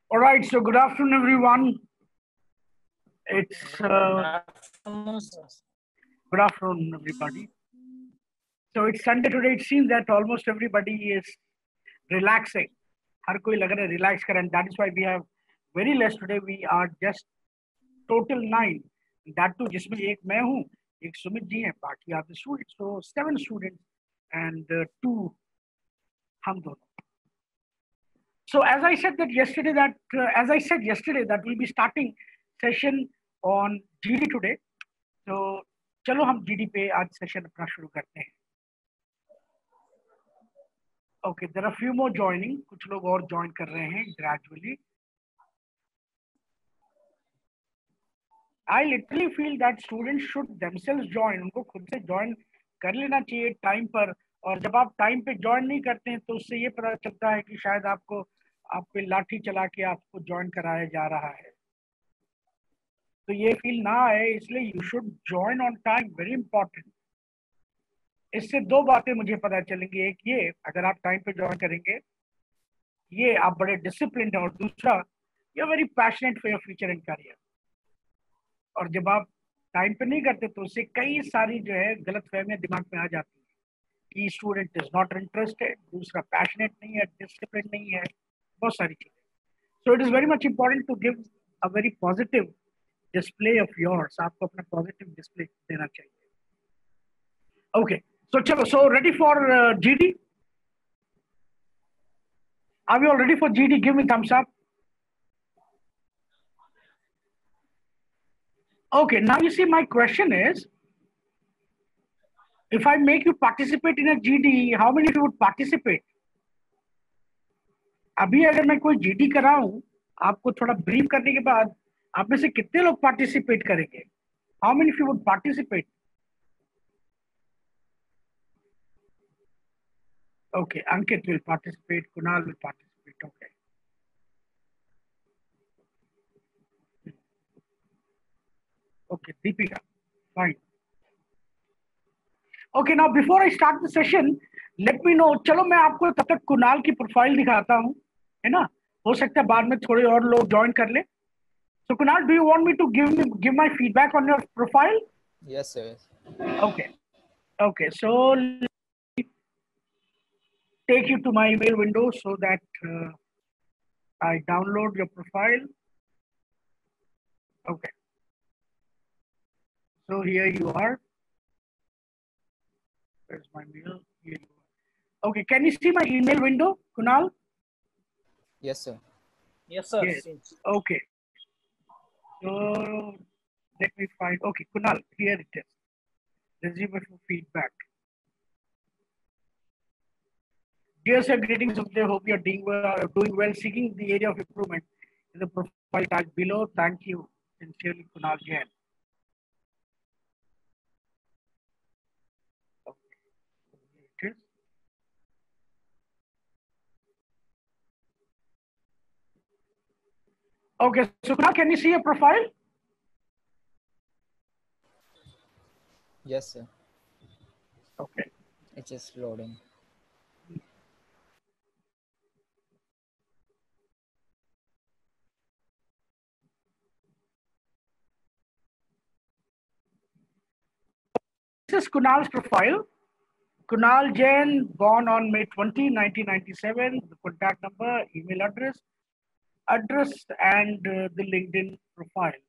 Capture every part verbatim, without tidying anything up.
All right, so good afternoon, everyone. It's uh, good afternoon, everybody. So it's Sunday today. It seems that almost everybody is relaxing. हर कोई लग रहा है relax कर, and that is why we have very less today. We are just total nine. That too, जिसमें एक मैं हूँ, एक सुमित जी हैं, बाकी आप students. So seven students and uh, two हम दोनों. So as I said that yesterday, that uh, as I said yesterday, that we'll be starting session on G D today. So चलो हम G D पे आज session अपना शुरू करते हैं. Okay, there are few more joining. कुछ लोग और join कर रहे हैं gradually. I literally feel that students should themselves join. उनको खुद से join कर लेना चाहिए time पर. और जब आप time पे join नहीं करते हैं तो उससे ये पता चलता है कि शायद आपको आप पे लाठी चला के आपको join कराया जा रहा है. तो ये फील ना आए इसलिए you should join on time, very important. इससे दो बातें मुझे पता चलेंगी. एक ये, अगर आप टाइम पे ज्वाइन करेंगे, ये आप बड़े डिसिप्लिन है. और दूसरा, you are very passionate for your future and career. और जब आप टाइम पे नहीं करते तो उससे कई सारी जो है गलत फहमियां दिमाग में आ जाती है कि स्टूडेंट इज नॉट इंटरेस्टेड, दूसरा पैशनेट नहीं है, डिसिप्लिन नहीं है, बहुत सारी चीजें. So it is very much important to give a very positive display of yours. आपको अपना पॉजिटिव डिस्प्ले देना चाहिए. Okay, so chalo, so ready for uh, G D? Are we all ready for G D? Give me thumbs up. Okay, now you see my question is, if I make you participate in a G D, how many of you would participate? अभी अगर मैं कोई G D कराऊं, आपको थोड़ा brief करने के बाद आप में से कितने लोग पार्टिसिपेट करेंगे? How many of you would participate? Okay, Ankit will participate, Kunal will participate. Okay. Okay, Deepika, fine. Okay, now before I start the session, let me know. चलो मैं आपको तब तक कुणाल की प्रोफाइल दिखाता हूँ, है ना? हो सकता है बाद में थोड़े और लोग ज्वाइन कर ले. So Kunal, do you want me to give me give my feedback on your profile? Yes, sir. Okay. Okay. So take you to my email window so that uh, I download your profile. Okay. So here you are. Where's my mail? Here you are. Okay. Can you see my email window, Kunal? Yes, sir. Yes, sir. Yes. Okay. So let me find. Okay, Kunal, here it is. Resume for feedback. Dear sir, greetings of the hope you are doing well, doing well, seeking the area of improvement in the profile tag below. Thank you. Sincerely, Kunal Jain. Okay. Okay, so Kunal, can you see your profile? Yes, sir. Okay. It's just loading. This is Kunal's profile. Kunal Jain, born on May twentieth, nineteen ninety-seven. The contact number, email address, address, and uh, the LinkedIn profile.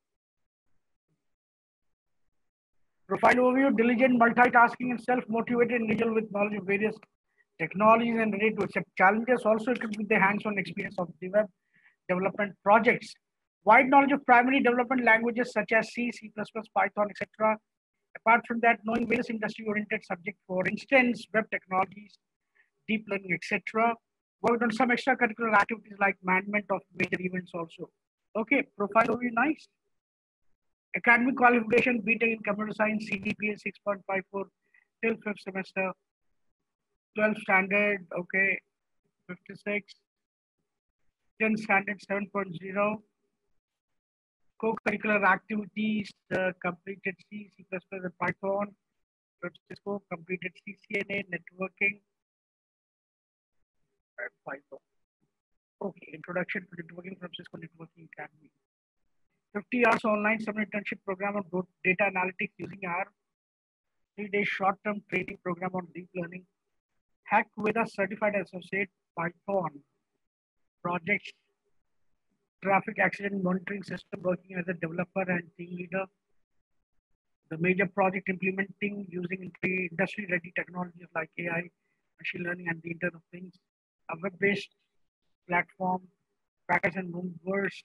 Profile overview: diligent, multitasking, and self-motivated individual with knowledge of various technologies and ready to accept challenges. Also equipped with the hands-on experience of the web development projects. Wide knowledge of primary development languages such as C, C++, Python, et cetera. Apart from that, knowing various industry-oriented subjects, for instance, web technologies, deep learning, et cetera. Worked on some extracurricular activities like management of major events also. Okay, profile overview, nice. Academic qualification, B Tech in Computer Science, C G P A six point five four till fifth semester, twelfth standard, okay, fifty-six, tenth standard seven point zero, co-curricular activities, uh, completed C, C++, and Python, Cisco, completed C C N A, networking, and Python. Okay, introduction to networking from Cisco Networking Academy. fifty hours online summer internship program on do- data analytics using our three-day short-term training program on deep learning. Hack with a certified associate Python project traffic accident monitoring system working as a developer and team leader. The major project implementing using industry-ready technologies like A I, machine learning, and the Internet of Things. A web-based platform, Packers and Movers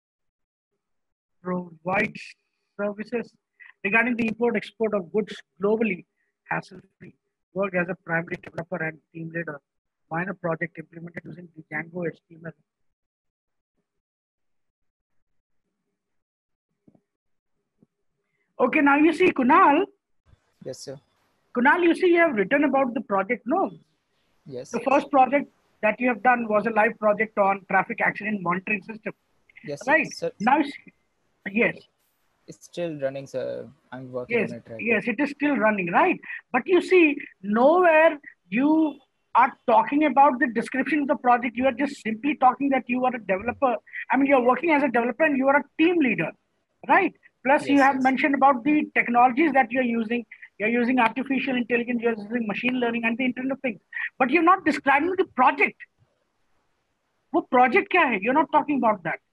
provides services regarding the import-export of goods globally, hassle-free. Worked as a primary developer and team leader. Minor project implemented using the Django H T M L. Okay, now you see, Kunal. Yes, sir. Kunal, you see, you have written about the project, no? Yes. The first project that you have done was a live project on traffic accident monitoring system. Yes, Right? sir. Now, yes. It's still running, sir. I'm working Yes, on it right yes, it is still running, right? But you see, nowhere you are talking about the description of the project. You are just simply talking that you are a developer. I mean, you're working as a developer and you are a team leader, right? Plus, you Yes, have yes. mentioned about the technologies that you're using. You're using artificial intelligence, you're using machine learning and the Internet of Things. But you're not describing the project. What project kya hai? You're not talking about that.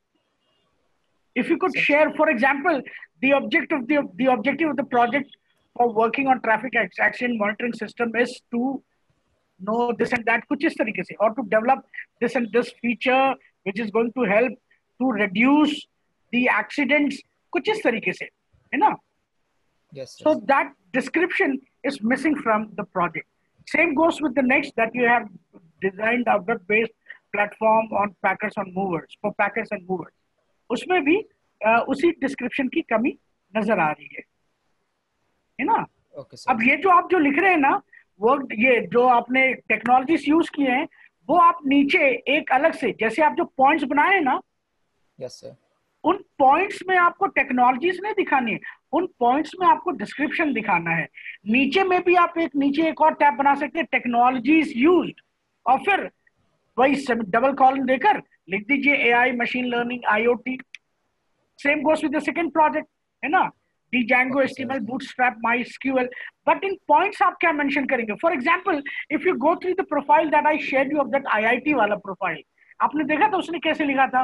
If you could Sir. share, for example, the objective of the, the objective of the project for working on traffic accident monitoring system is to know this and that, kuch is tarike se, or to develop this and this feature which is going to help to reduce the accidents, kuch is tarike se, hai na? Yes, sir. So that description is missing from the project. Same goes with the next, that you have designed a web-based platform on packers and movers, for packers and movers. उसमें भी अ, उसी description की कमी नजर आ रही है है ना? Okay, sir. अब ये जो आप जो लिख रहे हैं ना, वो ये जो आपने टेक्नोलॉजीज यूज किए हैं, वो आप नीचे एक अलग से, जैसे आप जो पॉइंट्स बनाए हैं ना, Yes, sir. उन पॉइंट्स में आपको टेक्नोलॉजीज नहीं दिखानी है, उन पॉइंट्स में आपको डिस्क्रिप्शन दिखाना है. नीचे में भी आप एक नीचे एक और टैब बना सकते हैं, टेक्नोलॉजीज यूज्ड, और फिर वही डबल कॉलम देकर लिख दीजिए AI, machine learning, IOT. Same goes with the second project, है ना? Django HTML, bootstrap, MySQL. But in points आप क्या मेंशन करेंगे? For example, if you go through the profile that I shared you of that IIT वाला profile, आपने देखा था उसने कैसे लिखा था?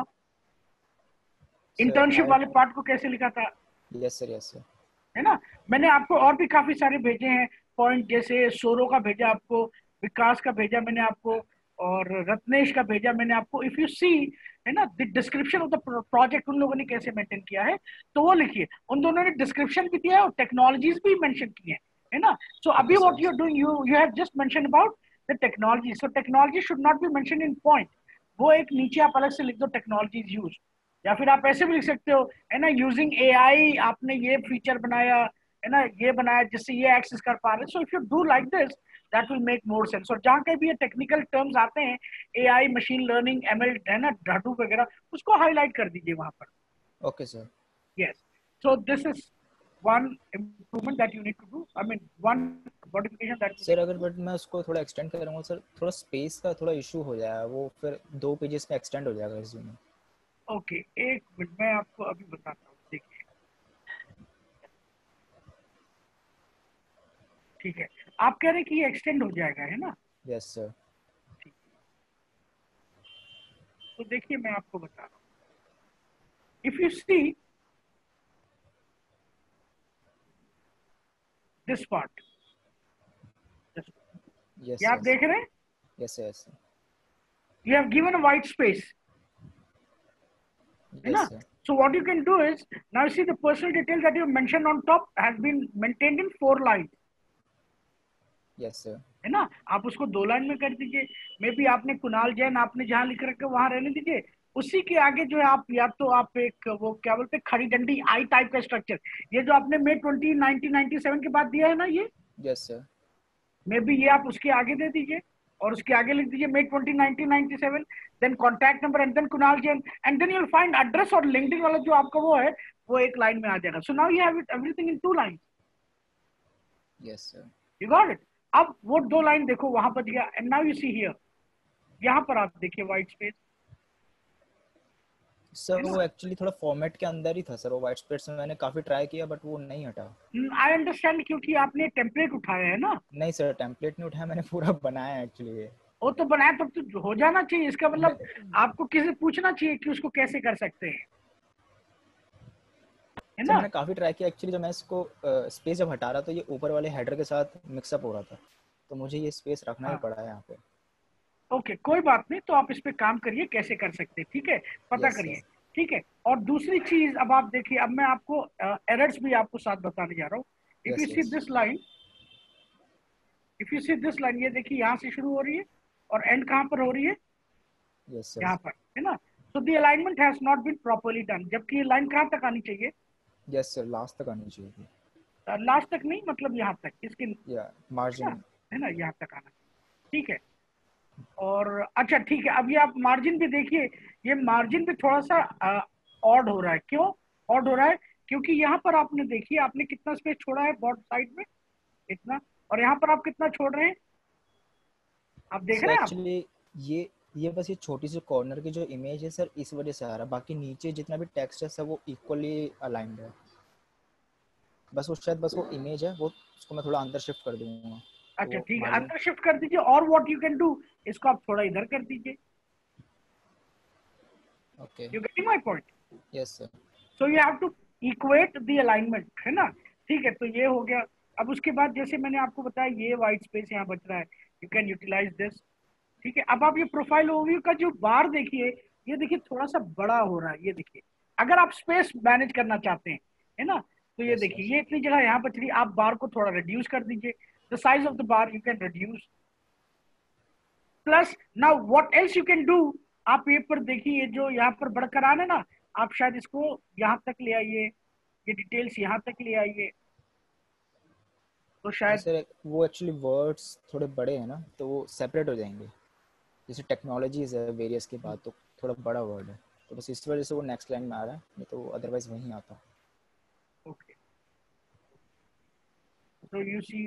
इंटर्नशिप वाले पार्ट को कैसे लिखा था? Yes sir, yes sir. है ना? मैंने आपको और भी काफी सारे भेजे हैं पॉइंट, जैसे सोरो का भेजा आपको, विकास का भेजा मैंने आपको, और रत्नेश का भेजा मैंने आपको. इफ यू सी, है ना, the description of the project उन लोगों ने कैसे मेंटेन किया है, तो वो लिखिए. उन दोनों ने डिस्क्रिप्शन भी दिया है और टेक्नोलॉजीज भी मेंशन की है, है ना? सो so, अभी what you are doing, you you have just mention about the technology. So technology should not be mention in point. वो एक नीचे आप अलग से लिख दो टेक्नोलॉजीज यूज, या फिर आप ऐसे भी लिख सकते हो, है ना, यूजिंग एआई आपने ये फीचर बनाया, है ना, ये बनाया जिससे ये एक्सेस कर पा रहे हैं. So if you do like this, that will make more sense. और जहाँ कहीं भी ये टेक्निकल टर्म्स आते हैं, एआई, मशीन लर्निंग, एमएल, है ना, ढाडू वगैरह, उसको हाईलाइट कर दीजिए वहां पर. Okay sir. Yes, so this is one improvement that you need to do. I mean, one modification that sir अगर बट मैं उसको थोड़ा एक्सटेंड करूंगा सर, थोड़ा स्पेस का थोड़ा इशू हो जाएगा, वो फिर दो पेजेस में एक्सटेंड हो जाएगा रिज्यूमे. ओके, एक मिनट मैं आपको अभी बताता हूँ, देखिए. ठीक है, आप कह रहे हैं कि ये एक्सटेंड हो जाएगा, है ना? Yes sir. तो देखिए मैं आपको बता रहा हूँ. If you see this part, yes ये आप देख रहे हैं? Yes yes sir. You have given a white space, है ना? So what you can do is, now you see the personal details that you mentioned on top has been maintained in four lines. Yes sir. है ना? आप उसको दो line में कर दीजिए. मे बी आपने कुणाल जैन आपने जहां लिख रखे वहां रहने दीजिए. उसी के आगे जो है आप, या तो आप एक वो क्या बोलते हैं, खड़ी डंडी आई टाइप का स्ट्रक्चर, ये जो आपने May twenty nineteen ninety seven के बाद दिया है ना, ये यस सर. मे बी ये आप उसके आगे दे दीजिए, और उसके आगे लिख दीजिए May twenty nineteen ninety seven, then contact number, and then Kunal Jain, and then you will find address, और लिंक्डइन वाला जो आपका वो है वो एक लाइन में आ जाएगा. So now you have it everything in two lines. Yes sir. You got it. अब वो दो लाइन देखो वहां पर दिया, and now you see here, यहाँ पर आप देखिए व्हाइट स्पेस, सर वो एक्चुअली थोड़ा फॉर्मेट के अंदर ही था सर, वो वाइट स्पेस में मैंने काफी ट्राई किया बट वो नहीं हटा। आई अंडरस्टैंड, क्योंकि आपने टेम्पलेट उठाया है ना। नहीं सर, टेम्पलेट नहीं उठाया, मैंने पूरा बनाया एक्चुअली ये। वो तो बनाया तब तो हो जाना चाहिए, इसका मतलब मैं- आपको किसी से पूछना चाहिए कि उसको कैसे कर सकते हैं, है सर ना। मैंने काफ़ी ट्राई किया एक्चुअली, जब मैं इसको स्पेस जब हटा रहा तो ये ऊपर वाले हेडर के साथ मिक्सअप हो रहा था, तो मुझे ये स्पेस रखना ही हाँ पड़ा है यहाँ पे। ओके, कोई बात नहीं, तो आप इस पे काम करिए कैसे कर सकते हैं, ठीक है, पता यस करिए। सर। ठीक है, और दूसरी चीज अब आप देखिए, अब मैं आपको एरर्स भी आपको साथ बताने जा रहा हूँ। If you yes see yes this line, if you see this line, ये देखिए यहाँ से शुरू हो रही है और एंड कहाँ पर हो रही है, यस सर। यहाँ पर, है ना। So the alignment has not been properly done, जबकि ये लाइन कहाँ तक आनी चाहिए, यस सर, लास्ट तक आनी चाहिए थी। लास्ट तक नहीं, मतलब यहाँ तक, इसके, है या ना, मार्जिन। है ना, यहाँ तक आना चाहिए, ठीक है। और अच्छा ठीक है, अभी आप मार्जिन भी देखिए, ये मार्जिन भी थोड़ा सा ऑड हो रहा है। क्यों ऑड हो रहा है, क्योंकि यहाँ पर आपने देखिए आपने कितना स्पेस छोड़ा है बॉर्ड साइड में, इतना, और यहाँ पर आप कितना छोड़ रहे हैं, आप देख सर रहे हैं आप। एक्चुअली ये ये बस ये छोटी सी कॉर्नर की जो इमेज है सर, इस वजह से आ रहा है, बाकी नीचे जितना भी टेक्स्ट है सर वो इक्वली अलाइंड है। बस वो शायद बस वो इमेज है, वो उसको मैं थोड़ा अंदर शिफ्ट कर दूंगा तो अच्छा वो ठीक है, मार्जिन। अंदर शिफ्ट कर दीजिए, और व्हाट यू कैन डू, इसको आप थोड़ा इधर कर दीजिए। Okay. You getting my point. Yes sir. So you have to equate the alignment, है ना। ठीक है, तो ये हो गया। अब उसके बाद जैसे मैंने आपको बताया ये व्हाइट स्पेस यहाँ बच रहा है, यू कैन यूटिलाइज दिस। ठीक है, अब आप ये प्रोफाइल ओवरव्यू का जो बार देखिए, ये देखिए थोड़ा सा बड़ा हो रहा है, ये देखिए, अगर आप स्पेस मैनेज करना चाहते हैं, है ना, तो ये यस देखिए यस। ये इतनी जगह यहाँ बच रही है, आप बार को थोड़ा रिड्यूस कर दीजिए, the size of the bar you can reduce, plus now what else you can do, आप ये पर देखिए जो यहाँ पर बढ़कर आना है ना, आप शायद इसको यहाँ तक ले आइए, ये डिटेल्स यहाँ तक ले आइए, तो नहीं शायद। सर, वो एक्चुअली वर्ड्स थोड़े बड़े हैं ना, तो वो सेपरेट हो जाएंगे। जैसे टेक्नोलॉजीज है वेरियस के बाद, तो थोड़ा बड़ा वर्ड है, तो बस इस वजह से वो नेक्स्ट लाइन में आ रहा है, नहीं तो अदरवाइज वहीं आता। ओके, तो यू सी,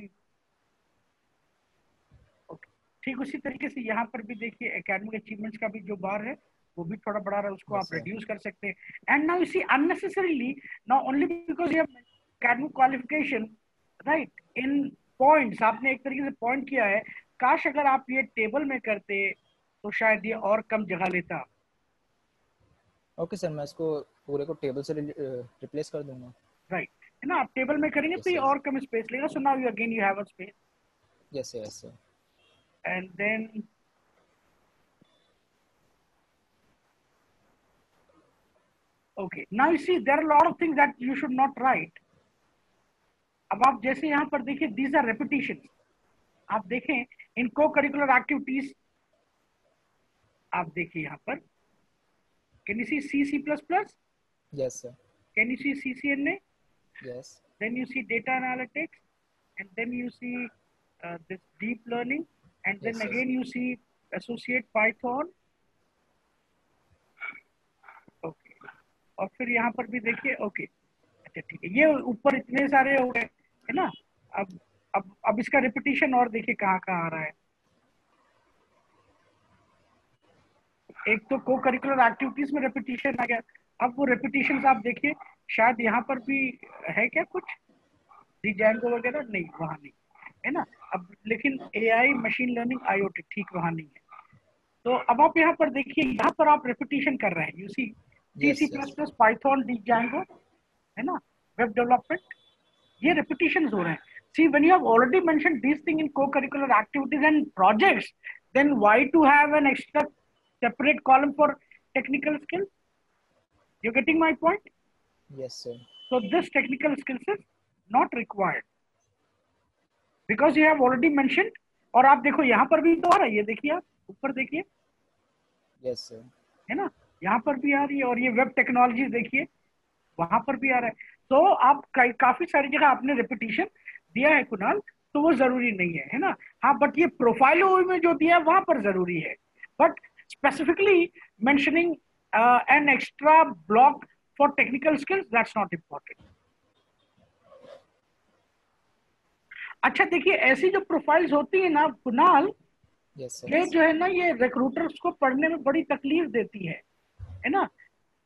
ओके, ठीक उसी तरीके से यहाँ पर भी देखिए एकेडमिक अचीवमेंट्स का भी जो बार है वो भी थोड़ा बड़ा रहा है, उसको आप यस सर। रिड्यूस कर सकते हैं। And now you see unnecessarily, now only because you have academic qualification, right, in points, आपने एक तरीके से पॉइंट किया है, काश अगर आप ये टेबल में करते तो शायद ये और कम जगह लेता। ओके सर, मैं इसको पूरे को टेबल से रिप्लेस कर दूंगा। राइट, है ना, आप टेबल में करेंगे तो यस ये यस। और कम स्पेस लेगा, so now you again you have a space. Yes yes sir. And then okay, now you see there are a lot of things that you should not write। अब आप जैसे यहाँ पर देखिए these are repetitions, आप देखें इन को curricular activities, आप देखिए यहाँ पर can you see C C plus plus, yes sir. can you see C C N A, yes then you see data analytics, and then you see uh, this deep learning, and then yes sir. again you see associate Python। Okay, और फिर यहाँ पर भी देखिए, okay, अच्छा ठीक है, ये ऊपर इतने सारे हो गए, है ना। अब अब अब इसका रिपीटिशन और देखिए कहाँ कहाँ आ रहा है। एक तो को करिकुलर एक्टिविटीज में रिपीटिशन आ गया, अब वो रिपीटिशन आप देखिए, शायद यहाँ पर भी है क्या कुछ डिजांगो वगैरह, नहीं वहाँ नहीं है ना। अब लेकिन एआई मशीन लर्निंग आईओटी ठीक वहाँ नहीं है। तो अब आप यहाँ पर देखिए, यहाँ पर आप रिपीटिशन कर रहे हैं, you see C C yes plus yes. Plus Python Django, है ना, वेब डेवलपमेंट, ये repetitions हो रहे हैं। See, when you have already mentioned these things in co-curricular activities and projects, then why to have an extra separate column for technical skills? You getting my point? Yes sir. So this technical skills is not required because you have already mentioned। और आप देखो यहाँ पर भी तो आ रहा है, ये देखिए आप ऊपर देखिए, यस सर। है ना, यहाँ पर भी आ रही है, और ये वेब टेक्नोलॉजी देखिए वहां पर भी आ रहा है। तो आप काफी सारी जगह आपने रिपीटिशन दिया है कुणाल, तो वो जरूरी नहीं है, है ना। हाँ, बट ये प्रोफाइल में जो दिया है वहां पर जरूरी है, but specifically mentioning an extra block for technical skills, that's not important. अच्छा देखिए, ऐसी जो प्रोफाइल्स होती है ना कुणाल, यस सर। ये जो है ना, ये रिक्रूटर्स को पढ़ने में बड़ी तकलीफ देती है है ना।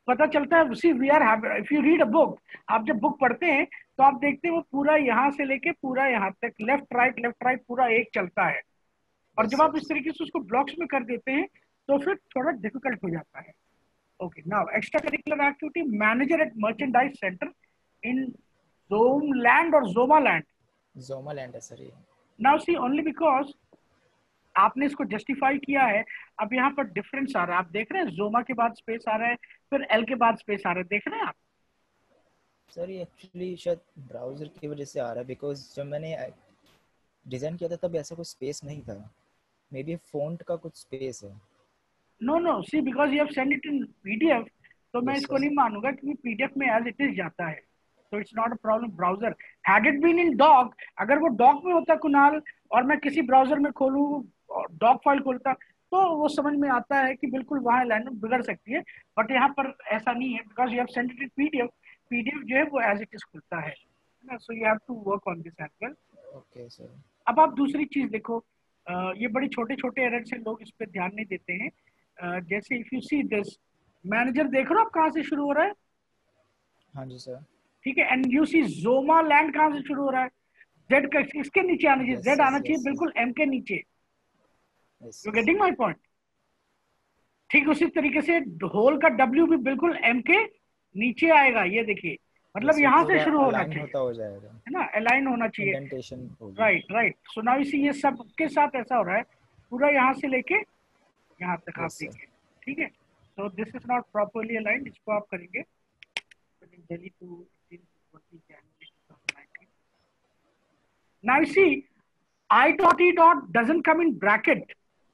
पता चलता है। See we are, if you read a book, आप जब बुक पढ़ते हैं तो आप देखते हैं वो पूरा यहाँ से लेके पूरा यहाँ तक लेफ्ट राइट लेफ्ट राइट पूरा एक चलता है, और यस जब आप सर। इस तरीके से उसको ब्लॉक्स में कर देते हैं तो फिर थोड़ा डिफिकल्ट हो जाता है। Okay, now extra curricular activity, manager at merchandise center in Zomaland और जोमालैंड। जोमालैंड है सर ये। नाउ सी ओनली बिकॉज आपने इसको जस्टिफाई किया है, अब यहाँ पर डिफरेंस आ रहा है, आप देख रहे हैं जोमा के बाद स्पेस आ रहा है, फिर एल के बाद स्पेस आ रहा है, देख रहे हैं आप? सर ये एक्चुअली शायद ब्राउज़र की वजह से आ रहा है, बिकॉज जब मैंने डिज़ाइन किया था तब ऐसा कोई स्पेस नहीं था। मे बी फ़ॉन्ट का कुछ स्पेस है। No no, see because you have send it in PDF, तो मैं यस इसको सर। नहीं मानूंगा क्योंकि पीडीएफ में एज इट इज जाता है, तो it's not a problem browser. Had it been in doc, अगर वो डॉक में होता कुणाल और मैं किसी ब्राउजर में खोलूँ डॉक फाइल खोलता तो वो समझ में आता है कि बिल्कुल वहाँ अलाइनमेंट बिगड़ सकती है, बट यहाँ पर ऐसा नहीं है because you have send it in PDF. PDF जो है वो एज इट इज खुलता है ना, so you have to work on this as well. Okay sir. अब आप दूसरी चीज देखो, अ, ये बड़े छोटे छोटे एरर से लोग इस पे ध्यान नहीं देते हैं। अ, जैसे if you see this manager, देख रहे हो आप कहाँ से शुरू हो रहा है? हाँ जी सर। ठीक है, and you see Zomaland कहाँ से शुरू हो रहा है? जेड का इसके नीचे आना चाहिए, यस जेड यस आना चाहिए यस यस बिल्कुल एम के नीचे। Yes you yes. Getting my point? ठीक उसी तरीके से होल का डब्ल्यू भी बिल्कुल एम के नीचे आएगा, ये देखिए, मतलब यस वो यहाँ से पूरा शुरू होना अलाइन चाहिए, होता हो जाएगा। है ना, अलाइन होना चाहिए। इंडेंटेशन होगी। राइट राइट, सो नाउ इसी ये सब के साथ ऐसा हो रहा है, पूरा यहाँ से लेके यहाँ तक आप यस सर। देखिए। ठीक है, so this is not properly aligned, इसको आप करेंगे Delhi to twenty January twenty nineteen. Now you see I dot E dot doesn't come in bracket.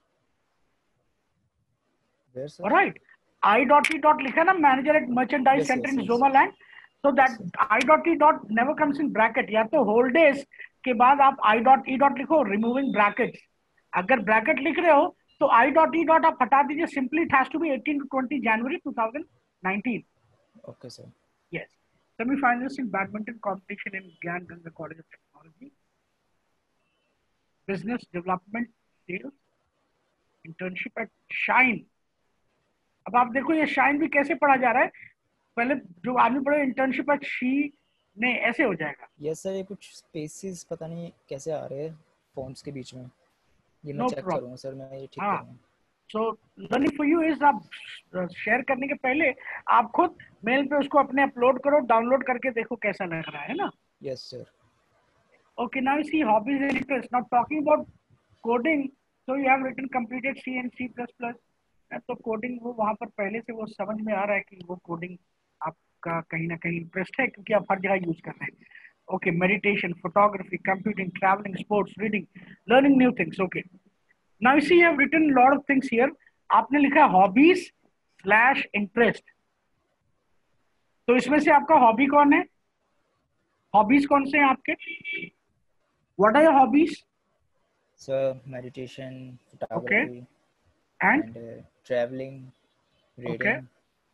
Where All sir? right. I dot E dot लिखा ना, manager at merchandise yes center yes in yes Zomaland. So yes that sir. I dot E dot never comes in bracket. या तो whole days के बाद आप I dot E dot लिखो removing brackets. अगर bracket लिख रहे हो तो I dot E dot आप हटा दीजिए. Simply it has to be eighteen to twenty January twenty nineteen. Okay sir. Yes. Semi-finals in badminton competition in Gyan Ganga College of Technology. Business development, sales, internship at Shine. अब आप देखो ये shine भी कैसे पढ़ा जा रहा है, पहले जो आदमी पढ़े इंटर्नशिप एट शी ने, ऐसे हो जाएगा। यस सर ये कुछ स्पेसिस पता नहीं कैसे आ रहे हैं फॉन्ट्स के बीच में, ये मैं नो चेक प्रॉब्लम। करूँगा सर, मैं ये ठीक हाँ, करूँगा। So learning for you is, आप शेयर करने के पहले आप खुद मेल पे उसको अपने अपलोड करो, डाउनलोड करके देखो कैसा लग रहा है ना। Yes sir. Okay, now see hobbies and interest, now talking about coding, so you have written completed C and C plus plus. तो कोडिंग वो वहाँ पर पहले से वो समझ में आ रहा है कि वो कोडिंग आपका कहीं ना कहीं इंटरेस्ट है क्योंकि आप हर जगह यूज कर रहे हैं। Okay, meditation, photography, computing, traveling, sports, reading, learning new things. Okay. Now you see you have written a lot of things here. आपने लिखा है hobbies slash interest. तो इसमें से आपका hobby कौन है? Hobbies कौन से हैं आपके? What are your hobbies? Sir meditation, Okay. Photography And and travelling, okay. Reading,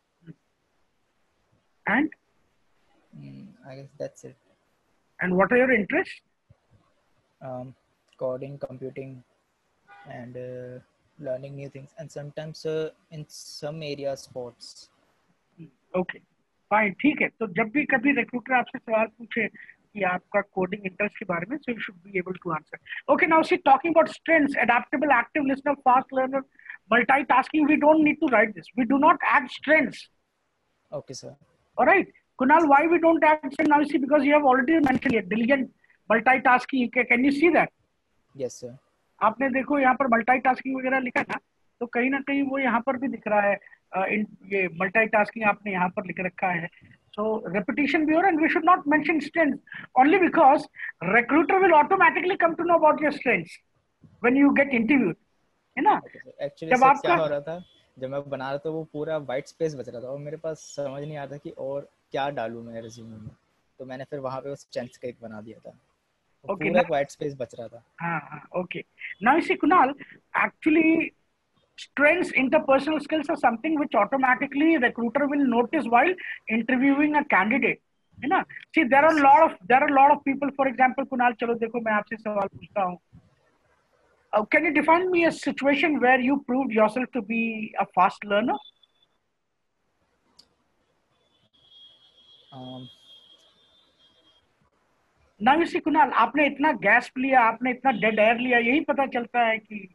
And I guess that's it. and what are your interests? um, coding, computing, and uh, learning new things, and sometimes uh, in some areas sports. Okay. Fine. ठीक है, तो जब भी कभी recruiter आपसे सवाल पूछे कि आपका कोडिंग इंटरेस्ट के बारे में, so you should be able to answer. Okay, now see, talking about strengths, adaptable, active listener, fast learner, multitasking, we don't need to write this. We do not add strengths. Okay sir. All right, Kunal, why we don't add strengths? Now see, because you have already mentioned it, diligent, multitasking. Can you see that? Yes sir. आपने देखो यहाँ पर multitasking वगैरह लिखा ना, तो कहीं ना कहीं वो यहाँ पर भी दिख रहा है, uh, इन ये मल्टीटास्किंग आपने यहाँ पर लिख रखा है। So repetition भी हो रहा है, and we should not mention strengths only because recruiter will automatically come to know about your strengths when you get interviewed, है ना? Okay sir. Actually जब सर आपका क्या हो रहा था, जब मैं बना रहा था वो पूरा वाइट स्पेस बच रहा था और मेरे पास समझ नहीं आता कि और क्या डालूं मैं रिज्यूमे में, तो मैंने फिर वहाँ पे उस स्ट्रेंथ्स का एक बना दिया था, okay पूरा ना, एक वाइट स्पेस बच रहा था। हाँ हाँ, okay. Now you see, Kunal, actually strengths, interpersonal skills are something which automatically recruiter will notice while interviewing a candidate, है ना? See, there are Yes, a yes. lot of there are a lot of people. For example, Kunal, चलो देखो मैं आपसे सवाल पूछता हूँ. Uh, can you define me a situation where you proved yourself to be a fast learner? ना इसी कुणाल, आपने इतना गैस लिया, आपने इतना डेड एयर लिया, यही पता चलता है कि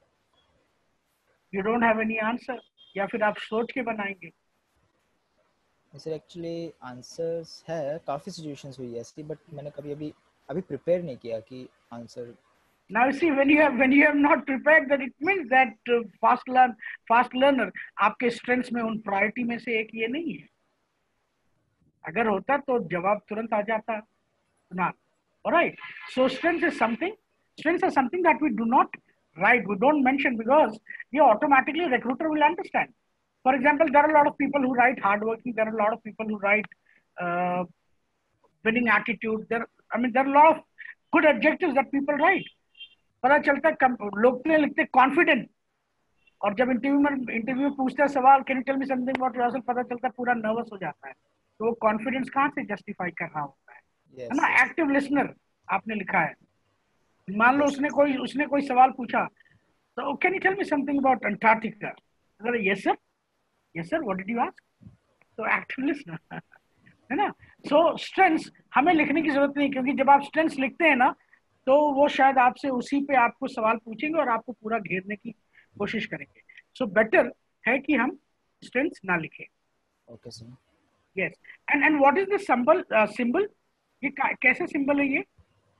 you don't have any answer, या फिर आप सोच के बनाएंगे? सर एक्चुअली आंसर्स है, काफ़ी सिचुएशंस हुई है ऐसी, बट मैंने कभी अभी अभी प्रिपेयर नहीं किया कि answer. Now you see, when you have when you have not prepared, that it means that uh, fast learn fast learner आपके strengths में उन priority में से एक ये नहीं है। अगर होता तो जवाब तुरंत आ जाता ना। Alright, so strength is something strength is something that we do not write, we don't mention, because ये automatically recruiter will understand. For example, there are a lot of people who write hardworking, there are a lot of people who write uh, winning attitude, there I mean there are a lot of good adjectives that people write. पता चलता है लोग ने लिखते confident, और जब interview में interview पूछता है सवाल, can you tell me something about yourself, पता चलता है पूरा नर्वस हो जाता है। तो वो कॉन्फिडेंस कहाँ से जस्टिफाई कर रहा होता है? yes, है ना? Active yes. लिसनर आपने लिखा है, मान लो yes, उसने yes. कोई उसने कोई सवाल पूछा, तो can you tell me something about Antarctica, अगर yes sir yes sir what did you ask, तो एक्टिव लिसनर है ना। सो स्ट्रेंथ्स हमें लिखने की जरूरत नहीं, क्योंकि जब आप स्ट्रेंथ्स लिखते हैं ना, तो वो शायद आपसे उसी पे आपको सवाल पूछेंगे और आपको पूरा घेरने की कोशिश करेंगे। सो so, बेटर है कि हम स्ट्रेंथ्स ना लिखें। Okay sir. Yes, and and what is the symbol symbol, ये कैसे सिंबल है ये?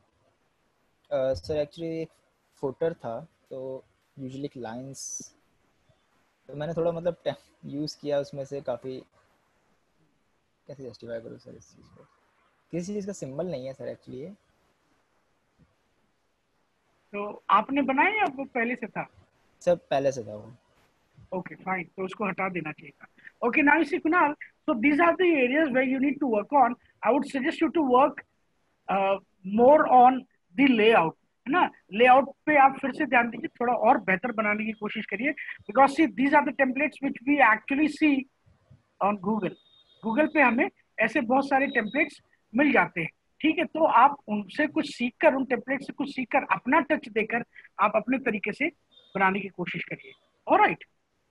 सर एक्चुअली एक फुटर था, तो यूजुअली लाइंस, तो मैंने थोड़ा मतलब यूज किया उसमें से काफी, कैसे जस्टिफाई करूं सर इस चीज को, किसी चीज का सिंबल नहीं है सर एक्चुअली ये। तो आपने बनाया या वो पहले से था? सब पहले से था वो। ओके फाइन, तो उसको हटा देना चाहिए था। Okay now see Kunal, so these are the areas where you need to work on. I would suggest you to work more on the layout, है ना। लेआउट पे आप फिर से ध्यान दीजिए, थोड़ा और बेहतर बनाने की कोशिश करिए, because see these are the templates which we actually see on Google. Google पे हमें ऐसे बहुत सारे टेम्पलेट्स मिल जाते हैं, ठीक है। तो आप उनसे कुछ सीखकर, उन टेम्पलेट से कुछ सीखकर, अपना टच देकर आप अपने तरीके से बनाने की कोशिश करिए। ऑलराइट।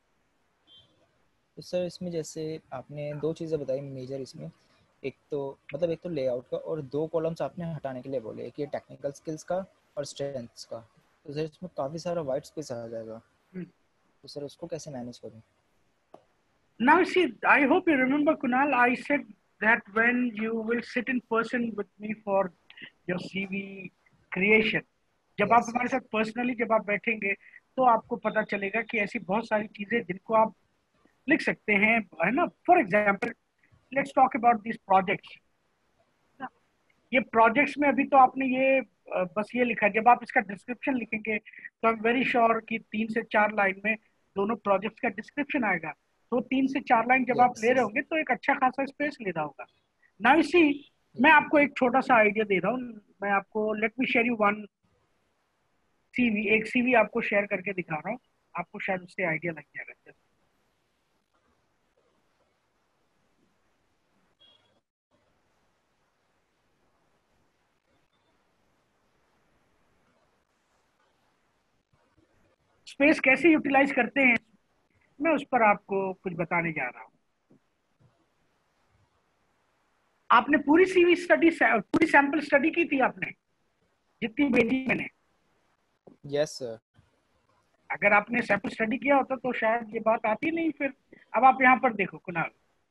तो सर इसमें जैसे आपने दो चीज़ें बताई मेजर इसमें, एक तो मतलब एक तो लेआउट का, और दो कॉलम्स आपने हटाने के लिए बोले, एक ये टेक्निकल स्किल्स का और स्ट्रेंथ्स का। तो सर इसमें काफ़ी सारा वाइट स्पेस आ जाएगा, तो सर उसको कैसे मैनेज करूँ? Now see, I hope you remember Kunal, I said that when you will sit in person with me for your C V creation, जब yes, आप हमारे yes. साथ पर्सनली जब आप बैठेंगे, तो आपको पता चलेगा कि ऐसी बहुत सारी चीजें जिनको आप लिख सकते हैं, है ना। For example, let's talk about this projects. ये प्रोजेक्ट्स में अभी तो आपने ये बस ये लिखा, जब आप इसका डिस्क्रिप्शन लिखेंगे तो आई एम वेरी श्योर कि तीन से चार लाइन में दोनों प्रोजेक्ट्स का डिस्क्रिप्शन आएगा। तो तीन से चार लाइन जब yes, आप ले रहे होंगे तो एक अच्छा खासा स्पेस ले रहा होगा। नाउ इसी मैं आपको एक छोटा सा आइडिया दे रहा हूँ, मैं आपको let me share you one CV, एक सीवी आपको शेयर करके दिखा रहा हूँ, आपको शायद उससे आइडिया लग जाएगा। स्पेस कैसे यूटिलाइज करते हैं, मैं उस पर आपको कुछ बताने जा रहा हूँ। आपने पूरी सीवी स्टडी, पूरी सैंपल स्टडी की थी आपने, जितनी भेजी मैंने? Yes sir. अगर आपने सैंपल स्टडी किया होता तो शायद ये बात आती नहीं फिर। अब आप यहाँ पर देखो Kunal,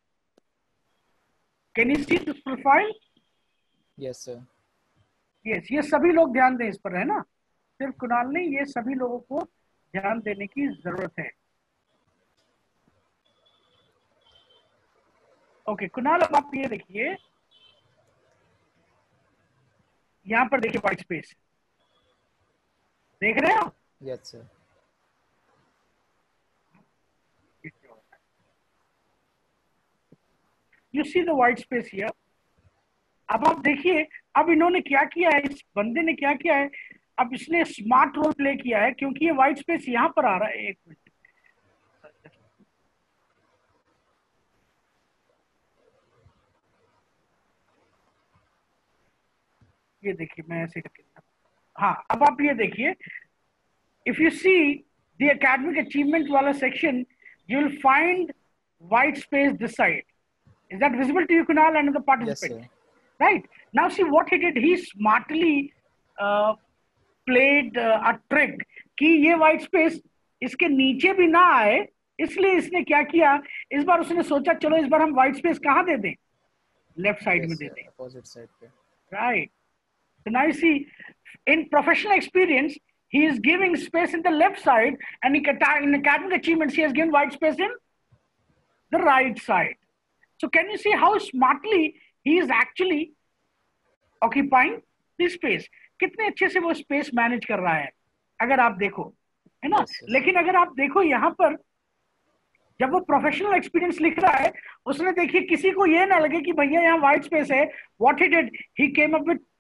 can you see this profile? Yes sir. Yes, ये सभी लोग ध्यान दें इस पर, है ना। सिर्फ कुणाल नहीं, ये सभी लोगों को ध्यान देने की जरूरत है। ओके कुणाल, अब आप ये देखिए, यहाँ पर देखिए व्हाइट स्पेस, देख रहे हो? Yes sir. You see the white space here. अब आप देखिए, अब इन्होंने क्या किया है, इस बंदे ने क्या किया है, अब इसने स्मार्ट रोल प्ले किया है, क्योंकि ये व्हाइट स्पेस यहाँ पर आ रहा है। एक मिनट, ये देखिए, मैं ऐसे करके, हाँ अब आप ये देखिए, if you see the academic achievement वाला section, you will find white space this side, Is that visible to you, Kunal, and the participant? Yes, sir. Right. Now see what he did. He smartly uh, played uh, a trick कि ये white space इसके नीचे भी ना आए, इसलिए इसने क्या किया, इस बार उसने सोचा चलो इस बार हम white space कहाँ दे दें, लेफ्ट साइड में दे दें, opposite side पे. right. So now you see, in professional experience, he is giving space in the left side, and in academic achievements, he has given white space in the right side. So can you see how smartly he is actually occupying this space? कितने अच्छे से वो space manage कर रहा है, अगर आप देखो, है ना? Yes, yes. लेकिन अगर आप देखो यहाँ पर जब वो प्रोफेशनल एक्सपीरियंस लिख रहा है, उसने देखिए किसी को ये ना लगे कि भैया यहाँ व्हाइट स्पेस है, what he did, he came up with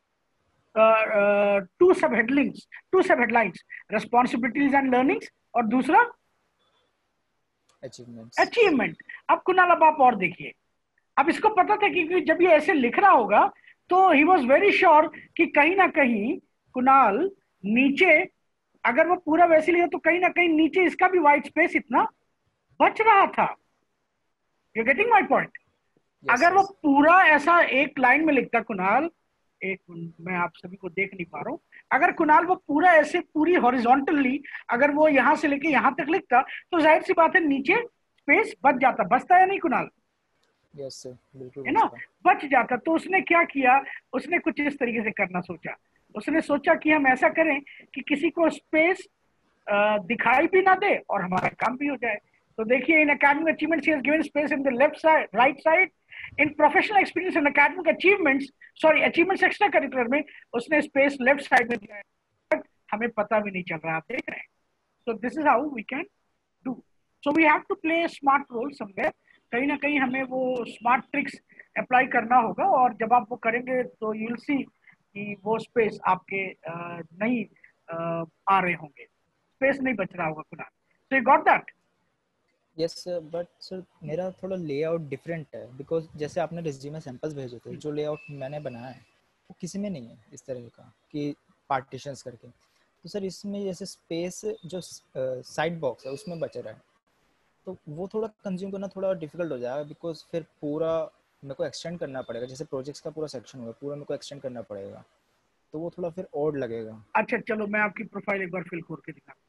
two sub headlines two sub headlines responsibilities and learnings, और दूसरा अचीवमेंट्स. अचीवमेंट. अब कुणाल अब आप और देखिए, अब इसको पता था कि जब ये ऐसे लिख रहा होगा तो ही वॉज वेरी श्योर कि कहीं ना कहीं कुणाल नीचे, अगर वो पूरा वैसे लिखा तो कहीं ना कहीं नीचे इसका भी व्हाइट स्पेस इतना बच रहा था. You getting my point? अगर वो पूरा ऐसा एक लाइन में लिखता कुणाल, एक मैं आप सभी को देख नहीं पा रहा हूँ, अगर कुणाल वो पूरा ऐसे पूरी हॉरिजॉन्टली अगर वो यहाँ से लेके यहाँ तक लिखता तो जाहिर सी बात है नीचे स्पेस बच जाता. बचता या नहीं कुणाल? यस सर, बिल्कुल है ना, बच जाता. तो उसने क्या किया, उसने कुछ इस तरीके से करना सोचा. उसने सोचा कि हम ऐसा करें कि किसी को स्पेस दिखाई भी ना दे और हमारा काम भी हो जाए. तो देखिए, इन academic achievements he has given space in the left side, right side. In professional experience and academic achievements, sorry, achievements extracurricular में उसने space left side में दिया है, but हमें पता भी नहीं चल रहा, आप देख रहे हैं. So this is how we can do. So we have to play a smart role somewhere. कहीं ना कहीं हमें वो smart tricks apply करना होगा, और जब आप वो करेंगे तो you'll see कि वो space आपके uh, नहीं uh, आ रहे होंगे, space नहीं बच रहा होगा Kunal. So you got that? Yes sir, but sir मेरा थोड़ा लेआउट डिफरेंट है, बिकॉज जैसे आपने रिज्यूमे सैंपल्स भेजे थे, जो लेआउट मैंने बनाया है वो किसी में नहीं है इस तरह का कि पार्टीशंस करके. तो सर इसमें जैसे स्पेस जो साइड uh, बॉक्स है उसमें बच रहा है, तो वो थोड़ा कंज्यूम करना थोड़ा डिफिकल्ट हो जाएगा, बिकॉज फिर पूरा मेरे को एक्सटेंड करना पड़ेगा. जैसे प्रोजेक्ट्स का पूरा सेक्शन होगा, पूरा मेरे को एक्सटेंड करना पड़ेगा, तो वो थोड़ा फिर ऑड लगेगा. अच्छा चलो, मैं आपकी प्रोफाइल एक बार फिल खोल के दिखा.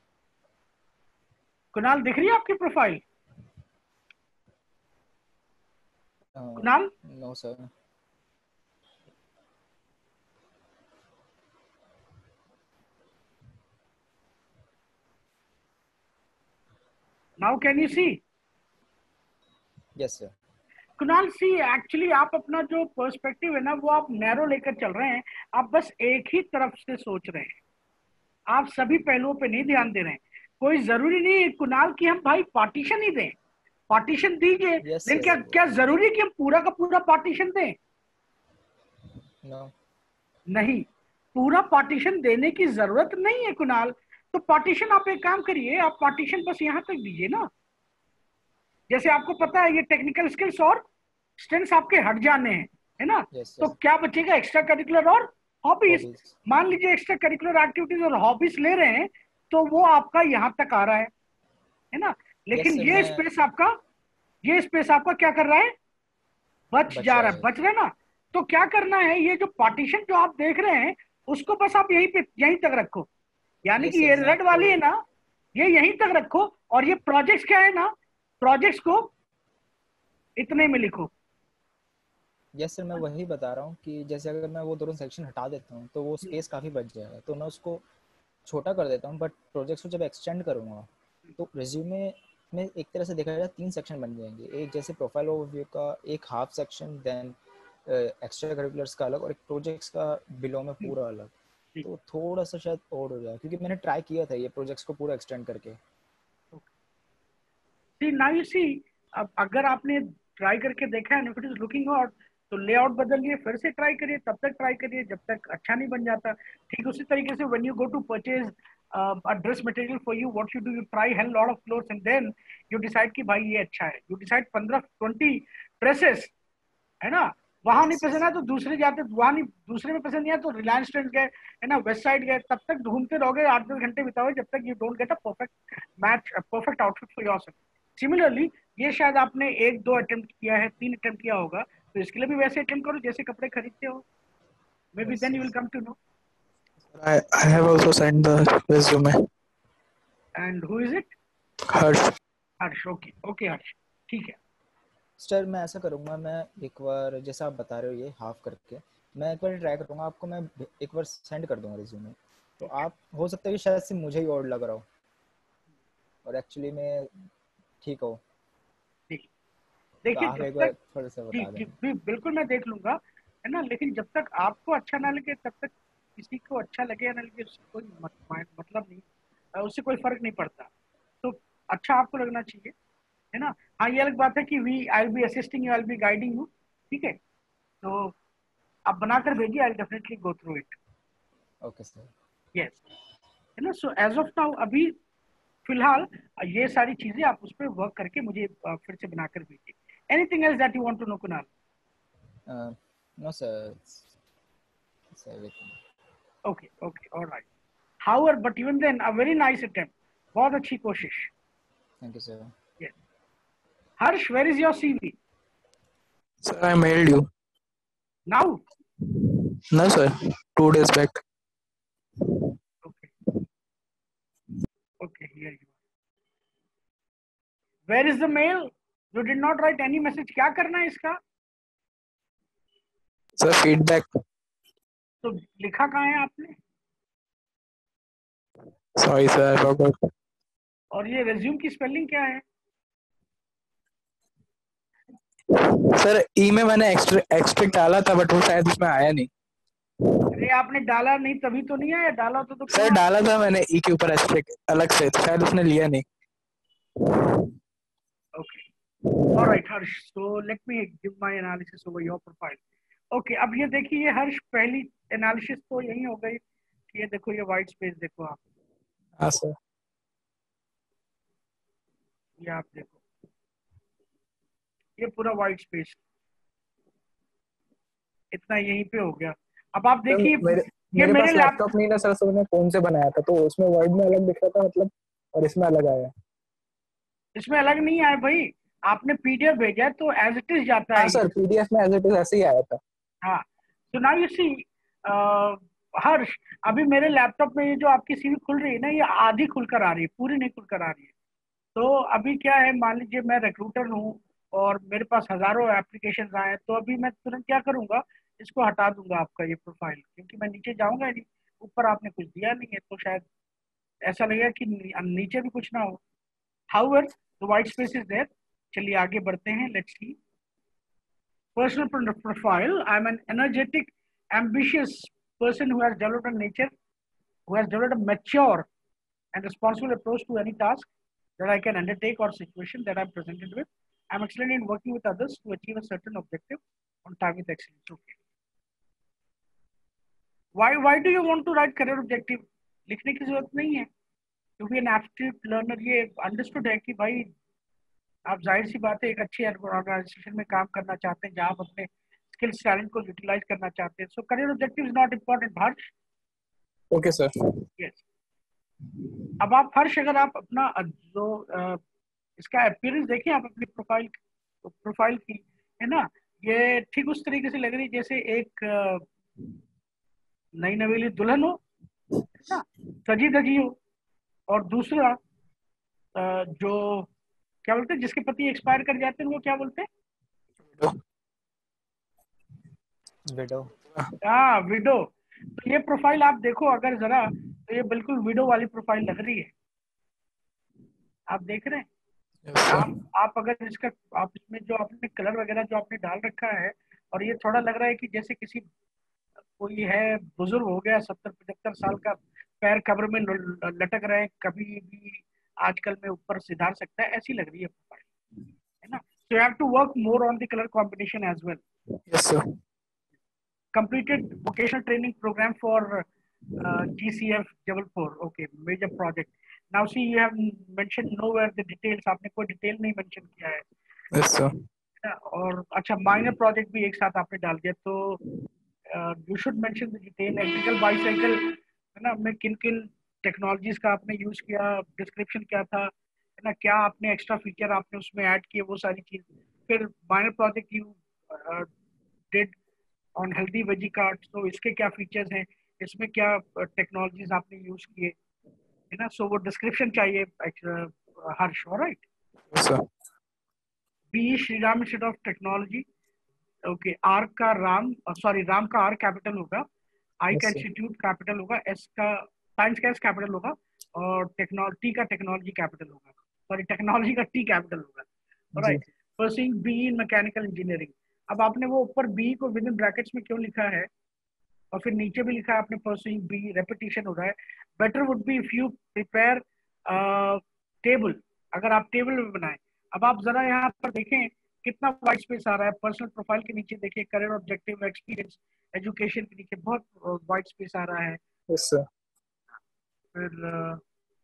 कुणाल दिख रही है आपकी profile? Kunal? No sir. Now can you see? Yes sir. Kunal see, actually आप अपना जो पर्सपेक्टिव है ना वो आप नैरो लेकर चल रहे हैं. आप बस एक ही तरफ से सोच रहे हैं, आप सभी पहलुओं पे नहीं ध्यान दे रहे हैं. कोई जरूरी नहीं है कुणाल कि हम भाई पार्टीशन ही दें, पार्टीशन दीजिए, yes, लेकिन क्या क्या जरूरी है कि हम पूरा का पूरा पार्टीशन दें? no. नहीं, पूरा पार्टीशन देने की जरूरत नहीं है कुणाल. तो पार्टीशन आप एक काम करिए, आप पार्टीशन बस यहाँ तक दीजिए ना. जैसे आपको पता है ये टेक्निकल स्किल्स और स्ट्रेंथ्स आपके हट जाने हैं, है ना? yes, तो क्या बचेगा? एक्स्ट्रा करिकुलर और हॉबीज. मान लीजिए एक्स्ट्रा करिकुलर एक्टिविटीज और हॉबीज ले रहे हैं तो वो आपका यहाँ तक आ रहा है, है ना? लेकिन yes, ये स्पेस आपका ये स्पेस आपका क्या कर रहा है? बच जा रहा है. बच रहा है ना? तो क्या करना है, ये जो पार्टीशन जो आप देख रहे हैं उसको बस आप यहीं पे यहीं तक रखो. यानी कि ये रेड वाली है ना, ये यहीं तक रखो, और ये प्रोजेक्ट्स क्या है ना, प्रोजेक्ट्स को इतने में लिखो. यस सर, मैं वही बता रहा हूँ कि जैसे अगर मैं वो दोनों सेक्शन हटा देता हूँ तो वो स्पेस काफ़ी बच जाएगा, तो मैं उसको छोटा कर देता हूँ. बट प्रोजेक्ट्स को जब एक्सटेंड करूँगा तो रिज्यूमे में एक तरह से देखा जाए तीन सेक्शन बन जाएंगे. एक जैसे प्रोफाइल ओवरव्यू का एक half section, then extra curriculars का अलग, और एक प्रोजेक्ट्स का बिलो में पूरा अलग. तो थोड़ा सा शायद और हो जाए, क्योंकि मैंने ट्राई किया था ये प्रोजेक्ट्स को पूरा एक्सटेंड करके. See, now you see, अब अगर आपने ट्राई करके देखा है, if it is looking odd, तो लेआउट बदलिए, फिर से ट्राई करिए, तब तक ट्राई करिए जब तक अच्छा नहीं बन जाता. ठीक उसी तरीके से when you go to purchase uh, a dress material for you, what you do, you try hell lot of clothes and then you decide कि भाई ये अच्छा है. You decide पंद्रह ट्वेंटी ड्रेसेस, है ना? वहां नहीं पसंद है तो दूसरे जाते, वहां नहीं, दूसरे में पसंद नहीं है तो रिलायंस ट्रेंड्स गए, है ना, वेस्ट साइड गए. तब तक ढूंढते रहोगे, आठ दस घंटे बिताओगे जब तक you don't get a perfect match, a perfect outfit for yourself. Similarly, ये शायद आपने एक दो अटेम्प्ट किया है, तीन अटेम्प्ट किया होगा, तो इसके लिए भी वैसे अटेम्प्ट करो जैसे कपड़े खरीदते हो, may be Yes, then you will yes. Come to know. I, I have also sent the resume. And who is it? Harsh. Harsh. Okay okay Harsh, ठीक है. सर मैं ऐसा करूँगा, मैं एक बार जैसा आप बता रहे हो ये हाफ करके, मैं एक बार ट्राई करूँगा, आपको मैं एक बार सेंड कर दूँगा रिज्यूमे, तो आप हो सकता है कि शायद से मुझे ही और लग रहा हो और एक्चुअली में ठीक हो, ठीक. तो देखिए आप जब एक बार तक, थोड़ा सा जी बता जी दें. भी बिल्कुल मैं देख लूंगा, है ना, लेकिन जब तक आपको अच्छा ना लगे तब तक किसी को अच्छा लगे या ना लगे उससे कोई मत, मतलब नहीं, अ, उससे कोई फर्क नहीं पड़ता. तो अच्छा आपको लगना चाहिए, है ना. हाँ ये अलग बात है कि we I will be assisting you, I will be guiding you, ठीक है. तो आप बनाकर भेजिए, I definitely go through it. Okay sir. Yes, है ना. सो एज ऑफ नाउ अभी फिलहाल ये सारी चीजें आप उस पर वर्क करके मुझे अ, फिर से बनाकर भेजिए. Anything else that you want to know Kunal? No sir, it's everything. Okay okay alright. However but even then a very nice attempt, बहुत अच्छी कोशिश. Thank you sir. Yes. Harsh, where is your CV Sir, I mailed you. Now? No, sir. Two days back. Okay okay, here you. Where is the mail? You did not write any message. क्या करना है इसका? Sir, feedback. तो लिखा कहाँ है आपने? Sorry, sir. I forgot. और ये रेज्यूम की स्पेलिंग क्या है? सर ई में मैंने एक्सट्रैक्ट डाला था बट वो शायद उसमें आया नहीं. अरे आपने डाला नहीं तभी तो नहीं आया, डाला तो, तो सर क्यों? डाला था मैंने ई के ऊपर एक्सट्रैक्ट अलग से, तो शायद उसने लिया नहीं. Okay alright Harsh, so let me give my analysis over your profile. Okay, अब ये देखिए, ये हर्ष पहली एनालिसिस तो यही हो गई कि ये देखो, ये वाइट स्पेस देखो आप, हाँ सर. ये आप देखो, ये पूरा वाइट स्पेस इतना यहीं पे हो गया. अब आप सर देखिए, मेरे ये मेरे मेरे पास लैप, लैपटॉप नहीं ना सर, तो मैंने फोन से बनाया था, तो उसमें वर्ड में अलग दिख रहा था मतलब, और इसमें अलग आया. इसमें अलग नहीं आया भाई, आपने पीडीएफ भेजा है तो एज इट इज जाता हाँ है सर, ये. पीडीएफ में एज इट इज ऐसे ही आया था. हाँ, तो नाउ यू सी हर्ष, अभी मेरे लैपटॉप में ये जो आपकी सीवी खुल रही है ना, ये आधी खुलकर आ रही है, पूरी नहीं खुलकर आ रही है. तो अभी क्या है, मान लीजिए मैं रिक्रूटर हूँ और मेरे पास हजारों एप्लीकेशन आए हैं, तो अभी मैं तुरंत क्या करूंगा, इसको हटा दूंगा आपका ये प्रोफाइल, क्योंकि मैं नीचे जाऊंगा ही नहीं, ऊपर आपने कुछ दिया नहीं है, तो शायद ऐसा लगेगा कि नी- नीचे भी कुछ ना हो. However the white space is there. चलिए आगे बढ़ते हैं, let's see. Personal pro- profile: I'm an energetic, ambitious person who has developed a nature, who has developed a mature and responsible approach to any task that I can undertake or situation that I'm presented with. I'm excellent in working with others to achieve a certain objective on time with excellence. Okay. Why why do you want to write career objective? लिखने की जरूरत नहीं है. To be an aptitude learner, ये understood है कि भाई आप जाहिर सी बात है एक अच्छी ऑर्गेनाइजेशन में काम करना चाहते हैं जहां आप अपने स्किल्स टैलेंट को यूटिलाइज करना चाहते हैं. So career objective is not important Harsh. Okay sir. Yes. अब आप हर्ष, अगर आप अपना अ, जो अ, इसका अपीयरेंस देखें, आप अपनी प्रोफाइल प्रोफाइल की, है ना, ये ठीक उस तरीके से लग रही है जैसे एक अ, नई नवेली दुल्हन हो, है ना, सजी धजी हो. और दूसरा अ, जो क्या बोलते हैं, जिसके पति एक्सपायर कर जाते हैं, वो क्या बोलते हैं? विडो. हाँ, विडो. तो ये प्रोफाइल आप देखो अगर जरा, तो ये बिल्कुल विडो वाली प्रोफाइल लग रही है. आप देख रहे हैं? यस और सर. आप आप अगर इसका, आप इसमें जो आपने कलर वगैरह जो आपने डाल रखा है, और ये थोड़ा लग रहा है कि जैसे किसी, कोई है बुजुर्ग हो गया सत्तर पचहत्तर साल का, पैर कब्र में ल- लटक रहे हैं, कभी भी आजकल में ऊपर सिधार सकता है, ऐसी लग रही है प्रोफाइल, है ना. So you have to work more on the colour combination as well. Yes sir. Completed vocational training program for uh, G C F Jabalpur. Okay, major project. Now see, you have mentioned nowhere the details. आपने कोई detail नहीं mention किया है. Yes sir. है ना? और अच्छा, minor project भी एक साथ आपने डाल दिया, तो you should mention the detail. Electrical bicycle, है ना, में किन किन टेक्नोलॉजीज का आपने यूज किया, डिस्क्रिप्शन क्या था, है ना, क्या आपने एक्स्ट्रा फीचर आपने उसमें ऐड किए वो सारी चीज। फिर minor project you did on healthy veggie card, तो इसके क्या फीचर्स हैं, इसमें क्या टेक्नोलॉजीज आपने यूज किए, है ना। सो वो डिस्क्रिप्शन चाहिए uh, Harsh, right. Yes, sir. B Shri Ram Institute of Technology, okay. R का राम, सॉरी राम का आर कैपिटल होगा, आई का Yes, sir. इंस्टीट्यूट कैपिटल होगा, एस का साइंस का एस कैपिटल होगा, और टेक्नोलॉजी टी का टेक्नोलॉजी कैपिटल होगा, सॉरी टेक्नोलॉजी का टी कैपिटल होगा, जी. Right. Pursuing B in mechanical engineering. अब आपने वो ऊपर बी को विद इन ब्रैकेट्स में क्यों लिखा है, और फिर नीचे भी लिखा है आपने परसिंग बी, रेपिटेशन हो रहा है। Better would be if you prepare table, अगर आप टेबल में बनाएं। अब आप जरा यहाँ पर देखें कितना वाइट स्पेस आ रहा है, पर्सनल प्रोफाइल के नीचे देखिए, करियर ऑब्जेक्टिव, एक्सपीरियंस, एजुकेशन के नीचे बहुत वाइट स्पेस आ रहा है। Yes, sir. फिर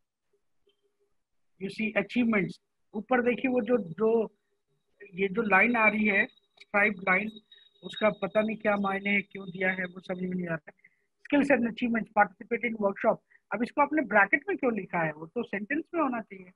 यू सी अचीवमेंट्स, ऊपर देखिए वो जो जो ये जो लाइन आ रही है स्ट्राइप लाइन, उसका पता नहीं क्या मायने है, क्यों दिया है वो समझ में नहीं आता है। Skills and achievements, participate in workshop, अब इसको आपने ब्रैकेट में क्यों लिखा है, वो तो सेंटेंस में होना चाहिए।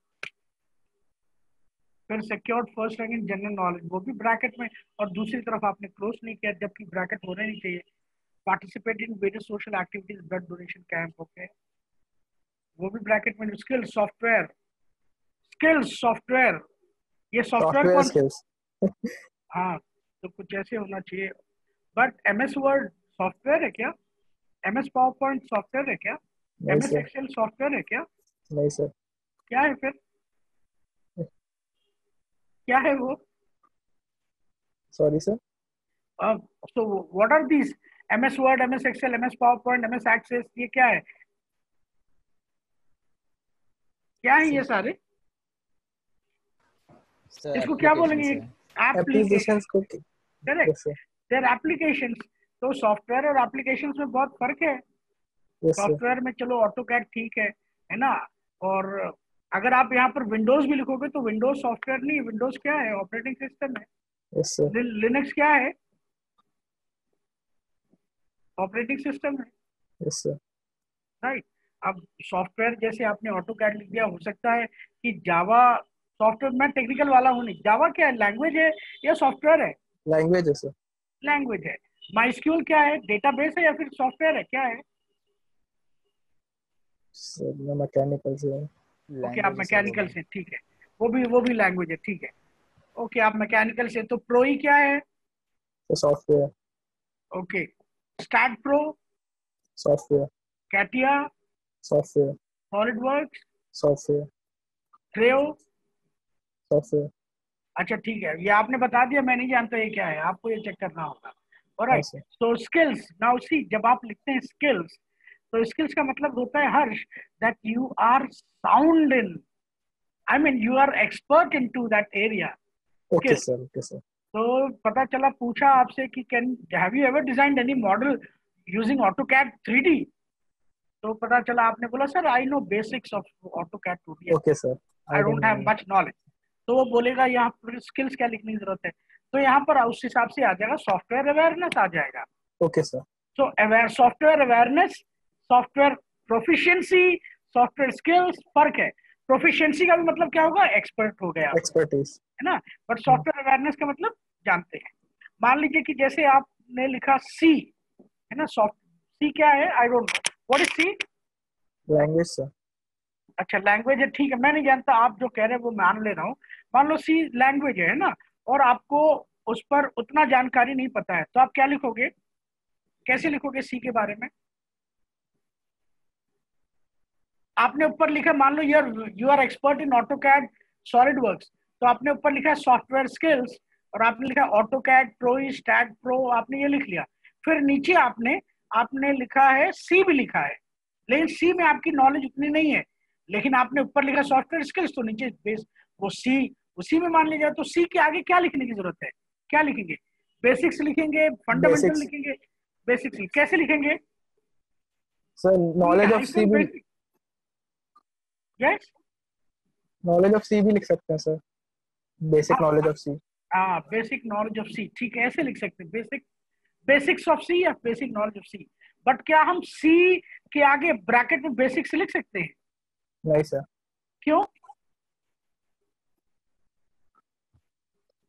फिर secured first rank in general knowledge, वो भी ब्रैकेट में, और दूसरी तरफ आपने क्लोज नहीं किया, जबकि ब्रैकेट होना नहीं चाहिए। Participate in various social activities, blood donation camp, okay, वो भी ब्रैकेट में। स्किल सॉफ्टवेयर, स्किल्स सॉफ्टवेयर, ये सॉफ्टवेयर Software कौन, skills. हाँ तो कुछ ऐसे होना चाहिए। But M S Word software है क्या, M S PowerPoint software है क्या, एम नहीं एस सर. एक्सेल सॉफ्टवेयर है क्या, नहीं सर. क्या है फिर, क्या है वो। Sorry sir. So what are these, M S Word, M S Excel, M S PowerPoint, M S Access, ये क्या है, क्या है ये Sir. सारे, सर इसको क्या बोलेंगे, एप्लीकेशन है. एप्लीकेशन, Applications को. Correct, Yes sir. There applications. तो सॉफ्टवेयर और एप्लीकेशंस में बहुत फर्क है। Yes sir. सॉफ्टवेयर में चलो ऑटो कैड ठीक है है ना, और अगर आप यहाँ पर विंडोज भी लिखोगे तो विंडोज सॉफ्टवेयर नहीं, विंडोज क्या है, ऑपरेटिंग सिस्टम है। Yes sir. लिनक्स क्या है, ऑपरेटिंग सिस्टम है, Yes sir. राइट। अब सॉफ्टवेयर जैसे आपने ऑटो कैड लिख दिया, हो सकता है कि जावा सॉफ्टवेयर, मैं टेक्निकल वाला हूँ नहीं, जावा क्या है, लैंग्वेज है या सॉफ्टवेयर है, Language है sir. लैंग्वेज है। माइस्क्यूल क्या है, डेटाबेस है या फिर सॉफ्टवेयर है, क्या है। Sir, मैं मैकेनिकल से हूँ. ओके आप लैंग्वेज है सर वो मैकेनिकल भी. से, ठीक है, वो भी वो भी लैंग्वेज है, ठीक है। ओके आप मैकेनिकल से, तो प्रो ही क्या है, तो software. Okay, Stat Pro, software. CATIA, software. SolidWorks, software. Creo, software. अच्छा ठीक है, ये आपने बता दिया, मैं नहीं जानता ये क्या है, आपको ये चेक करना होगा। हाँ ऑलराइट, सर. तो स्किल्स, नाउ सी, जब आप लिखते हैं स्किल्स, तो स्किल्स का मतलब होता है Harsh that you are sound in, I mean you are expert in to that area, okay skill. Sir. Okay sir. तो पता चला, पूछा आपसे कि can have you ever designed any model using AutoCAD three D, तो पता चला आपने बोला sir I know basics of AutoCAD two D, okay sir. I I don't have don't. Much knowledge. तो वो बोलेगा यहाँ पर स्किल्स क्या लिखने की जरूरत है, तो यहाँ पर उस हिसाब से आ जाएगा, सॉफ्टवेयर अवेयरनेस आ जाएगा। Okay sir. So aware, software awareness, software proficiency, software skills, फर्क है। प्रोफिशिएंसी का भी मतलब क्या होगा, एक्सपर्ट हो गया, एक्सपर्टीज. है ना। बट सॉफ्टवेयर अवेयरनेस का मतलब जानते हैं। मान लीजिए कि जैसे आपने लिखा सी, है ना, सॉफ्ट, सी क्या है, I don't know what is C. Language sir. अच्छा लैंग्वेज है, ठीक है, मैं नहीं जानता, आप जो कह रहे हैं वो मान ले रहा हूँ। मान लो सी लैंग्वेज है ना, और आपको उस पर उतना जानकारी नहीं पता है, तो आप क्या लिखोगे, कैसे लिखोगे सी के बारे में। आपने ऊपर लिखा, मान लो your you are expert in AutoCAD SolidWorks, तो आपने ऊपर लिखा सॉफ्टवेयर स्किल्स, और आपने लिखा ऑटोकैड प्रो, स्टैट प्रो, आपने ये लिख लिया। फिर नीचे आपने आपने लिखा है सी भी लिखा है, लेकिन सी में आपकी नॉलेज उतनी नहीं है, लेकिन आपने ऊपर लिखा सॉफ्टवेयर स्किल्स, तो नीचे बेस वो सी उसी में मान लीजिए, तो सी के आगे क्या लिखने की जरूरत है, क्या लिखेंगे, बेसिक्स लिखेंगे, फंडामेंटल बेसिक्स. लिखेंगे, बेसिक्स कैसे लिखेंगे, sir C knowledge of C hyphen भी. Basic, yes, knowledge of C भी लिख सकते हैं sir. Basic knowledge of C. हाँ बेसिक नॉलेज ऑफ सी, ठीक है, ऐसे लिख सकते हैं, बेसिक बेसिक्स ऑफ सी या basic knowledge of C. But क्या हम सी के आगे ब्रैकेट में बेसिक्स लिख सकते हैं, नहीं सर. क्यों,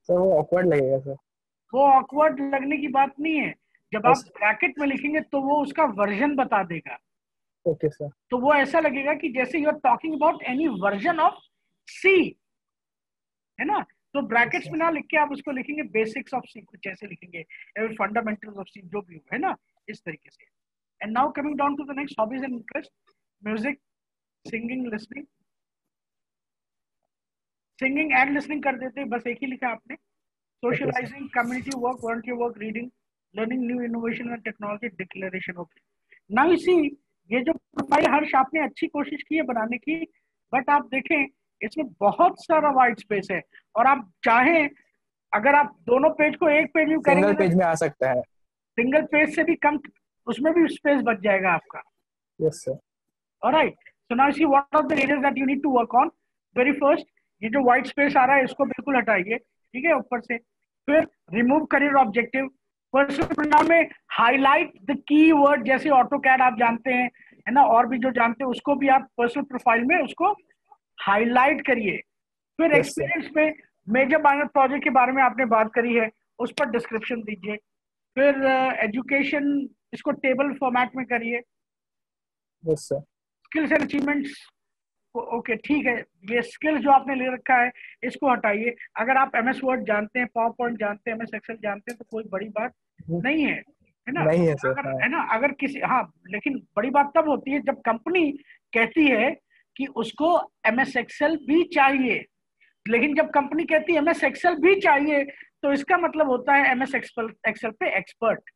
सर वो ऑकवर्ड लगेगा सर। वो ऑकवर्ड लगने की बात नहीं है, जब आप ब्रैकेट में लिखेंगे तो वो उसका वर्जन बता देगा। Okay sir. तो वो ऐसा लगेगा कि जैसे you are talking about any version of C, है ना। तो ब्रैकेट्स में ना लिख के आप उसको लिखेंगे बेसिक्स ऑफ सी, कुछ ऐसे लिखेंगे, फंडामेंटल्स ऑफ सी, जो भी हो, है ना, इस तरीके से। And now coming down to the next, hobbies and interest. Music, singing, listening. Singing and listening कर देते, बस एक ही लिखा आपने। Socialising, community work, volunteer work, reading, learning new innovation and technology, declaration. Okay, now you see, ये जो profile हर्ष आपने अच्छी कोशिश की है बनाने की, बट आप देखें इसमें बहुत सारा वाइट स्पेस है, और आप चाहें अगर आप दोनों पेज को एक पेज में सिंगल करेंगे पेज में आ सकता है। सिंगल पेज से भी कम, उसमें भी स्पेस बच जाएगा आपका। Yes sir. Alright, so now see what are the areas that you need to work on. Very first, ये जो व्हाइट स्पेस आ रहा है इसको बिल्कुल हटाइए, ठीक है, ऊपर से। फिर remove career objective. Personal pronoun में हाईलाइट द की वर्ड, जैसे ऑटो कैड आप जानते हैं, है ना, और भी जो जानते हैं उसको भी आप पर्सनल प्रोफाइल में उसको हाईलाइट करिए। फिर यस सर। एक्सपीरियंस में मेजर माइनर प्रोजेक्ट के बारे में आपने बात करी है, उस पर डिस्क्रिप्शन दीजिए। फिर एजुकेशन, इसको टेबल फॉर्मेट में करिए। Yes sir. Skills and achievements, okay ठीक है, ये स्किल्स जो आपने ले रखा है इसको हटाइए। अगर आप एमएस वर्ड जानते हैं, पावर पॉइंट जानते हैं, एमएस एक्सेल जानते हैं, तो कोई बड़ी बात नहीं है, है ना। नहीं है सर। अगर, हाँ। है ना, अगर किसी, हाँ, लेकिन बड़ी बात तब होती है जब कंपनी कहती है कि उसको एमएस एक्सेल भी चाहिए। लेकिन जब कंपनी कहती है एमएस एक्सेल भी चाहिए, तो इसका मतलब होता है एमएस एक्सेल एक्सेल पे एक्सपर्ट,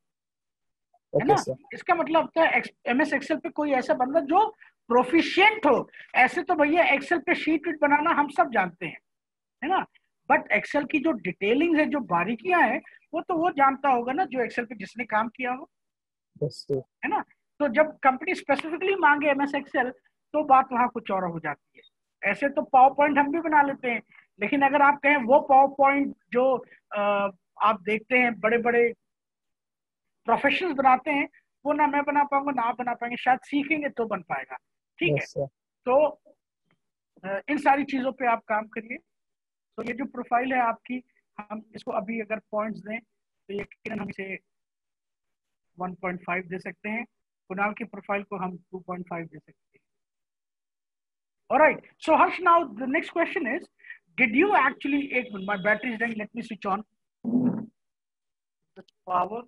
है ओके ना। सर। इसका मतलब होता है एमएस एक्सेल पे कोई ऐसा बंदा जो प्रोफिशिएंट हो। ऐसे तो भैया एक्सेल पे शीट वीट बनाना हम सब जानते हैं, है ना, बट एक्सेल की जो डिटेलिंग है, जो बारीकियां हैं, वो तो वो जानता होगा ना जो एक्सेल पे जिसने काम किया हो, यस सर। है ना। तो जब कंपनी स्पेसिफिकली मांगे एमएस एक्सेल, तो बात वहां कुछ और हो जाती है। ऐसे तो पावर पॉइंट हम भी बना लेते हैं, लेकिन अगर आप कहें वो पावर पॉइंट जो आ, आप देखते हैं बड़े बड़े प्रोफेशनल्स बनाते हैं, वो ना मैं बना पाऊंगा ना आप बना पाएंगे, शायद सीखेंगे तो बन पाएगा, ठीक है। Yes sir. तो अ, इन सारी चीजों पे आप काम करिए। तो ये जो प्रोफाइल है आपकी, हम इसको अभी अगर पॉइंट्स दें तो यकीनन हम इसे वन पॉइंट फाइव दे सकते हैं। कुणाल की प्रोफाइल को हम टू पॉइंट फाइव दे सकते हैं। Alright, so Harsh, now the next question is, did you actually, एक मिनट, my battery is dying, let me switch on the power.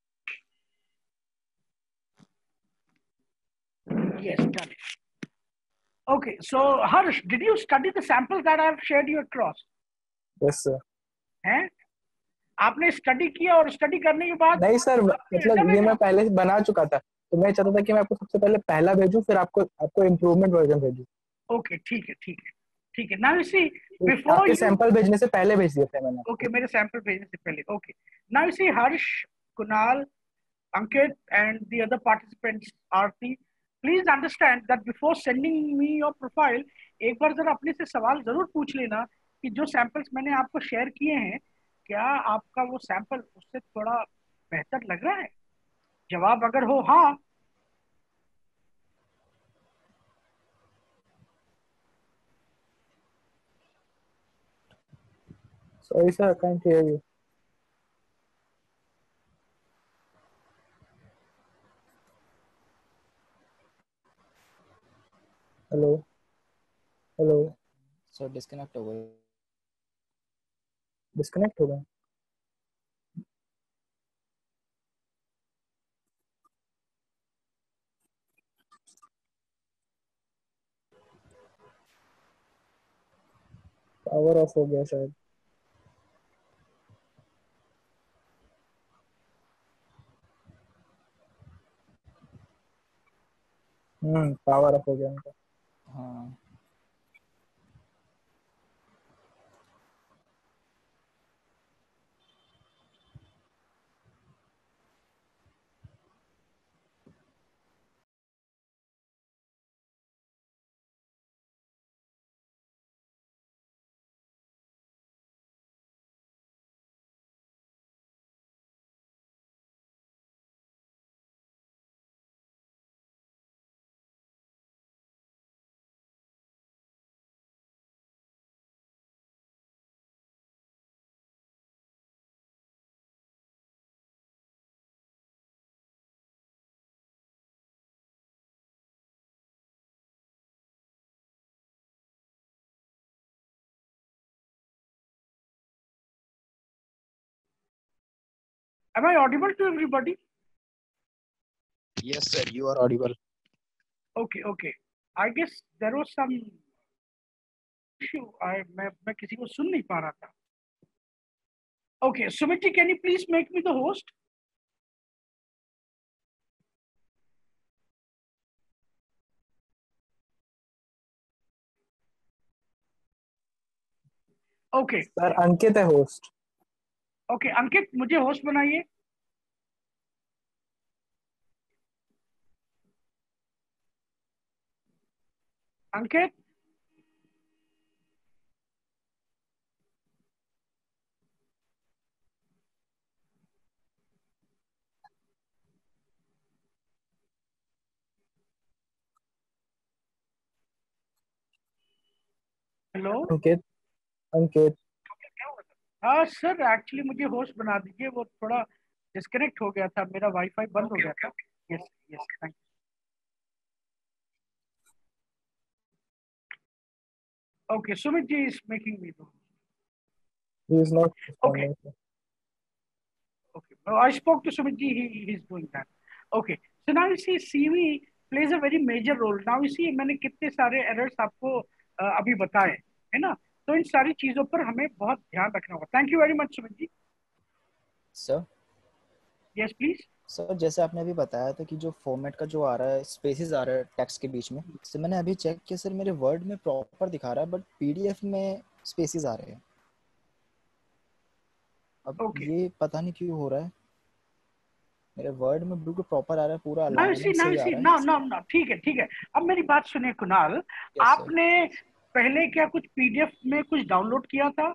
Yes, done. Okay, so Harsh, did you study the samples that I have shared you across? Yes sir. हैं? आपने study किया और study करने के बाद नहीं सर, आपने ऐसा मतलब ये भेजा? मैं पहले से बना चुका था, तो मैं चाहता था कि मैं आपको सबसे पहले पहला भेजूं, फिर आपको आपको इम्प्रूवमेंट वर्जन भेजूं। ओके, ठीक है, ठीक है, ठीक है। नाउ यू सी, तो बिफोर आपके यू, सैंपल भेजने से पहले भेज दिए थे मैंने ओके, आपको। मेरे सैंपल भेजने से पहले, okay. Now you see Harsh, Kunal, Ankit, and the other participants, Aarti, please understand that before sending me your profile, एक बार जरा अपने से सवाल जरूर पूछ लेना कि जो सैंपल्स मैंने आपको शेयर किए हैं, क्या आपका वो सैंपल उससे थोड़ा बेहतर लग रहा है। जवाब अगर हो हाँ, sorry sir, I can't hear you. Hello. Hello. Sir disconnect हो गए। डिस्कनेक्ट हो गया। पावर ऑफ हो गया शायद। हम्म पावर ऑफ हो गया उनका। हाँ। Am I audible to everybody? Yes sir, you are audible. Okay, okay. I guess there was some issue. I मैं मैं किसी को सुन नहीं पा रहा था. Okay, Sumit ji, can you please make me the host? Okay. Sir Ankit है host. Okay, अंकित मुझे होस्ट बनाइए. अंकित. हेलो अंकित अंकित हाँ सर, एक्चुअली मुझे होस्ट बना दीजिए. वो थोड़ा डिस्कनेक्ट हो गया था, मेरा वाईफाई बंद हो गया था. Yes yes, thank you. Okay, Sumit ji is making me दो. He is not Okay. Responding. Okay. Uh, I spoke to Sumit ji. He he's doing that. Okay. So now you see C V plays a very major role. Now you see मैंने कितने सारे errors आपको uh, अभी बताए, है ना? तो इन सारी चीजों पर हमें बहुत ध्यान रखना होगा. Thank you very much, Sumit ji. Sir Yes, please. Sir जैसे आपने अभी बताया था कि जो फॉर्मेट का जो आ रहा है, स्पेसेस आ रहा है टेक्स्ट के बीच में, तो मैंने अभी चेक किया सर, मेरे वर्ड में प्रॉपर दिखा रहा है बट पीडीएफ में स्पेसेस आ रहे हैं. अब Okay. ये पता नहीं क्यों हो रहा है. मेरे वर्ड में बिल्कुल प्रॉपर आ रहा है, पूरा Now you see, alignment now सही you आ see, रहा है. now now now ठीक है ठीक है. अब मेरी बात सुनिए कुणाल. Yes, sir. आपने पहले क्या कुछ पीडीएफ में कुछ डाउनलोड किया था?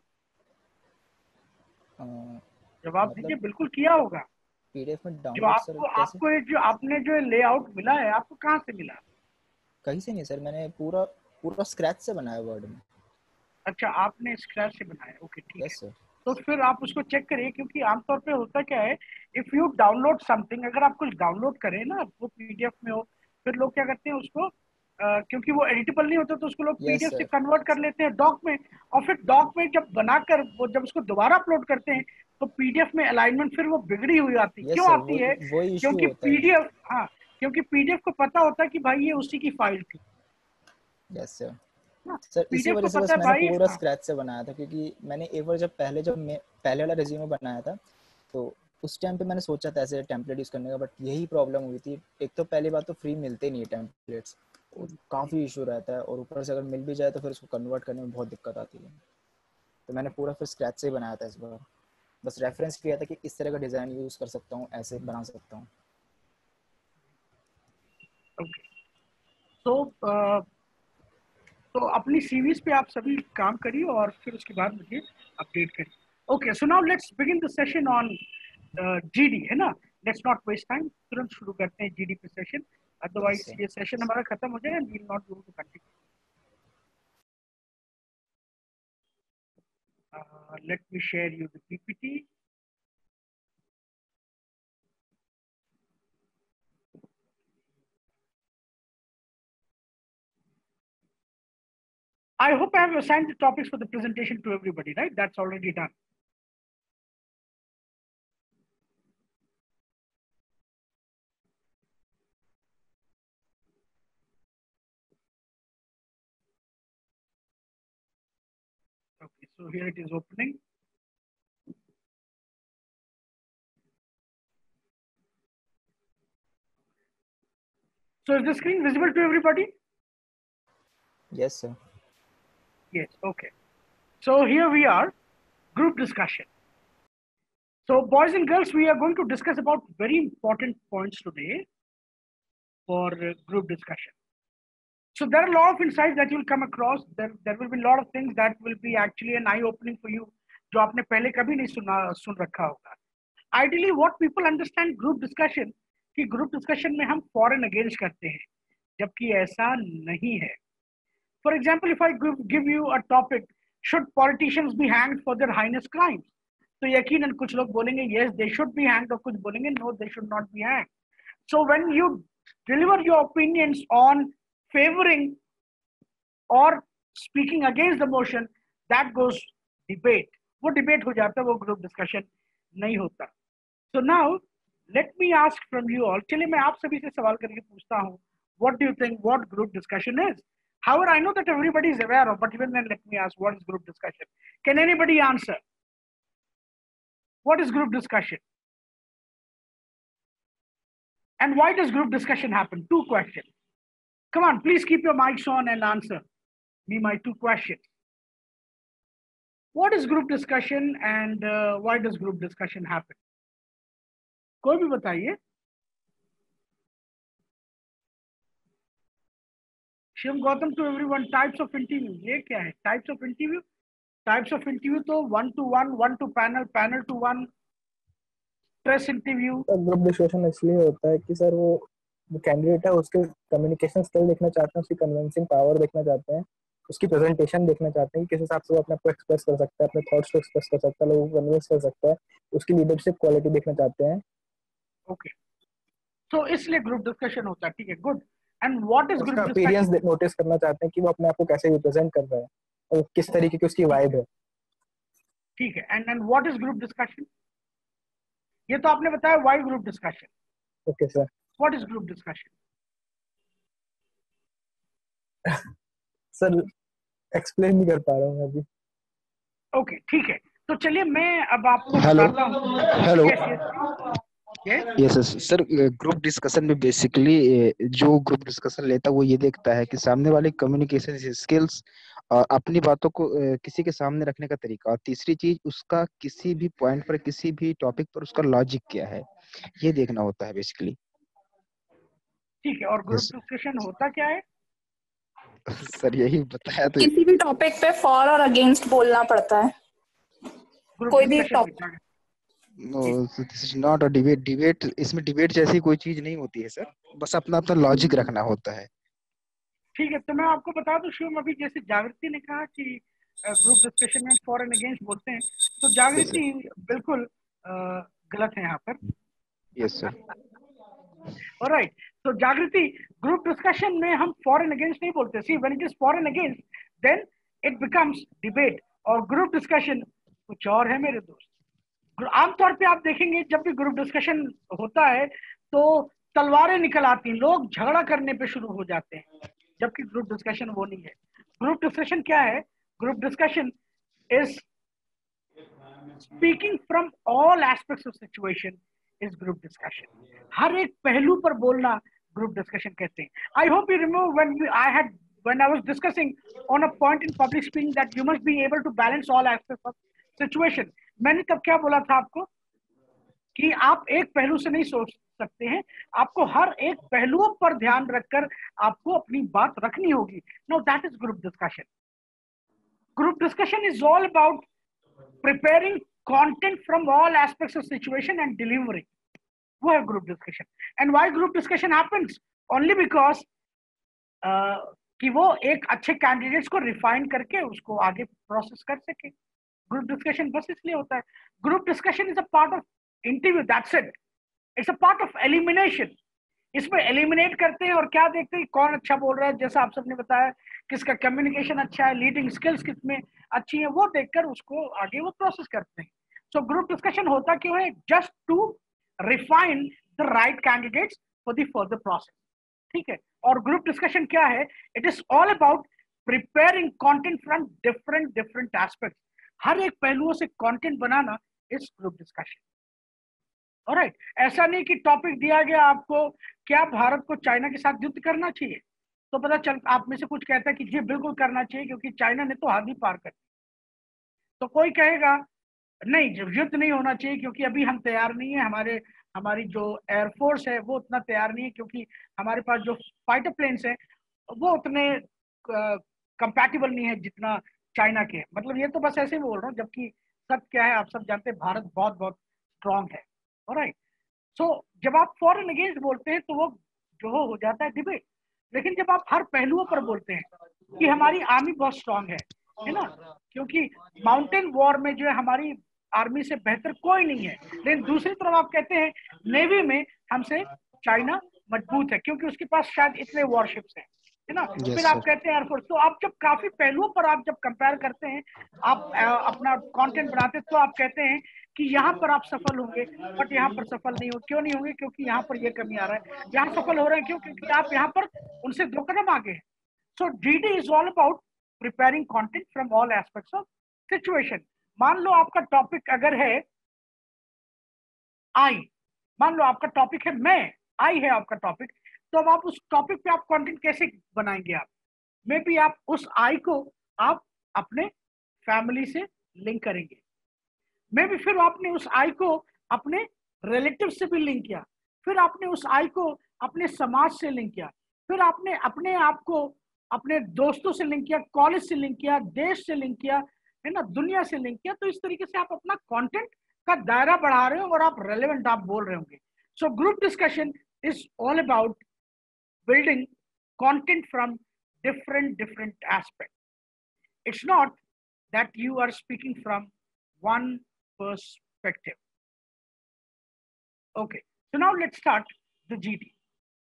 अ, जवाब मतलब दीजिए. बिल्कुल किया होगा. पीडीएफ में जो डाउनलोड सर आपको कैसे? आपको ये जो आपने जो लेआउट मिला है, आपको कहाँ से मिला? कहीं से नहीं सर, मैंने पूरा पूरा स्क्रैच से बनाया वर्ड में. अच्छा, आपने स्क्रैच से बनाया. ओके, ठीक है. Yes sir. तो फिर आप उसको चेक करिए, क्योंकि आमतौर पे होता क्या है, इफ यू डाउनलोड समथिंग, अगर आप कुछ डाउनलोड करें ना, वो पीडीएफ में हो, फिर लोग क्या करते हैं उसको, अ, क्योंकि वो एडिटेबल नहीं होता, तो उसको लोग यस पीडीएफ से सर. कन्वर्ट कर लेते हैं डॉक में. और फिर डॉक में जब बनाकर वो जब उसको दोबारा अपलोड करते हैं, तो पीडीएफ में अलाइनमेंट फिर वो बिगड़ी हुई आती है. यस क्यों सर, आती वो है? वो इशू क्योंकि होता है. पीडीएफ, हाँ, क्योंकि पीडीएफ को पता होता है कि भाई ये उसी की फाइल थी यस सर. ना. सर इसी पीडीएफ वजह को से पता बस है मैंने भाई. पूरा हाँ. स्क्रैच से बनाया था, क्योंकि मैंने एक बार जब पहले जब मैं पहले वाला रिज्यूमे बनाया था, तो उस टाइम पे मैंने सोचा था ऐसे टेम्पलेट यूज़ करने का, बट यही प्रॉब्लम हुई थी. एक तो पहली बात तो फ्री मिलते नहीं है टेम्पलेट्स, काफ़ी इशू रहता है, और ऊपर से अगर मिल भी जाए तो फिर उसको कन्वर्ट करने में बहुत दिक्कत आती है. तो मैंने पूरा फिर स्क्रैच से ही बनाया था इस बार. बस रेफरेंस किया था कि इस तरह का डिज़ाइन यूज़ कर सकता हूँ, ऐसे बना सकता हूँ. ओके. तो तो अपनी सीरीज पे आप सभी काम करिए और फिर उसके बाद मुझे अपडेट करिए. Okay, so now let's begin the session on GD, है ना. लेट्स नॉट वेस्ट टाइम, तुरंत शुरू करते हैं जीडी पे सेशन. Yes otherwise sir. ये सेशन हमारा खत्म हो जाए and we will not be able to continue. Let me share you the PPT. I hope I have assigned the topics for the presentation to everybody, right? That's already done. Okay, so here it is opening. So is the screen visible to everybody? Yes sir. Yes, okay. So here we are, group discussion. So boys and girls, we are going to discuss about very important points today for uh, group discussion. So there are a lot of insights that you'll come across. There, there will be a lot of things that will be actually an eye-opening for you, जो आपने पहले कभी नहीं सुना सुन रखा होगा. Ideally, what people understand group discussion, कि group discussion में हम for and against करते हैं, जबकि ऐसा नहीं है. For example, if I give, give you a topic, should politicians be hanged for their heinous crimes? तो यकीनन कुछ लोग बोलेंगे yes they should be hanged, और कुछ बोलेंगे no they should not be hanged. So when you deliver your opinions on favoring or speaking against the motion, that goes debate. वो debate हो जाता है, वो group discussion नहीं होता. So now let me ask from you all. चलिए मैं आप सभी से सवाल करके पूछता हूँ. What do you think? What group discussion is? However, I know that everybody is aware of, but even then, let me ask: what is group discussion? Can anybody answer? What is group discussion? And why does group discussion happen? Two questions. Come on, please keep your mics on and answer me my two questions. What is group discussion and uh, why does group discussion happen? कोई भी बताइए. Shivam Gautam, to everyone, types of interview. ये क्या है? Types of interview? Types of interview तो one to one, one to panel, panel to one, press interview. Group discussion इसलिए होता है कि सर वो जो कैंडिडेट है उसके कम्युनिकेशन स्किल देखना चाहते हैं, उसकी कन्विंसिंग पावर देखना चाहते हैं, उसकी प्रेजेंटेशन देखना चाहते हैं कि किस हिसाब से वो अपने आप को एक्सप्रेस कर सकता है, अपने थॉट्स को एक्सप्रेस कर सकता है, लोगों को कन्विंस कर सकता है, उसकी लीडरशिप क्वालिटी देखना चाहते हैं. ओके, तो इसलिए ग्रुप डिस्कशन होता है. ठीक है, good. And what is group discussion? Appearance notice करना चाहते हैं कि वो अपने आप को कैसे रिप्रेजेंट कर रहा है और किस तरीके की उसकी वाइब है. ठीक है. And and what is group discussion? ये तो आपने बताया why group discussion. Okay sir. What is group discussion? Sir explain नहीं कर पा रहा हूँ अभी. ओके, ठीक है. तो चलिए मैं अब आपको हेलो बताता हूँ. Hello yes yes sir. Group discussion में बेसिकली जो ग्रुप डिस्कशन लेता है वो ये देखता है कि सामने वाले कम्युनिकेशन स्किल्स और अपनी बातों को अ, किसी के सामने रखने का तरीका, और तीसरी चीज उसका किसी भी पॉइंट पर, किसी भी टॉपिक पर उसका लॉजिक क्या है, ये देखना होता है बेसिकली. ठीक है. और ग्रुप Yes. डिस्कशन होता क्या है? सर यही बताया तो. किसी भी टॉपिक पे फॉर और अगेंस्ट बोलना पड़ता है. ग्रुप कोई भी डिस्कशन टॉपिक. होता है. No, this is not a debate. Debate इसमें डिबेट जैसी कोई चीज नहीं होती है सर. बस अपना अपना लॉजिक रखना होता है. ठीक है. तो मैं आपको बता दूं शिवम, अभी जैसे जागृति ने कहा कि ग्रुप डिस्कशन में फॉर एंड अगेंस्ट बोलते हैं, तो जागृति बिल्कुल अ, गलत है यहाँ पर. Yes sir. ऑलराइट. तो जागृति, ग्रुप डिस्कशन में हम फॉर एंड अगेंस्ट नहीं बोलते. See, when it is for and against then it becomes debate, और ग्रुप डिस्कशन कुछ और है मेरे दोस्त. आमतौर पे आप देखेंगे जब भी ग्रुप डिस्कशन होता है तो तलवारें निकल आती हैं, लोग झगड़ा करने पे शुरू हो जाते हैं, जबकि ग्रुप डिस्कशन वो नहीं है. ग्रुप डिस्कशन क्या है? Group discussion is speaking from all aspects of situation is group discussion. हर एक पहलू पर बोलना ग्रुप डिस्कशन कहते हैं. I hope you remember when I had when I was discussing on a point in public speaking that you must be able to balance all aspects of situation. मैंने तब क्या बोला था आपको कि आप एक पहलू से नहीं सोच सकते हैं, आपको हर एक पहलुओं पर ध्यान रखकर आपको अपनी बात रखनी होगी. Now that is group discussion. Group discussion is all about preparing content from all aspects of situation and delivering. वो है group discussion. And why group discussion happens? Only because uh, कि वो एक अच्छे कैंडिडेट्स को रिफाइन करके उसको आगे प्रोसेस कर सके. ग्रुप डिस्कशन बस इसलिए होता है. Group discussion is a part of interview, that's it. It's a part of elimination. इसमें एलिमिनेट करते हैं और क्या देखते हैं, कौन अच्छा बोल रहा है, जैसा आप सबने बताया, किसका कम्युनिकेशन अच्छा है, लीडिंग स्किल्स किसमें अच्छी है, वो देखकर उसको आगे वो प्रोसेस करते हैं. सो ग्रुप डिस्कशन होता क्यों है? Just to refine the right candidates for the further process. ठीक है. और ग्रुप डिस्कशन क्या है? It is all about preparing content from different different aspects. हर एक पहलुओं से कंटेंट बनाना इज ग्रुप डिस्कशन. ऑलराइट. ऐसा नहीं कि टॉपिक दिया गया आपको, क्या भारत को चाइना के साथ युद्ध करना चाहिए, तो पता चल आप में से कुछ कहता है कि जी बिल्कुल करना चाहिए क्योंकि चाइना ने तो हद ही पार कर दी. तो कोई कहेगा नहीं, युद्ध नहीं होना चाहिए क्योंकि अभी हम तैयार नहीं है, हमारे हमारी जो एयरफोर्स है वो उतना तैयार नहीं है, क्योंकि हमारे पास जो फाइटर प्लेन्स हैं वो उतने कंपैटिबल नहीं है जितना चाइना के. मतलब ये तो बस ऐसे ही बोल रहा हूँ, जबकि सब क्या है आप सब जानते हैं, भारत बहुत बहुत स्ट्रांग है. ऑलराइट. सो जब आप फॉर एंड अगेंस्ट बोलते हैं तो वो जो हो जाता है डिबेट. लेकिन जब आप हर पहलुओं पर बोलते हैं कि हमारी आर्मी बहुत स्ट्रांग है, है ना, क्योंकि माउंटेन वॉर में जो है हमारी आर्मी से बेहतर कोई नहीं है, लेकिन दूसरी तरफ आप कहते हैं नेवी में हमसे चाइना मजबूत है क्योंकि उसके पास शायद इतने वॉरशिप्स हैं, है ना. Yes, फिर आप sir. कहते हैं एयरफोर्स. तो आप जब काफी पहलुओं पर आप जब कंपेयर करते हैं, आप आ, अपना कंटेंट बनाते हैं, तो आप कहते हैं कि यहाँ पर आप सफल होंगे बट यहाँ पर सफल नहीं हो। क्यों नहीं होंगे? क्योंकि यहाँ पर ये कमी आ रहा है। यहाँ सफल हो रहे हैं क्यों? क्योंकि आप यहाँ पर उनसे दो कदम आगे हैं। So GD is all about preparing content from all aspects of situation. मान लो आपका टॉपिक अगर है आई, मान लो आपका टॉपिक है मैं, आई है आपका टॉपिक, तो अब आप उस टॉपिक पे आप कंटेंट कैसे बनाएंगे? आप मे बी आप उस आई को आप अपने फैमिली से लिंक करेंगे, मे बी फिर आपने उस आई को अपने रिलेटिव से भी लिंक किया, फिर आपने उस आई को अपने समाज से लिंक किया, फिर आपने अपने आप को अपने दोस्तों से लिंक किया, कॉलेज से लिंक किया, देश से लिंक किया, है ना, दुनिया से लिंक किया। तो इस तरीके से आप अपना कंटेंट का दायरा बढ़ा रहे हो और आप रेलेवेंट आप बोल रहे होंगे। So group discussion is all about building content from different different aspect. It's not that you are speaking from one perspective. Okay, so now let's start the G D.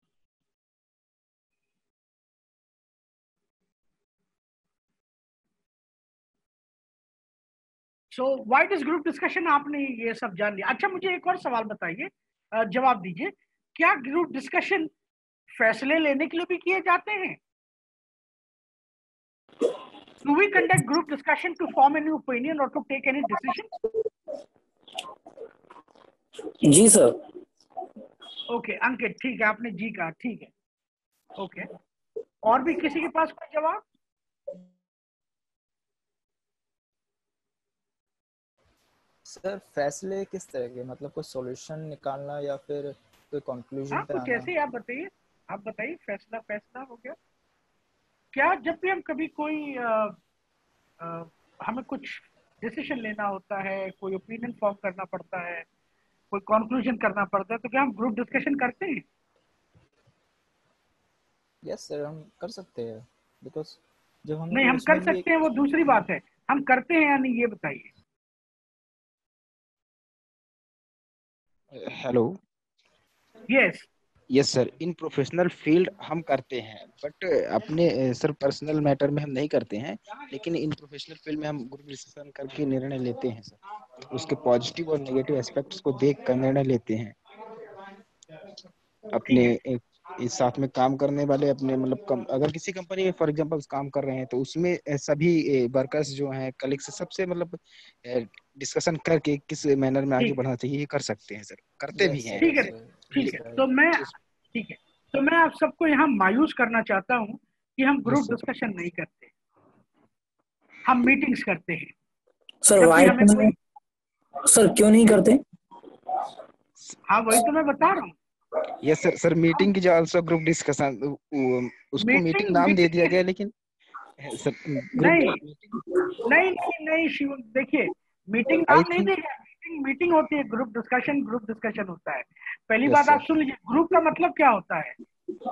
So why does group discussion? आपने ये सब जान लिया। अच्छा, मुझे एक और सवाल बताइए, जवाब दीजिए, क्या ग्रुप डिस्कशन फैसले लेने के लिए भी किए जाते हैं? Do we conduct group discussion to form any opinion or to take any decision? जी सर। ओके अंकित, ठीक है, आपने जी कहा, ठीक है। ओके, और भी किसी के पास कोई जवाब? सर फैसले किस तरह के, मतलब कोई सॉल्यूशन निकालना या फिर कोई कंक्लूजन पे आना? कुछ ऐसे आप बताइए, आप बताइए। फैसला फैसला हो गया क्या? जब भी हम कभी कोई आ, आ, हमें कुछ डिसीजन लेना होता है, कोई ओपिनियन फॉर्म करना पड़ता है, कोई कंक्लूजन करना पड़ता है, तो क्या हम ग्रुप डिस्कशन करते हैं? यस सर, हम कर सकते हैं, बिकॉज जब हम नहीं, हम कर सकते हैं वो दूसरी बात है, हम करते हैं या नहीं ये बताइए। Hello. Yes yes sir, in professional field हम करते हैं, बट अपने सर पर्सनल मैटर में हम नहीं करते हैं, लेकिन इन प्रोफेशनल फील्ड में हम ग्रुप डिस्कशन करके निर्णय लेते हैं सर। उसके पॉजिटिव और नेगेटिव एस्पेक्ट्स को देख कर निर्णय लेते हैं। अपने एक, इस साथ में काम करने वाले अपने मतलब कम, अगर किसी कंपनी में फॉर एग्जांपल काम कर रहे हैं तो उसमें सभी वर्कर्स जो हैं कलीग से सबसे मतलब डिस्कशन करके किस मैनर में आगे बढ़ना चाहिए ये कर सकते हैं सर, करते भी हैं। ठीक है, ठीक है। तो मैं ठीक है तो मैं आप सबको यहाँ मायूस करना चाहता हूँ कि हम ग्रुप डिस्कशन नहीं करते, हम मीटिंग्स करते हैं। सर वाई कोई... सर क्यों नहीं करते? हाँ वही तो मैं बता रहा हूँ। यस सर, सर मीटिंग की जो आल्सो ग्रुप डिस्कशन, उसको मीटिंग नाम दे दिया गया, लेकिन सर नहीं नहीं नहीं नहीं शिव, देखिए मीटिंग नाम नहीं देगा, मीटिंग मीटिंग होती है, ग्रुप डिस्कशन ग्रुप डिस्कशन होता है। पहली बात आप सुन लीजिए, ग्रुप का मतलब क्या होता है?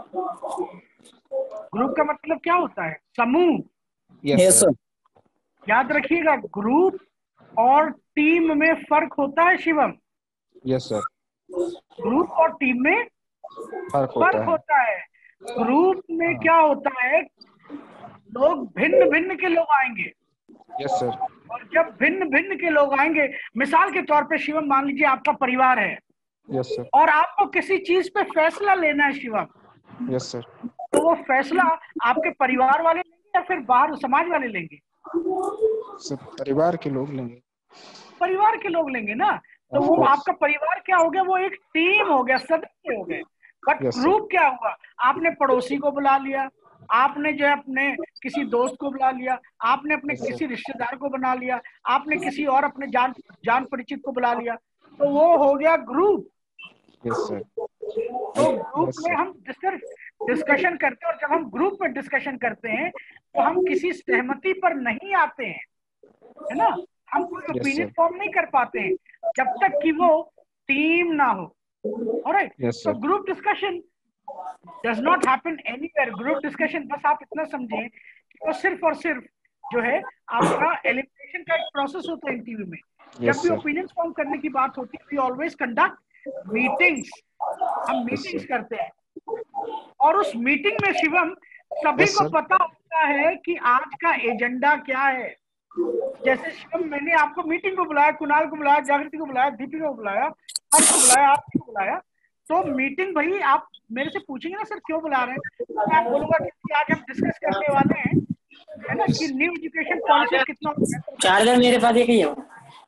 ग्रुप का मतलब क्या होता है? समूह। Yes sir. याद रखिएगा, ग्रुप और टीम में फर्क होता है शिवम। Yes sir. ग्रुप और टीम में फर्क होता, फर्क होता है। ग्रुप में क्या होता है, लोग भिन्न भिन्न के लोग आएंगे। Yes sir. और जब भिन्न भिन्न के लोग आएंगे, मिसाल के तौर पे शिवम मान लीजिए आपका परिवार है। Yes sir. और आपको किसी चीज पे फैसला लेना है शिवम। Yes sir. तो वो फैसला आपके परिवार वाले लेंगे या फिर बाहर समाज वाले लेंगे? सब परिवार के लोग लेंगे। परिवार के लोग लेंगे ना। तो वो आपका परिवार क्या हो गया, वो एक टीम हो गया, सदस्य हो गए। बट ग्रुप क्या हुआ, आपने पड़ोसी को बुला लिया, आपने जो है अपने किसी दोस्त को बुला लिया, आपने अपने किसी रिश्तेदार को बना लिया, आपने किसी और अपने जान जान परिचित को बुला लिया, तो वो हो गया ग्रुप। Yes sir. तो ग्रुप में हम सिर्फ डिस्कशन करते हैं, और जब हम ग्रुप में डिस्कशन करते हैं तो हम किसी सहमति पर नहीं आते हैं, है ना। हम कोई ओपिनियन फॉर्म नहीं कर पाते हैं जब तक कि वो टीम ना हो। Alright, so group discussion does not happen anywhere. Group discussion बस आप इतना समझें कि वो सिर्फ और सिर्फ जो है आपका एलिमिनेशन का एक प्रोसेस होता है इंटरव्यू में। जब भी ओपिनियन फॉर्म करने की बात होती है, वी ऑलवेज कंडक्ट मीटिंग्स, हम मीटिंग्स करते हैं। और उस मीटिंग में शिवम सभी को पता होता है कि आज का एजेंडा क्या है। जैसे शिवम, मैंने आपको मीटिंग को बुलाया, कुणाल को बुलाया, जागृति को बुलाया, दीपिका को बुलाया, हर्ष को बुलाया, आपको बुलाया, तो मीटिंग भाई आप मेरे से पूछेंगे ना सर क्यों बुला रहे हैं, तो मैं बोलूंगा कि आज हम डिस्कस करने वाले हैं, है ना, कि न्यू एजुकेशन पॉलिसी कितना चार्जर मेरे पास एक ही है।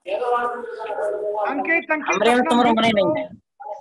अंकित अंकित हमारे यहाँ अपना तुम्हारा mute मना करो। नहीं है।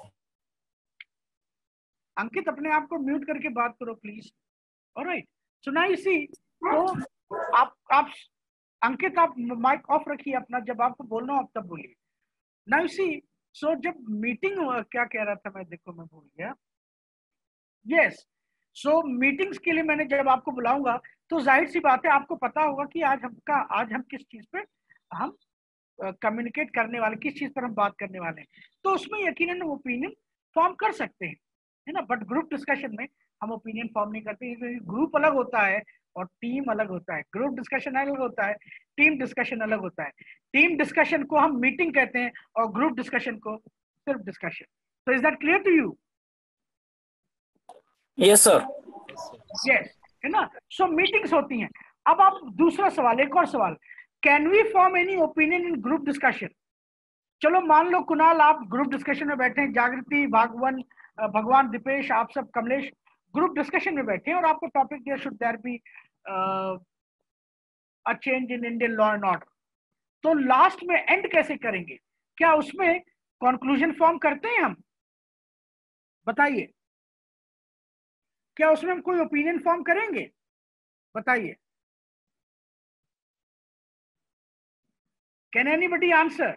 अंकित अपने आप को म्यूट करके बात करो प्लीज। ऑलराइट, सुनाई सी, तो आप आप अंकित आप माइक ऑफ रखिए अपना, जब आपको बोलना हो आप तब बोलिए। नाउ सी, सो जब मीटिंग, क्या कह रहा था मैं, देखो मैं भूल गया। यस, सो मीटिंग्स के लिए मैंने जब आपको बुलाऊंगा तो जाहिर सी बात है आपको पता होगा कि आज हमका आज हम किस चीज पे हम कम्युनिकेट uh, करने वाले, किस चीज पर हम बात करने वाले हैं, तो उसमें यकीनन ओपिनियन फॉर्म कर सकते हैं, है ना। बट ग्रुप डिस्कशन में हम ओपिनियन फॉर्म नहीं करते, ग्रुप अलग होता है और टीम अलग होता है। ग्रुप डिस्कशन अलग होता है, टीम डिस्कशन अलग होता है। टीम डिस्कशन को हम मीटिंग कहते हैं और ग्रुप डिस्कशन को सिर्फ डिस्कशन। तो is that clear to you? Yes sir. Yes, है ना। सो मीटिंग्स होती हैं। अब आप दूसरा सवाल, एक और सवाल, can we form any opinion in group discussion? चलो मान लो कुणाल आप ग्रुप डिस्कशन में बैठे हैं, जागृति, भागवन, भगवान, दीपेश, आप सब, कमलेश ग्रुप डिस्कशन में बैठे हैं और आपको टॉपिक दिया should there be a change in Indian law and order, तो लास्ट में एंड कैसे करेंगे? क्या उसमें कंक्लूजन फॉर्म करते हैं हम? बताइए, क्या उसमें हम कोई ओपिनियन फॉर्म करेंगे? बताइए, can anybody answer?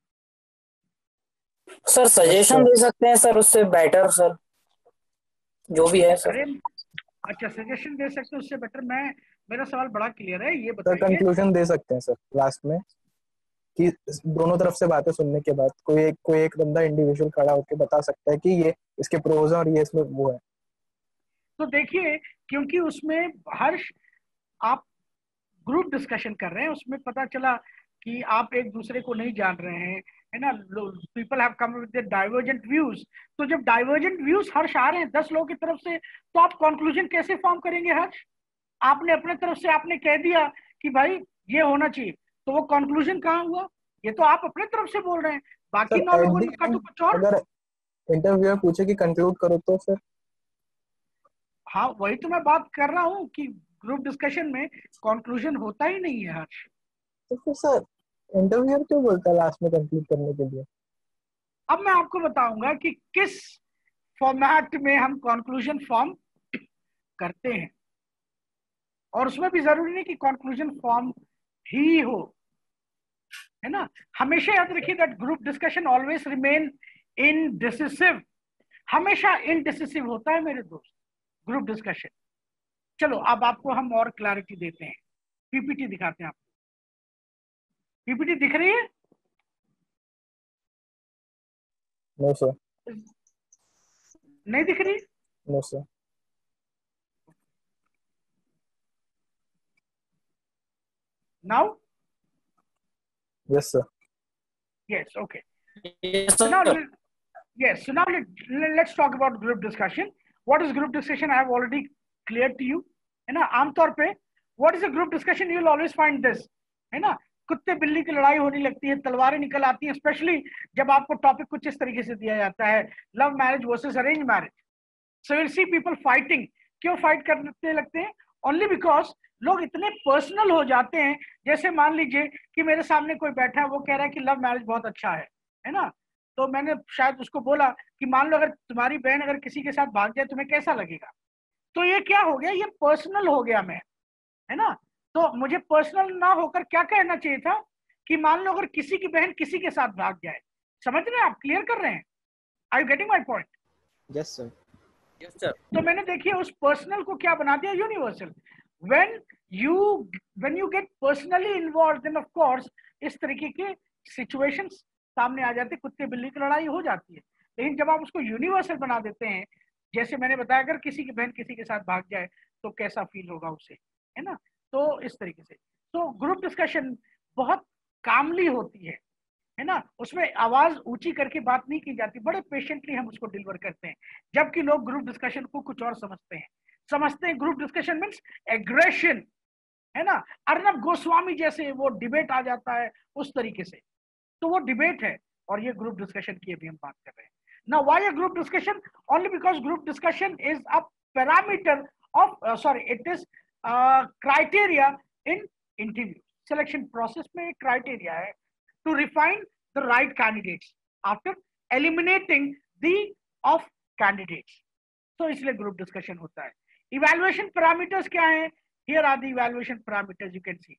Sir suggestion दे सकते हैं सर, उससे बेटर सर जो भी है सर। अरे अच्छा, सजेशन दे सकते हैं, उससे बेटर। मैं, मेरा सवाल बड़ा क्लियर है, ये सर बताइए। कंक्लूजन दे सकते हैं सर लास्ट में, कि दोनों तरफ से बातें सुनने के बाद कोई एक कोई एक बंदा इंडिविजुअल खड़ा होकर बता सकता है कि ये इसके प्रोज हैं और ये इसमें वो है। तो देखिए, क्योंकि उसमें हर्ष आप ग्रुप डिस्कशन कर रहे हैं, उसमें पता चला कि आप एक दूसरे को नहीं जान रहे हैं, है ना। People have come with divergent views, तो जब डाइवर्जेंट व्यूज हर्ष आ रहे हैं दस लोगों की तरफ से, तो आप कंक्लूजन कैसे फॉर्म करेंगे हर्ष? आपने अपने तरफ से आपने कह दिया कि भाई ये होना चाहिए, तो वो कंक्लूजन कहाँ हुआ? ये तो आप अपने तरफ से बोल रहे हैं, बाकी नौ लोगों का तो कुछ और। अगर इंटरव्यूअर पूछे कि कंक्लूड करो तो फिर, हाँ वही तो मैं बात कर रहा हूँ कि ग्रुप डिस्कशन में कंक्लूजन होता ही नहीं है हर्ष। तो फिर सर इंटरव्यूअर क्यों बोलता है लास्ट में कंक्लूड करने के लिए? अब मैं आपको बताऊंगा कि किस फॉर्मेट में हम कंक्लूजन फॉर्म करते हैं, और उसमें भी जरूरी नहीं कि कंक्लूजन फॉर्म ही हो, है ना। हमेशा याद रखिए that group discussion always remain indecisive, हमेशा इनडिसिसिव होता है मेरे दोस्त ग्रुप डिस्कशन। चलो अब आपको हम और क्लैरिटी देते हैं, पीपीटी दिखाते हैं आपको। पीपीटी दिख रही है? No sir. नहीं दिख रही? No sir. Now? Yes sir. Yes, okay. Yes, So now, sir. yes, so now let, let's talk about group discussion. What is group discussion? I have already cleared to you, है ना। आमतौर पे what is a group discussion? You will always find this, है ना। कुत्ते बिल्ली की लड़ाई होने लगती है, तलवारें निकल आती हैं, स्पेशली जब आपको टॉपिक कुछ इस तरीके से दिया जाता है, love marriage versus arrange marriage. So will see people fighting. क्यों फाइट करने लगते हैं? ओनली बिकॉज लोग इतने पर्सनल हो जाते हैं। जैसे मान लीजिए कि मेरे सामने कोई बैठा है, वो कह रहा है कि लव मैरिज बहुत अच्छा है, है ना। तो मैंने शायद उसको बोला कि मान लो अगर तुम्हारी बहन अगर किसी के साथ भाग जाए तुम्हें कैसा लगेगा? तो ये क्या हो गया? ये पर्सनल हो गया मैं, है ना। तो मुझे पर्सनल ना होकर क्या कहना चाहिए था कि मान लो अगर किसी की बहन किसी के साथ भाग जाए। समझ रहे हैं आप? क्लियर कर रहे हैं? Are you getting my point? Yes sir. Yes, sir. तो मैंने देखिए उस पर्सनल को क्या बना दिया? Universal. When you when you get personally involve, then of course इस तरीके के सिचुएशंस सामने आ जाते, कुत्ते बिल्ली की लड़ाई हो जाती है। लेकिन जब आप उसको यूनिवर्सल बना देते हैं, जैसे मैंने बताया अगर किसी की बहन किसी के साथ भाग जाए तो कैसा फील होगा उसे, है ना। तो इस तरीके से तो ग्रुप डिस्कशन बहुत कामली होती है, है ना। उसमें आवाज ऊंची करके बात नहीं की जाती, बड़े पेशेंटली हम उसको डिलीवर करते हैं। जबकि लोग ग्रुप डिस्कशन को कुछ और समझते हैं। समझते हैं ग्रुप डिस्कशन मीन्स एग्रेशन, है ना, अर्नब गोस्वामी जैसे वो डिबेट आ जाता है उस तरीके से, तो वो डिबेट है और ये ग्रुप डिस्कशन की अभी हम बात कर रहे हैं। Now why a group discussion? Only because group discussion is a parameter of uh, sorry it is uh, criteria in interview selection process में एक criteria है to refine the right candidates after eliminating the off candidates. तो इसलिए group discussion होता है। Evaluation parameters क्या हैं? Here are the evaluation parameters you can see.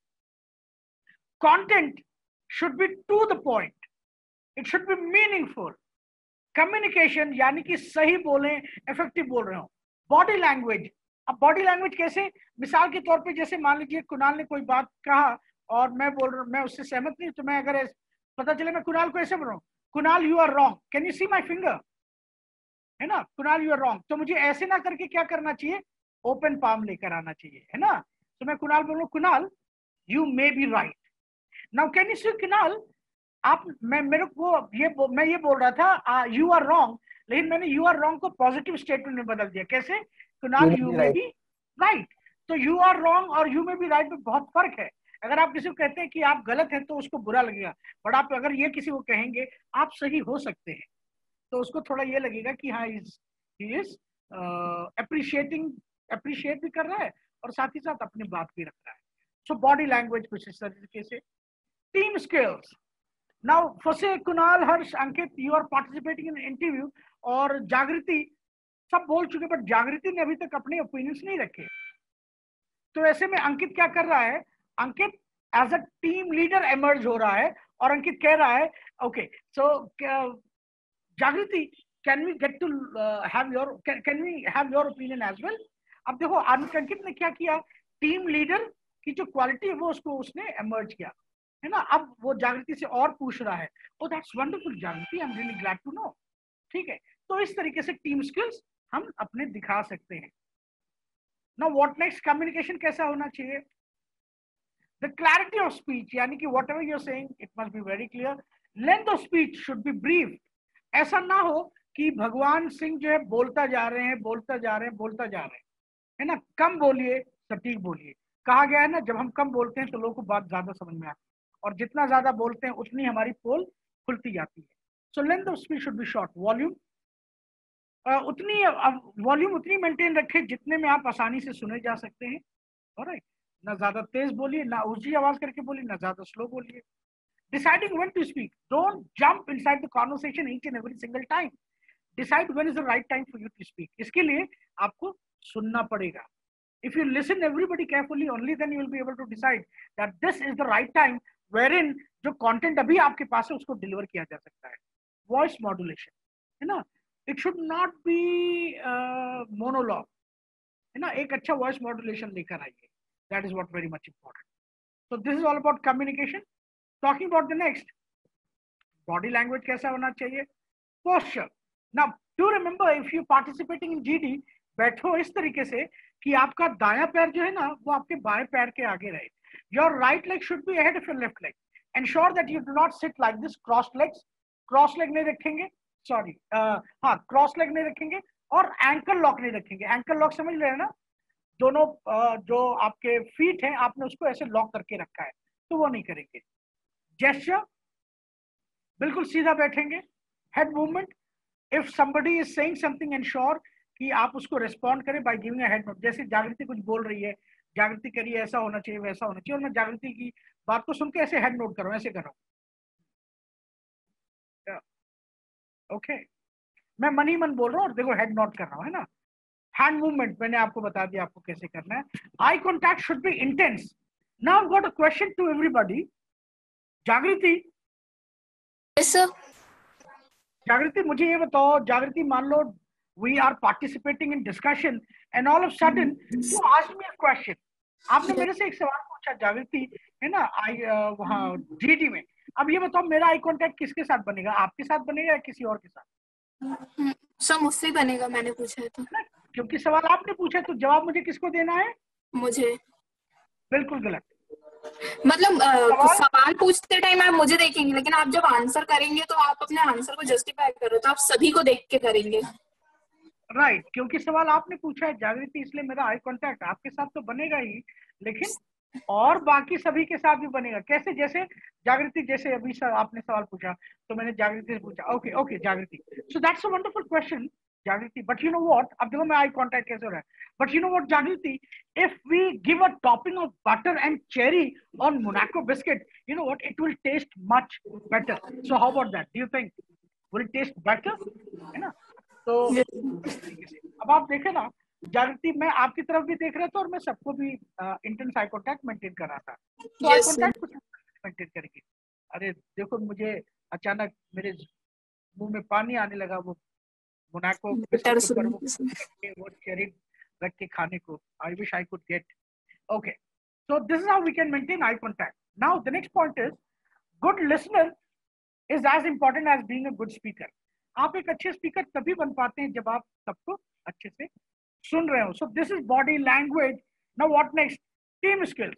Content should be to the point. It should be meaningful. Communication यानी कि सही बोले, इफेक्टिव बोल रहे हो। बॉडी लैंग्वेज, अब बॉडी लैंग्वेज कैसे, मिसाल के तौर पे जैसे मान लीजिए कुणाल ने कोई बात कहा और मैं बोल रहा हूँ, मैं उससे सहमत नहीं, तो मैं अगर पता चले मैं कुणाल को ऐसे बोल रहा हूँ, Kunal you are wrong, can you see my finger, है ना, कुणाल यू आर रॉन्ग, तो मुझे ऐसे ना करके क्या करना चाहिए, ओपन पाम लेकर आना चाहिए, है ना। तो मैं कुणाल बोल रहा हूँ, Kunal you may be right, now can you see Kunal, आप मैं मेरे को ये मैं ये बोल रहा था यू आर रॉन्ग, लेकिन मैंने यू आर रॉन्ग को पॉजिटिव स्टेटमेंट में बदल दिया, कैसे, Kunal you may be right. तो यू आर रॉन्ग और यू मे बी राइट में बहुत फर्क है। अगर आप किसी को कहते हैं कि आप गलत हैं तो उसको बुरा लगेगा, बट आप अगर ये किसी को कहेंगे आप सही हो सकते हैं, तो उसको थोड़ा ये लगेगा कि हाँ is he is appreciating, appreciate भी कर रहा है और साथ ही साथ अपनी बात भी रख रहा है। सो बॉडी लैंग्वेज कुछ इस तरीके से। Team skills, now for say Kunal, Harsh, Ankit, you are participating in interview और जागृति सब बोल चुके, बट जागृति ने अभी तक अपने ओपिनियंस नहीं रखे। तो ऐसे में अंकित क्या कर रहा है, Ankit as a team leader emerge हो रहा है और अंकित कह रहा है okay so Jagriti can we get to have your can we have your opinion as well. अब देखो अंकित ने क्या किया, टीम लीडर की जो क्वालिटी है वो उसको उसने एमर्ज किया, है ना। अब वो जागृति से और पूछ रहा है, ओ that's wonderful Jagriti, I am really glad to know, ठीक है। तो इस तरीके से टीम स्किल्स हम अपने दिखा सकते हैं। नाउ व्हाट नेक्स्ट, कम्युनिकेशन कैसा होना चाहिए, द क्लैरिटी ऑफ स्पीच, यानी कि whatever you are saying it must be very clear, length of speech should be brief. ऐसा ना हो कि भगवान सिंह जो है बोलता जा रहे हैं बोलता जा रहे हैं बोलता जा रहे हैं, है ना। कम बोलिए, सटीक बोलिए। कहा गया है ना, जब हम कम बोलते हैं तो लोगों को बात ज्यादा समझ में आती है, और जितना ज्यादा बोलते हैं उतनी हमारी पोल खुलती जाती है। So length of speech should be short. Volume उतनी वॉल्यूम उतनी मेंटेन रखें जितने में आप आसानी से सुने जा सकते हैं, ऑलराइट। ना ज्यादा तेज बोलिए, ना ऊंची आवाज करके बोलिए, ना ज्यादा स्लो बोलिए। Deciding when to speak, don't jump inside the conversation each and every single time. Decide when is the right time for you to speak. इसके लिए आपको सुनना पड़ेगा। If you listen everybody carefully, only then you will be able to decide that this is the right time wherein जो content अभी आपके पास है उसको deliver किया जा सकता है। Voice modulation, है ना, it should not be uh, monologue, है ना, एक अच्छा voice modulation लेकर आइए। That is what very much important. So this is all about communication. Talking about the next, body language कैसा होना चाहिए, posture. Now do remember, if you participating in G D, बैठो इस तरीके से कि आपका दायां पैर जो है ना वो आपके बाएं पैर के आगे रहे। Your right leg should be ahead of your left leg. Ensure that you do not sit like this, cross legs, cross leg नहीं रखेंगे, सॉरी हाँ क्रॉस लेग नहीं रखेंगे, और एंकल लॉक नहीं रखेंगे। एंकल लॉक समझ रहे हैं ना, दोनों uh, जो आपके फीट हैं आपने उसको ऐसे लॉक करके रखा है, तो वो नहीं करेंगे। जेस्चर, बिल्कुल सीधा बैठेंगे। Head movement, if somebody is saying something ensure कि आप उसको रिस्पॉन्ड करें by giving a head note. जैसे जागृति कुछ बोल रही है, जागृति करिए ऐसा होना चाहिए वैसा होना चाहिए, और मैं जागृति की बात को सुन के ऐसे हेड नोट करूं, ऐसे करो, ओके। मैं मन ही मन बोल रहा हूँ और देखो हेड नोट कर रहा हूँ, है ना। हैंड मूवमेंट मैंने आपको बता दिया आपको कैसे करना है। Eye contact should be intense. Now I got a question to everybody. Jagriti, yes sir. Jagriti मुझे ये बताओ, जागृति मान लो we are participating in discussion and all of a sudden you asked me a question. आपने मेरे से एक सवाल पूछा जागृति, है ना, आई वहाँ जीडी में। अब ये बताओ मेरा आई कांटेक्ट किसके साथ बनेगा, आपके साथ बनेगा या किसी और के साथ? सर मुझसे बनेगा, मैंने पूछा है तो। क्योंकि सवाल आपने पूछा तो जवाब मुझे किसको देना है? मुझे। बिल्कुल गलत। मतलब सवाल, सवाल पूछते टाइम आप मुझे देखेंगे, लेकिन आप जब आंसर करेंगे तो आप अपने आंसर को जस्टिफाई करो, तो आप सभी को देख के करेंगे। राइट right, क्योंकि सवाल आपने पूछा है जागृति, इसलिए मेरा आई कांटेक्ट आपके साथ तो बनेगा ही, लेकिन और बाकी सभी के साथ भी बनेगा। कैसे? जैसे जागृति, जैसे अभी सर आपने सवाल पूछा तो मैंने जागृति से पूछा, okay okay Jagriti, so that's a wonderful question Jagriti, but you know what, अब देखो मैं आई कांटेक्ट कैसे हो रहा है, but you know what Jagriti, if we give a topping of butter and cherry on Monaco biscuit, you know what, it will taste much better. So how about that, do you think will it taste better? है ना? तो इस तरीके से अब आप देखें ना जागृति, मैं आपकी तरफ भी देख रहा था और मैं सबको भी इंटेंस आई कांटेक्ट मेंटेन कर रहा था। तो आई कांटेक्ट कुछ मेंटेन करेंगे। अरे देखो मुझे अचानक मेरे मुंह में पानी आने लगा वो मोनाको बिस्किट के ऊपर वो वो चेरी रख के खाने को। I wish I could get. Okay, so this is how we can maintain eye contact. Now the next point is good listener is as important as being a good speaker. आप एक अच्छे speaker तभी बन पाते हैं जब आप सबको अच्छे से सुन रहे हो। So this is body language. Now what next? Team skills,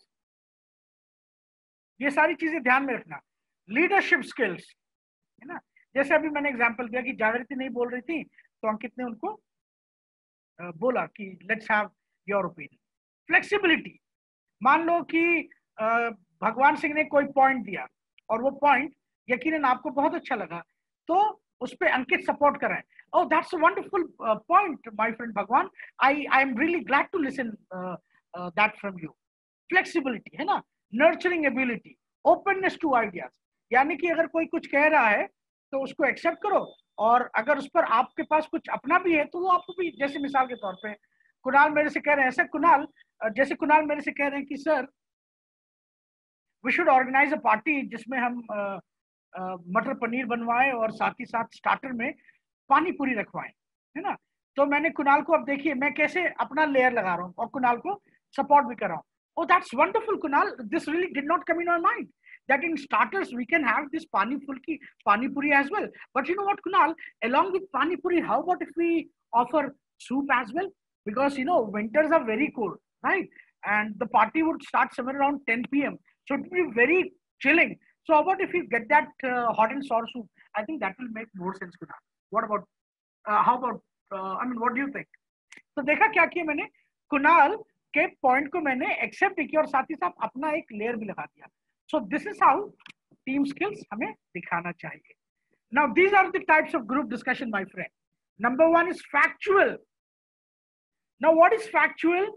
ये सारी चीजें ध्यान में रखना। लीडरशिप स्किल्स, है ना? जैसे अभी मैंने एग्जांपल दिया कि जागृति नहीं बोल रही थी तो अंकित ने उनको uh, बोला कि let's have your opinion. Flexibility, मान लो कि uh, भगवान सिंह ने कोई पॉइंट दिया और वो पॉइंट यकीनन आपको बहुत अच्छा लगा तो उस पर अंकित सपोर्ट कर रहे हैं। Oh, that's a wonderful uh, point, my friend Bhagwan. I I am really glad to listen uh, uh, that from you. Flexibility, है ना? Nurturing ability, openness to ideas. यानी कि अगर कोई कुछ कह रहा है तो उसको एक्सेप्ट करो, और अगर उस पर आपके पास कुछ अपना भी है तो वो आपको भी, जैसे मिसाल के तौर पे कुणाल मेरे से कह रहे हैं, ऐसे कुणाल जैसे कुणाल मेरे से कह रहे हैं कि sir we should organise a party जिसमें हम uh, uh, मटर पनीर बनवाएं और साथ ही साथ स्टार्टर में पानी पूरी रखवाएं, है ना? तो मैंने कुणाल को, अब देखिए मैं कैसे अपना लेयर लगा रहा हूँ और कुणाल को सपोर्ट भी कर रहा हूँ। Oh, that's wonderful, Kunal. This really did not come in our mind that in starters we can have this pani puri, pani puri as well. But you know what, Kunal? Along with pani puri, how about if we offer soup as well? Because you know winters are very cold, right? And the party would start somewhere around ten p m So it would be very chilling. So how about if we get that uh, hot and sour soup? I think that will make more sense, Kunal. What about? Uh, how about? Uh, I mean, what do you think? तो देखा क्या किया मैंने, कुणाल के point को मैंने accept किया और साथ ही साथ अपना एक लेयर भी लगा दिया। So this is how team skills हमें दिखाना चाहिए। Now these are the types of group discussion my friend. Number one is factual. Now what is factual?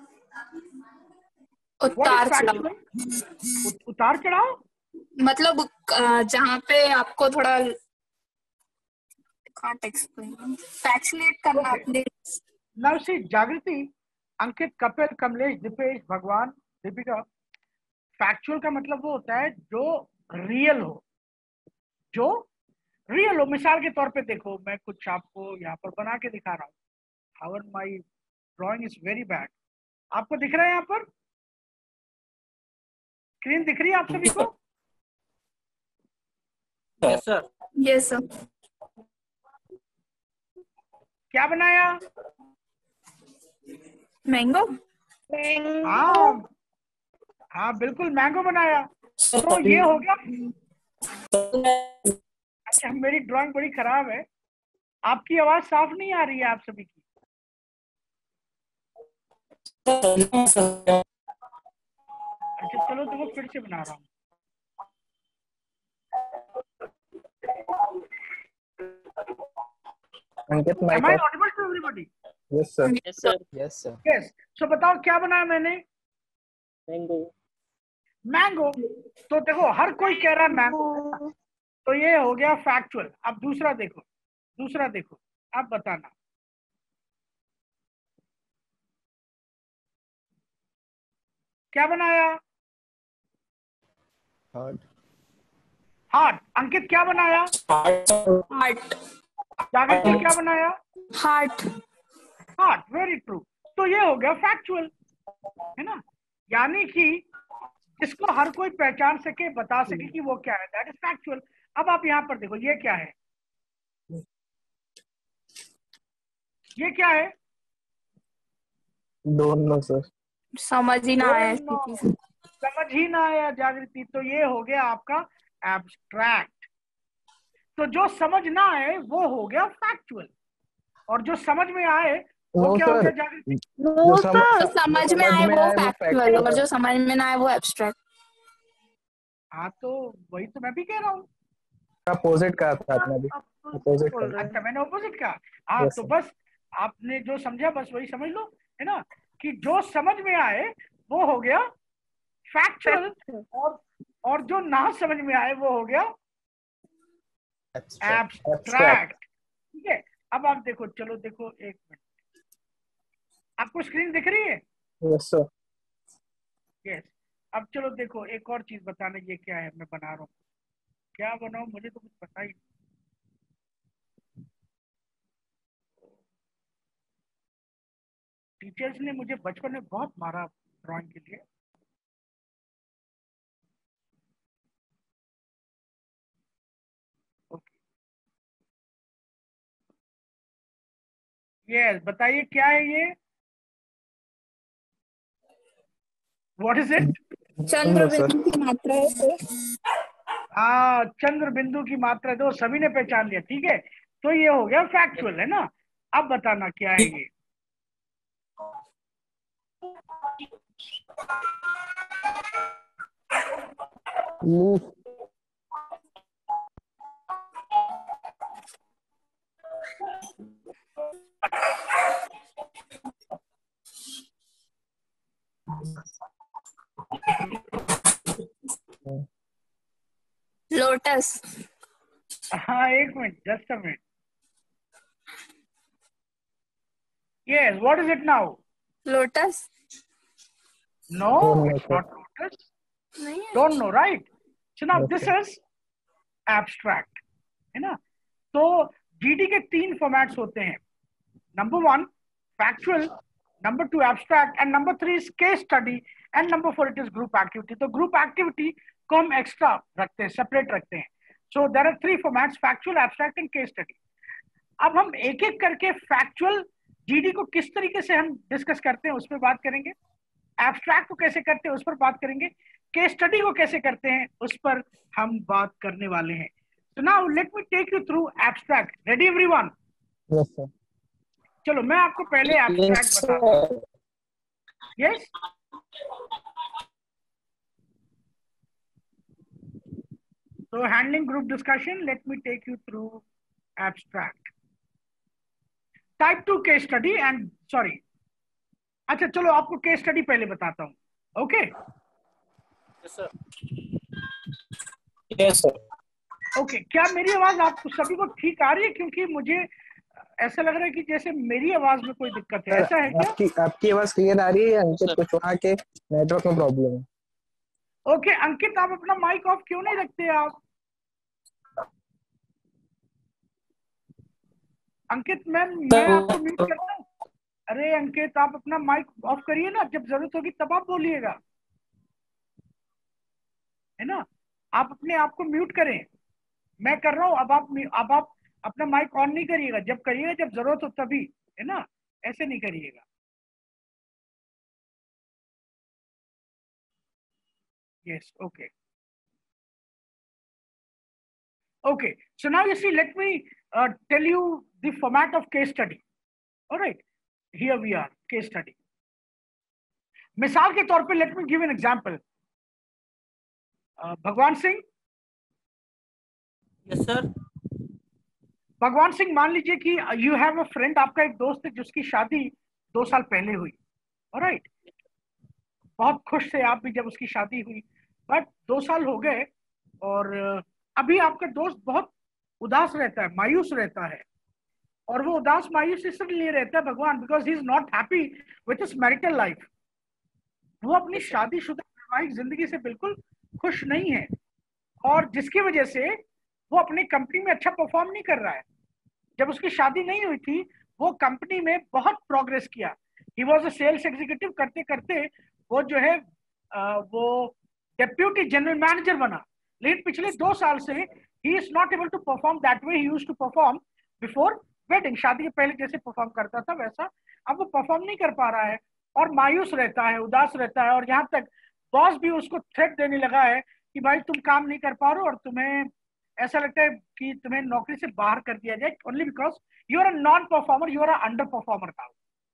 उतार चढ़ाव। उतार चढ़ाव मतलब जहाँ पे आपको थोड़ा can't explain. Factuate करना अपने। Now see, जागृति, अंकित, कपिल, कमलेश, दीपेश, भगवान, दीपिका, फैक्चुअल का मतलब वो होता है जो रियल हो, जो रियल हो। मिसाल के तौर पे देखो, मैं कुछ आपको यहाँ पर बना के दिखा रहा हूँ। How my drawing is very bad. आपको दिख रहा है यहाँ पर स्क्रीन दिख रही है आप सभी को? Yes sir. Yes sir. क्या बनाया? मैंगो। हाँ हाँ बिल्कुल मैंगो बनाया। तो ये हो गया। अच्छा, मेरी ड्राइंग बड़ी खराब है, आपकी आवाज साफ नहीं आ रही है आप सभी की। अच्छा चलो, तो वो फिर से बना रहा हूँ। अंकित, Am I audible to everybody? Yes sir. Yes sir. Yes sir. Yes. So बताओ क्या बनाया मैंने? मैंगो। मैंगो। तो देखो हर कोई कह रहा है मैंगो, तो ये हो गया फैक्चुअल। अब दूसरा देखो, दूसरा देखो, आप बताना। क्या बनाया? Heart. हार्ट। अंकित क्या बनाया? हार्ट। जागृति क्या बनाया? हार्ट। Heart, very true. तो ये हो गया फैक्चुअल, है ना? यानी कि जिसको हर कोई पहचान सके, बता सके कि वो क्या है, दैट इज फैक्चुअल। अब आप यहाँ पर देखो, ये क्या है? ये क्या है? दोनों सर। समझ ही ना आया। समझ ही ना आया जागृति, तो ये हो गया आपका एब्स्ट्रैक्ट। तो जो समझ ना आए वो हो गया फैक्चुअल, और जो समझ में आए वो नो क्या हो सर, गया जागृति? जो सम, तो जो समझ में समझ आए में वो आए वो फैक्चुअल फैक्चुअल और है। जो समझ में ना आए वो एब्स्ट्रैक्ट। हाँ तो वही तो मैं भी कह रहा हूँ। अपोजिट कहा था आपने अभी, अपोजिट बोल कहा। रहे हैं। अच्छा मैंने ऑपोजिट कहा। हाँ यस तो सर। बस आपने जो समझा बस वही समझ लो, है ना, कि जो समझ में आए वो हो गया फैक्चुअल, और और जो ना समझ में आए वो हो गया एब्स्ट्रैक्ट। एब्स्ट्रैक्ट। एब्स्ट्रैक्ट। ठीक है, अब आप देखो, चलो देखो एक मिनट, आपको स्क्रीन दिख रही है? Yes sir. यस। अब चलो देखो एक और चीज बताना, ये क्या है मैं बना रहा हूँ, क्या बनाऊं मुझे तो कुछ पता ही नहीं। टीचर्स ने मुझे बचपन में बहुत मारा ड्राइंग के लिए। यस, बताइए क्या है ये, व्हाट इज इट? चंद्र बिंदु की मात्रा है सर। हाँ, चंद्र बिंदु की मात्रा, दो सभी ने पहचान लिया, ठीक है, तो ये हो गया फैक्चुअल, है ना। अब बताना क्या है ये। लूप। लोटस। हाँ एक minute, just a minute. Yes, what is it now? Lotus no, it's not lotus. नहीं है। Don't know, right? So now Yes, this sir. Is abstract, है ना। तो जीडी के तीन फॉर्मेट्स होते हैं, number one factual, number two abstract, and number three is case study, and number four it is group activity. तो group activity को हम एक्स्ट्रा रखते हैं, सेपरेट रखते हैं। So there are three formats, factual, abstract and case study. अब हम एक एक करके फैक्चुअल जीडी को किस तरीके से हम डिस्कस करते हैं उस पर बात करेंगे, एब्स्ट्रैक्ट को कैसे करते हैं उस पर बात करेंगे, केस स्टडी को कैसे करते हैं उस पर हम बात करने वाले हैं। So now let me take you through abstract. Ready everyone? Yes, sir. चलो मैं आपको पहले एब्स्ट्रैक्ट Yes, बताता हूँ। sir. Yes, so handling group discussion, let me take you through abstract. Type two case study and sorry, अच्छा चलो आपको case study पहले बताता हूँ, okay? Yes, sir. Yes, sir. Okay, क्या मेरी आवाज आप सभी को ठीक आ रही है? क्योंकि मुझे ऐसा लग रहा है कि जैसे मेरी आवाज में कोई दिक्कत है, सर, ऐसा है क्या? आपकी आपकी आवाज क्लियर आ रही है, अंकित कुशवाहा के नेटवर्क में प्रॉब्लम है। ओके अंकित, आप अपना माइक ऑफ क्यों नहीं रखते आप? अंकित मैम, मैं आपको म्यूट करता हूँ। अरे अंकित, आप अपना माइक ऑफ करिए ना, जब जरूरत होगी तब आप बोलिएगा, है ना। आप अपने आप को म्यूट करें, मैं कर रहा हूँ, अब आप अब आप अपना माइक ऑन नहीं करिएगा, जब करिएगा जब जरूरत हो तभी, है ना, ऐसे नहीं करिएगा। Yes, okay okay, so now you see, let me uh, tell you the format of case study. All right, here we are, case study. मिसाल के तौर पे let me give an example. uh, भगवान सिंह, Yes, sir. भगवान सिंह मान लीजिए कि you have a friend, आपका एक दोस्त है जिसकी शादी दो साल पहले हुई, ऑलराइट, बहुत खुश थे आप भी जब उसकी शादी हुई, बट दो साल हो गए और अभी आपका दोस्त बहुत उदास रहता है, मायूस रहता है, और वो उदास मायूस इसलिए रहता है Bhagwan, because he is not happy with his marital life. वो अपनी शादीशुदा वैवाहिक जिंदगी से बिल्कुल खुश नहीं है, और जिसकी वजह से वो अपनी कंपनी में अच्छा परफॉर्म नहीं कर रहा है। जब उसकी शादी नहीं हुई थी वो कंपनी में बहुत प्रोग्रेस किया, he was a sales executive, करते करते वो जो है वो डेप्यूटी जनरल मैनेजर बना, लेकिन पिछले दो साल से he is not able to perform that way he used to perform before wedding. शादी के पहले जैसे परफॉर्म करता था वैसा अब वो परफॉर्म नहीं कर पा रहा है, और मायूस रहता है, उदास रहता है, और यहाँ तक बॉस भी उसको थ्रेट देने लगा है कि भाई तुम काम नहीं कर पा रहे हो, और तुम्हें ऐसा लगता है कि तुम्हें नौकरी से बाहर कर दिया जाए, only because you are a non performer, you are a under performer now.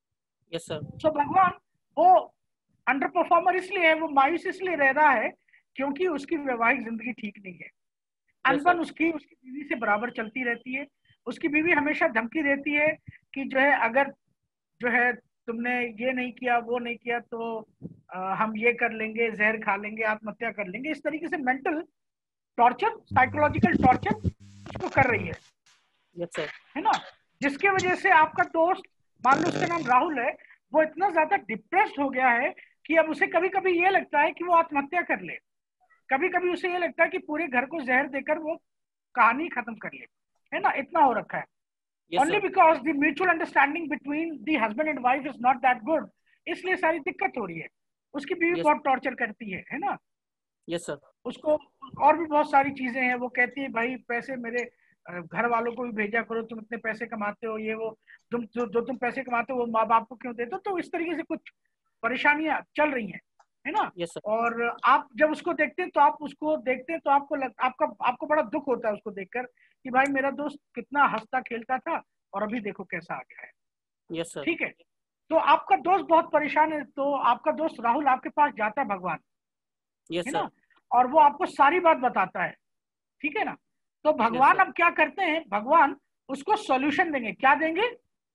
Yes sir. So Bhagwan वो अंडर परफॉर्मर इसलिए है, वो मायूस इसलिए रह रहा है क्योंकि उसकी वैवाहिक जिंदगी ठीक नहीं है। अनबन उसकी उसकी बीवी से बराबर चलती रहती है। उसकी बीवी हमेशा धमकी देती है कि जो है अगर जो है तुमने ये नहीं किया वो नहीं किया तो आ, हम ये कर लेंगे, जहर खा लेंगे, आत्महत्या कर लेंगे। इस तरीके से मेंटल टॉर्चर, साइकोलॉजिकल टॉर्चर उसको कर रही है। Yes sir. है ना, जिसकी वजह से आपका दोस्त, मान लो उसका नाम राहुल है, वो इतना ज्यादा डिप्रेस्ड हो गया है कि अब उसे कभी कभी ये लगता है कि वो आत्महत्या कर ले। कभी कभी उसे ये लगता है कि पूरे घर को जहर देकर वो कहानी खत्म कर ले। है ना, इतना हो रखा है। Only because the mutual understanding between the husband and wife is not that good, इसलिए सारी दिक्कत हो रही है। उसकी बीवी yes. बहुत टॉर्चर करती है। है ना, यस सर। उसको और भी बहुत सारी चीजें हैं। वो कहती है भाई पैसे मेरे घर वालों को भी भेजा करो, तुम इतने पैसे कमाते हो, ये वो तुम जो, जो तुम पैसे कमाते हो वो माँ बाप को क्यों देते हो। तो इस तरीके से कुछ परेशानियां चल रही हैं। है ना, yes, sir. और आप जब उसको देखते हैं तो आप उसको देखते हैं तो आपको लग, आपका आपको बड़ा दुख होता है उसको देखकर कि भाई मेरा दोस्त कितना हंसता खेलता था और अभी देखो कैसा आ गया है। yes, sir. ठीक है, तो आपका दोस्त बहुत परेशान है, तो आपका दोस्त राहुल आपके पास जाता है भगवान। yes, है sir. ना, और वो आपको सारी बात बताता है। ठीक है ना, तो भगवान yes, अब क्या करते हैं, भगवान उसको सॉल्यूशन देंगे। क्या देंगे?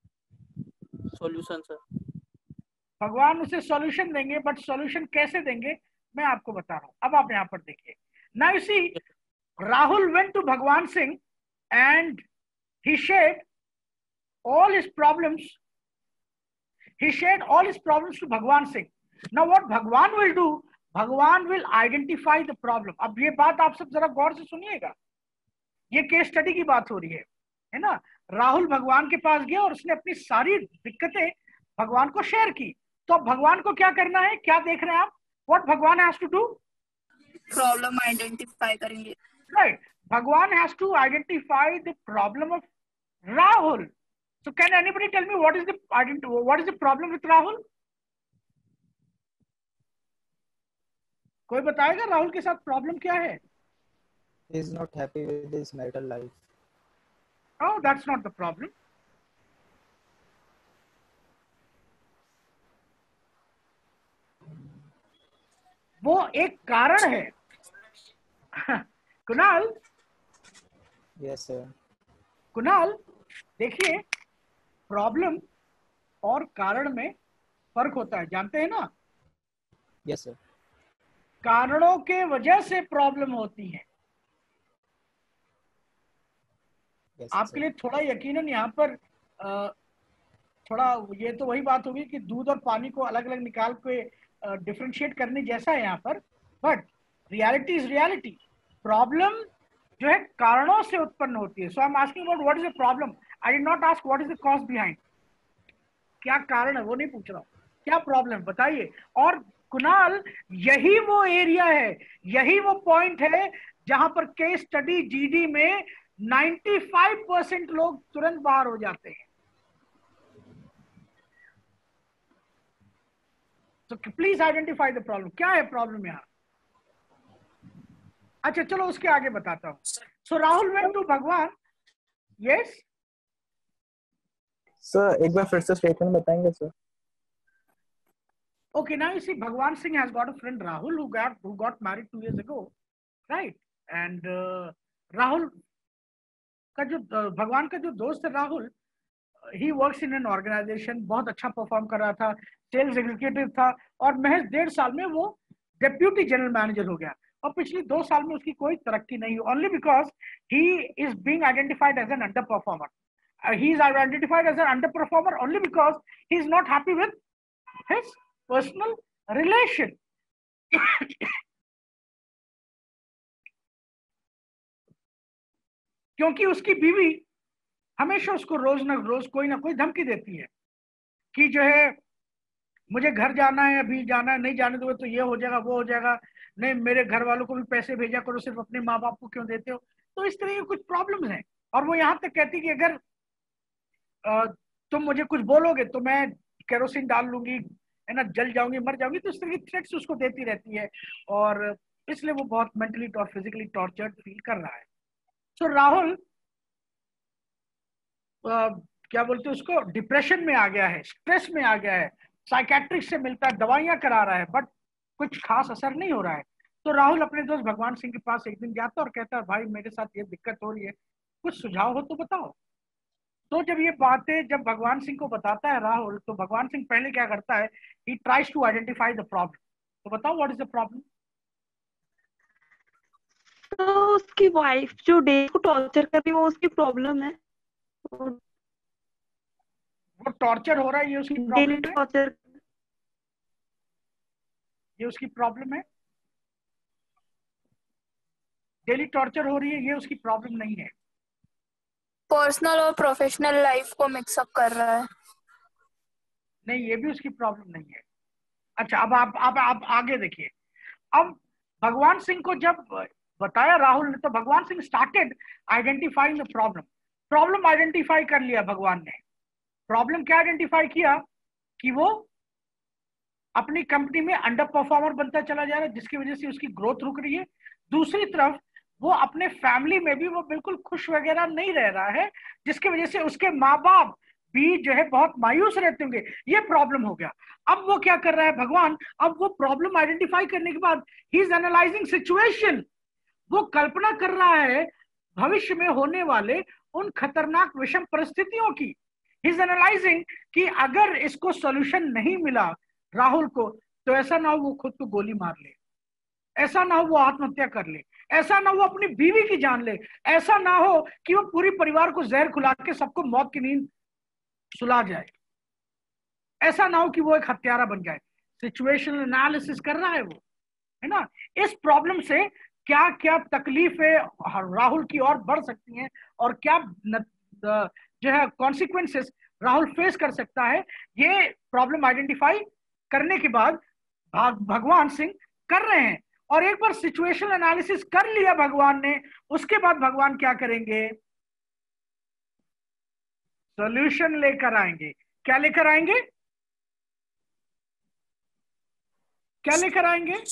Solution sir. भगवान उसे सॉल्यूशन देंगे, बट सॉल्यूशन कैसे देंगे मैं आपको बता रहा हूं। अब आप यहाँ पर देखिए ना, you see Rahul went to Bhagwan Singh and he shared all his problems he shared all his problems to Bhagwan Singh. Now what Bhagwan will do, Bhagwan will identify the problem. अब ये बात आप सब जरा गौर से सुनिएगा, ये केस स्टडी की बात हो रही है। है ना, राहुल भगवान के पास गया और उसने अपनी सारी दिक्कतें भगवान को शेयर की। तो अब भगवान को क्या करना है, क्या देख रहे हैं आप? What Bhagwan has to do? Problem identify करेंगे। Right, Bhagwan has to identify the problem of Rahul. So can anybody tell me what is the what is the problem with Rahul? कोई बताएगा राहुल के साथ प्रॉब्लम क्या है? He is not happy with his marital life. Oh, that's not the problem. वो एक कारण है। कुणाल। Yes sir. कुणाल देखिए, प्रॉब्लम और कारण में फर्क होता है, जानते हैं ना? Yes sir. कारणों के वजह से प्रॉब्लम होती है। yes, आपके लिए थोड़ा यकीनन यहाँ पर थोड़ा ये तो वही बात होगी कि दूध और पानी को अलग अलग निकाल के डिफरेंशिएट करने जैसा है यहाँ पर, but reality is reality. Problem जो है कारणों से उत्पन्न होती है। So I am asking about what is the problem, I did not ask what is the cause behind. क्या कारण है वो नहीं पूछ रहा हूँ, क्या प्रॉब्लम बताइए। और कुणाल, यही वो एरिया है, यही वो पॉइंट है जहां पर केस स्टडी जीडी में पचानवे परसेंट लोग तुरंत बाहर हो जाते हैं। तो प्लीज आइडेंटिफाई द प्रॉब्लम। क्या है प्रॉब्लम यहाँ? अच्छा चलो उसके आगे बताता हूँ। So Rahul went to Bhagwan. Yes sir, एक बार फिर से स्टेटमेंट बताएंगे sir? Okay, now you see, Bhagwan Singh has got a friend Rahul who got who got married two years ago, right? And uh, Rahul का जो भगवान का जो दोस्त है Rahul, he works in an organization, बहुत अच्छा परफॉर्म कर रहा था, सेल्स एग्जीक्यूटिव था, और महज डेढ़ साल में वो डेप्यूटी जनरल मैनेजर हो गया। और पिछले दो साल में उसकी कोई तरक्की नहीं हुई, only because he is being identified as an underperformer. Uh, he is identified as an underperformer only because he is not happy with his personal relation. क्योंकि उसकी बीवी हमेशा उसको रोज ना रोज कोई ना कोई धमकी देती है कि जो है मुझे घर जाना है, अभी जाना है, नहीं जाने दोगे तो ये हो जाएगा वो हो जाएगा, नहीं मेरे घर वालों को भी पैसे भेजा करो, सिर्फ अपने माँ बाप को क्यों देते हो। तो इस तरह की कुछ प्रॉब्लम्स हैं। और वो यहाँ तक कहती कि अगर आ, तुम मुझे कुछ बोलोगे तो मैं केरोसिन डाल लूंगी, है ना, जल जाऊंगी, मर जाऊंगी। तो इस तरह की थ्रेट्स उसको देती रहती है और इसलिए वो बहुत मेंटली और फिजिकली टॉर्चर्ड फील कर रहा है। सो so, राहुल क्या बोलते हैं उसको, डिप्रेशन में आ गया है, स्ट्रेस में आ गया है, साइकेट्रिस्ट से मिलता है, दवाइयां करा रहा है, बट कुछ खास असर नहीं हो रहा है। तो राहुल अपने दोस्त भगवान सिंह के पास एक दिन जाता और कहता है भाई मेरे साथ ये दिक्कत हो रही है, कुछ सुझाव हो तो बताओ। तो जब ये बातें जब भगवान सिंह को बताता है राहुल, तो भगवान सिंह पहले क्या करता है, he tries to identify the problem. तो बताओ व्हाट इज द प्रॉब्लम। तो उसकी वाइफ जो डेव को टॉर्चर कर रही है वो उसकी प्रॉब्लम है। वो टॉर्चर हो रहा है, ये उसकी डेली प्रॉब्लम है, टॉर्चर। ये उसकी प्रॉब्लम है। डेली टॉर्चर हो रही है, ये उसकी प्रॉब्लम नहीं है। पर्सनल और प्रोफेशनल लाइफ को मिक्सअप कर रहा है। नहीं, ये भी उसकी प्रॉब्लम नहीं है। अच्छा, अब आप आप आप आगे देखिए। अब भगवान सिंह को जब बताया राहुल ने, तो Bhagwan Singh started identifying the problem. Problem identify कर लिया भगवान ने। प्रॉब्लम क्या आइडेंटिफाई किया कि वो अपनी कंपनी में अंडर परफॉर्मर बनता चला जा रहा है, जिसकी वजह से उसकी ग्रोथ रुक रही है। दूसरी तरफ वो अपने फैमिली में भी वो बिल्कुल खुश वगैरह नहीं रह रहा है, जिसकी वजह से उसके माँ बाप भी जो है बहुत मायूस रहते होंगे। ये प्रॉब्लम हो गया। अब वो क्या कर रहा है भगवान, अब वो प्रॉब्लम आइडेंटिफाई करने के बाद ही इज एनालाइजिंग सिचुएशन। वो कल्पना कर रहा है भविष्य में होने वाले उन खतरनाक विषम परिस्थितियों की। ही इज एनालाइजिंग कि अगर इसको सॉल्यूशन नहीं मिला राहुल को, तो ऐसा ना हो वो खुद को गोली मार ले, ऐसा ना हो वो आत्महत्या कर ले, ऐसा ना हो वो अपनी बीवी की जान ले, ऐसा ना हो कि वो पूरी परिवार को जहर खुला के सबको मौत की नींद सुला जाए, ऐसा ना हो कि वो एक हत्यारा बन जाए। सिचुएशनल एनालिसिस कर रहा है वो, है ना। इस प्रॉब्लम से क्या क्या तकलीफें राहुल की और बढ़ सकती हैं और क्या न, जो है कॉन्सिक्वेंसेस राहुल फेस कर सकता है, ये प्रॉब्लम आइडेंटिफाई करने के बाद भगवान सिंह कर रहे हैं। और एक बार सिचुएशनल एनालिसिस कर लिया भगवान ने, उसके बाद भगवान क्या करेंगे, सॉल्यूशन लेकर आएंगे। क्या लेकर आएंगे, क्या लेकर आएंगे?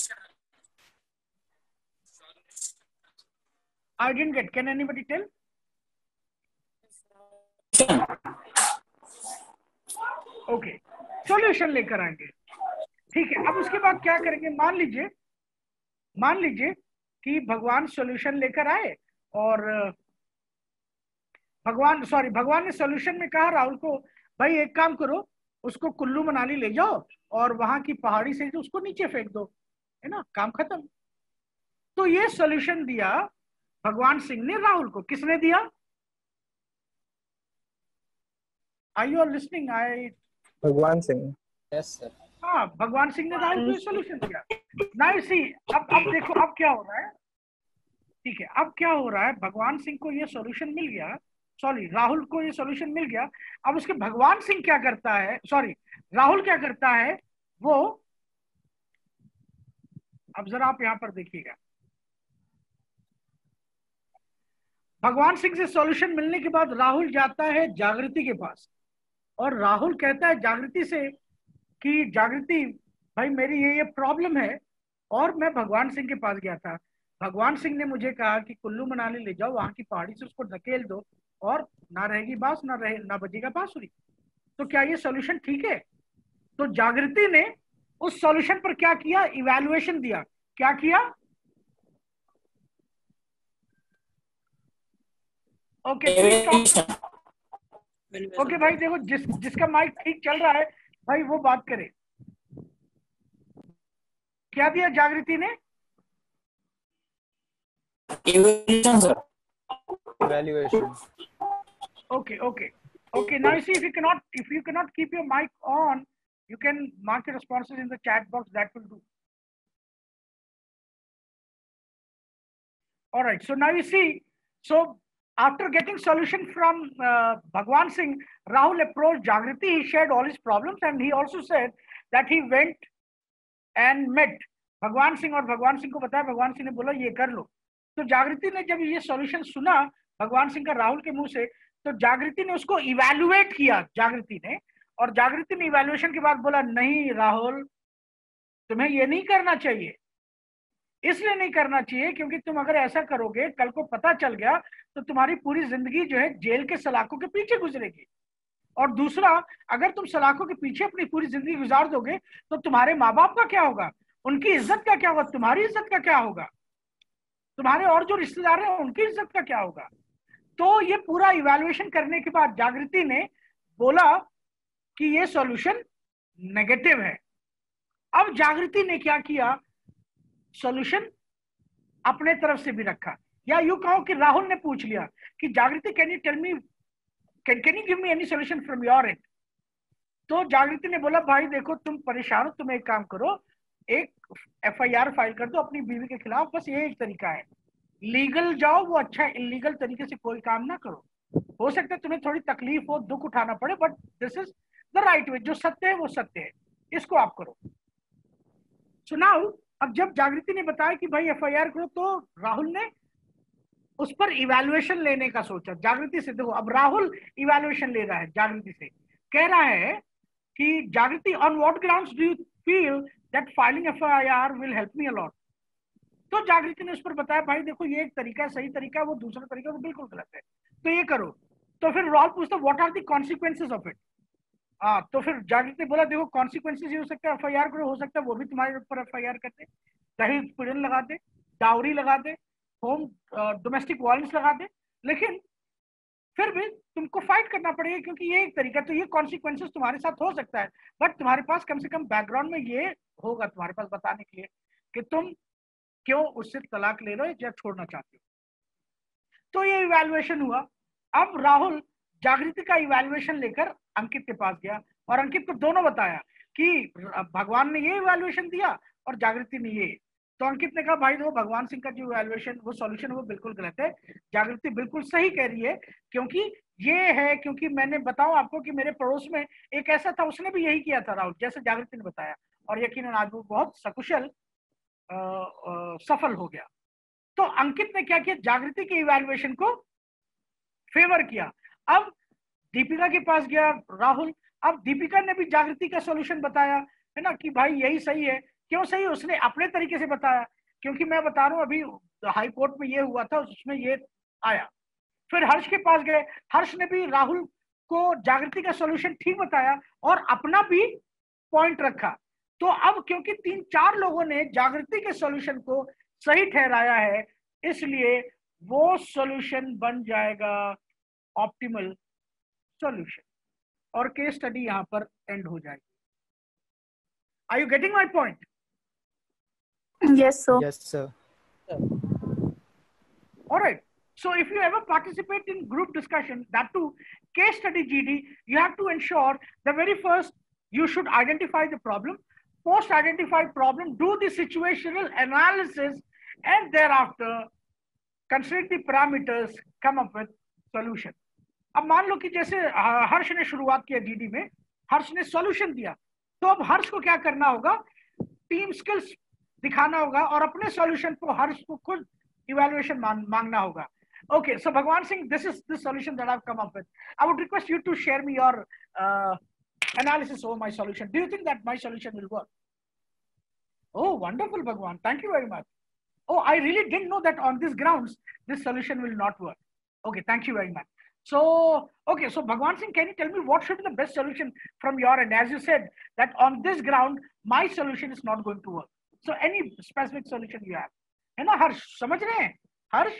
I didn't get. Can anybody tell? Okay, solution लेकर आएंगे। ठीक है, अब उसके बाद क्या करेंगे, मान लीजिए मान लीजिए कि भगवान सॉल्यूशन लेकर आए और भगवान सॉरी भगवान ने सॉल्यूशन में कहा राहुल को, भाई एक काम करो, उसको कुल्लू मनाली ले जाओ और वहां की पहाड़ी से उसको नीचे फेंक दो, है ना, काम खत्म। तो ये सॉल्यूशन दिया भगवान सिंह ने राहुल को। किसने दिया? Are you are listening? I Bhagwan Singh. Yes sir. हाँ, भगवान सिंह ने राहुल को सॉल्यूशन दिया। नाउ सी, अब अब देखो अब क्या हो रहा है। ठीक है, अब क्या हो रहा है, भगवान सिंह को ये सॉल्यूशन मिल गया, सॉरी राहुल को ये सॉल्यूशन मिल गया। अब उसके भगवान सिंह क्या करता है, सॉरी राहुल क्या करता है वो, अब जरा आप यहां पर देखिएगा। भगवान सिंह से सॉल्यूशन मिलने के बाद राहुल जाता है जागृति के पास और राहुल कहता है जागृति से कि जागृति भाई मेरी ये ये प्रॉब्लम है और मैं भगवान सिंह के पास गया था। भगवान सिंह ने मुझे कहा कि कुल्लू मनाली ले जाओ, वहां की पहाड़ी से उसको धकेल दो और ना रहेगी बांस ना रहे ना बजेगा बांसुरी। तो क्या ये सॉल्यूशन ठीक है? तो जागृति ने उस सॉल्यूशन पर क्या किया, इवैल्यूएशन दिया। क्या किया? ओके ओके भाई देखो, जिस जिसका माइक ठीक चल रहा है भाई वो बात करे। क्या दिया जागृति ने? Evaluation sir. Evaluation. Okay, okay, okay. Now you see, if you cannot, if you cannot keep your mic on, you can mark your responses in the chat box. That will do. All right. So now you see, so after getting solution from uh, Bhagwan Singh, Rahul approached Jagriti. He shared all his problems, and he also said that he went and met Bhagwan Singh. और भगवान सिंह को बताया, भगवान सिंह ने बोला ये कर लो। तो जागृति ने जब ये सॉल्यूशन सुना भगवान सिंह का राहुल के मुंह से, तो जागृति ने उसको इवैल्यूएट किया जागृति ने, और जागृति ने इवैल्यूएशन के बाद बोला नहीं राहुल, तुम्हें ये नहीं करना चाहिए। इसलिए नहीं करना चाहिए क्योंकि तुम अगर ऐसा करोगे, कल को पता चल गया तो तुम्हारी पूरी जिंदगी जो है जेल के सलाखों के पीछे गुजरेगी। और दूसरा, अगर तुम सलाखों के पीछे अपनी पूरी जिंदगी गुजार दोगे तो तुम्हारे माँ बाप का क्या होगा, उनकी इज्जत का क्या होगा, तुम्हारी इज्जत का क्या होगा, तुम्हारे और जो रिश्तेदार हैं उनकी इज्जत का क्या होगा। तो ये पूरा इवैल्यूएशन करने के बाद जागृति ने बोला कि ये सॉल्यूशन नेगेटिव है। अब जागृति ने क्या किया, सॉल्यूशन अपने तरफ से भी रखा, या यूं कहो कि राहुल ने पूछ लिया कि Jagriti can you tell me can can you give me any solution from your end. तो जागृति ने बोला भाई देखो तुम परेशान हो, तुम एक काम करो, एक एफ आई आर फाइल कर दो अपनी बीवी के खिलाफ, बस ये एक तरीका है, लीगल जाओ वो अच्छा है, इलीगल तरीके से कोई काम ना करो। हो सकता है तुम्हें थोड़ी तकलीफ हो, दुख उठाना पड़े, but this is the right way, जो सत्य है वो सत्य है, इसको आप करो। सुनाओ, अब जब जागृति ने बताया कि भाई एफ आई आर करो, तो राहुल ने उस पर इवैल्यूएशन लेने का सोचा। जागृति से देखो, अब राहुल इवैल्यूएशन ले रहा है जागृति से, कह रहा है कि Jagriti on what grounds do you feel that filing F I R will help me a lot. तो जागृति ने उस पर बताया भाई देखो ये एक तरीका है, सही तरीका है, वो दूसरा तरीका वो बिल्कुल गलत है, तो ये करो। तो फिर राहुल पूछता what are the consequences of it. हाँ, तो फिर जागृति ने बोला देखो कॉन्सिक्वेंसेज ये हो सकता है एफ आई आर करो, हो सकता है वो भी तुम्हारे ऊपर एफ आई आर करते, दहेज पीड़न लगा दे, डाउरी लगा दे, होम डोमेस्टिक वायलेंस लगा दे, लेकिन फिर भी तुमको फाइट करना पड़ेगा क्योंकि ये एक तरीका, तो ये कॉन्सिक्वेंसेस तुम्हारे साथ हो सकता है, बट तुम्हारे पास कम से कम बैकग्राउंड में ये होगा तुम्हारे पास बताने के लिए कि तुम क्यों उससे तलाक ले रहे हो या छोड़ना चाहते हो। तो ये इवैल्यूएशन हुआ। अब राहुल जागृति का इवैल्यूएशन लेकर अंकित के पास गया और अंकित को दोनों बताया कि भगवान ने ये इवैल्यूएशन दिया और जागृति ने ये। तो अंकित ने कहा भाई वो भगवान सिंह का जो इवैल्यूएशन वो सॉल्यूशन वो बिल्कुल गलत है, जागृति बिल्कुल सही कह रही है, क्योंकि ये है, क्योंकि मैंने बताऊं आपको कि मेरे पड़ोस में एक ऐसा था, उसने भी यही किया था राहुल, जैसे जागृति ने बताया, और यकीनन आज वो बहुत सकुशल आ, आ, सफल हो गया। तो अंकित ने क्या किया, जागृति के इवैल्यूएशन को फेवर किया। अब दीपिका के पास गया राहुल, अब दीपिका ने भी जागृति का सॉल्यूशन बताया है ना कि भाई यही सही है। क्यों सही, उसने अपने तरीके से बताया, क्योंकि मैं बता रहा हूं अभी हाई कोर्ट में ये हुआ था, उसमें ये आया। फिर हर्ष के पास गए, हर्ष ने भी राहुल को जागृति का सॉल्यूशन ठीक बताया और अपना भी पॉइंट रखा। तो अब क्योंकि तीन चार लोगों ने जागृति के सॉल्यूशन को सही ठहराया है, इसलिए वो सॉल्यूशन बन जाएगा ऑप्टिमल सॉल्यूशन और केस स्टडी यहां पर एंड हो जाएगी। Are you getting my point? Yes, sir. Yes, sir. All right. So if you ever participate in group discussion, that too case study G D, you have to ensure the very first you should identify the problem. Post identified problem, do the situational analysis, and thereafter consider the parameters, come up with solution. अब मान लो कि जैसे हर्ष ने शुरुआत किया GD में, हर्ष ने सॉल्यूशन दिया, तो अब हर्ष को क्या करना होगा, टीम स्किल्स दिखाना होगा और अपने सॉल्यूशन को हर्ष को खुद इवैल्यूएशन मांगना होगा। Okay, so Bhagwan Singh, this is the solution that I've come up with. I would request you to share me your uh, analysis over my solution. Do you think that my solution will work? Oh, wonderful, Bhagwan. Thank you very much. Oh, I really didn't know that on these grounds, this solution will not work. Okay, thank you very much. So, okay, so Bhagwan Singh, can you tell me what should be the best solution from your end? As you said, that on this ground, my solution is not going to work. So, any specific solution you have? है ना हर्ष, समझ रहे हैं हर्ष?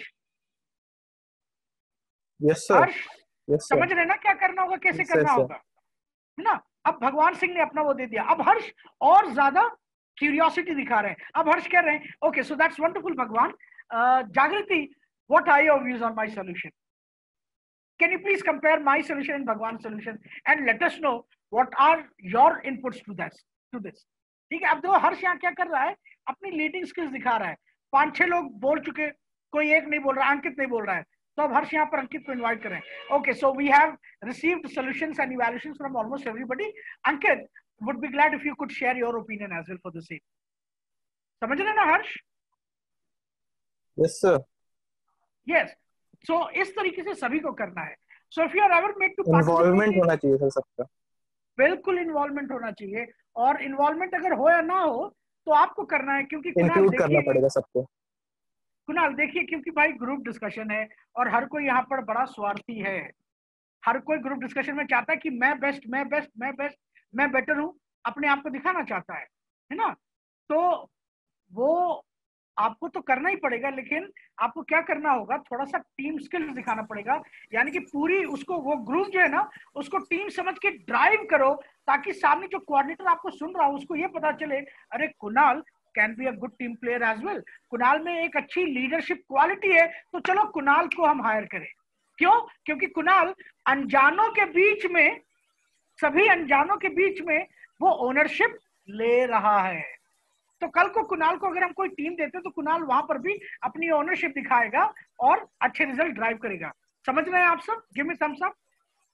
Yes, sir. हर्ष, yes, sir. समझ रहे ना क्या करना होगा, कैसे yes, करना sir. होगा, है ना? अब भगवान सिंह ने अपना वो दे दिया, अब हर्ष और ज्यादा क्यूरियोसिटी दिखा रहे हैं। अब हर्ष कह रहे हैं, okay, so that's wonderful Bhagwan, Jagriti, what are your views on my solution? Can you please compare my solution and Bhagwan's solution and let us know what are your inputs to this? To this, ठीक है? अब देखो हर्ष यहाँ क्या कर रहा है, अपनी लीडिंग स्किल्स दिखा रहा है। पांच छह लोग बोल चुके, कोई एक नहीं बोल रहा, अंकित नहीं बोल रहा है, तो अब हर्ष यहाँ पर अंकित को इनवाइट करें। Okay, so we have received solutions and evaluations from almost everybody. Ankit, would be glad if you could share your opinion as well for the same. समझ रहे ना हर्ष? Yes, sir. Yes. So इस तरीके से सभी को करना है। So if you are ever made to Involvement होना चाहिए सर सबका। बिल्कुल इन्वॉल्वमेंट होना चाहिए, और इन्वॉल्वमेंट अगर हो या ना हो तो आपको करना है, क्योंकि इंक्लूड करना पड़ेगा सबको। कुणाल देखिए, क्योंकि भाई ग्रुप डिस्कशन है और हर कोई यहाँ पर बड़ा स्वार्थी है, हर कोई ग्रुप डिस्कशन में चाहता है कि मैं बेस्ट मैं बेस्ट मैं बेस्ट मैं बेटर हूं, अपने आप को दिखाना चाहता है, है ना। तो वो आपको तो करना ही पड़ेगा, लेकिन आपको क्या करना होगा, थोड़ा सा टीम स्किल्स दिखाना पड़ेगा, यानी कि पूरी उसको वो ग्रुप जो है ना उसको टीम समझ के ड्राइव करो, ताकि सामने जो कोऑर्डिनेटर आपको सुन रहा हो उसको ये पता चले अरे Kunal can be a good team player as well, Kunal में एक अच्छी लीडरशिप क्वालिटी है, तो चलो कुणाल को हम हायर करें। क्यों? क्योंकि कुणाल अनजानों के बीच में, सभी अनजानों के बीच में वो ओनरशिप ले रहा है। तो कल को कुणाल को अगर हम कोई टीम देते हैं तो कुणाल वहां पर भी अपनी ओनरशिप दिखाएगा और अच्छे रिजल्ट ड्राइव करेगा। समझ रहे हैं आप सब? Give me thumbs up.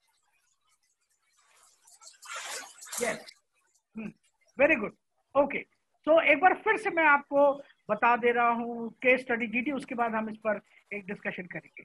Yes, very good, okay. तो एक बार फिर से मैं आपको बता दे रहा हूं केस स्टडी जीडी, उसके बाद हम इस पर एक डिस्कशन करेंगे।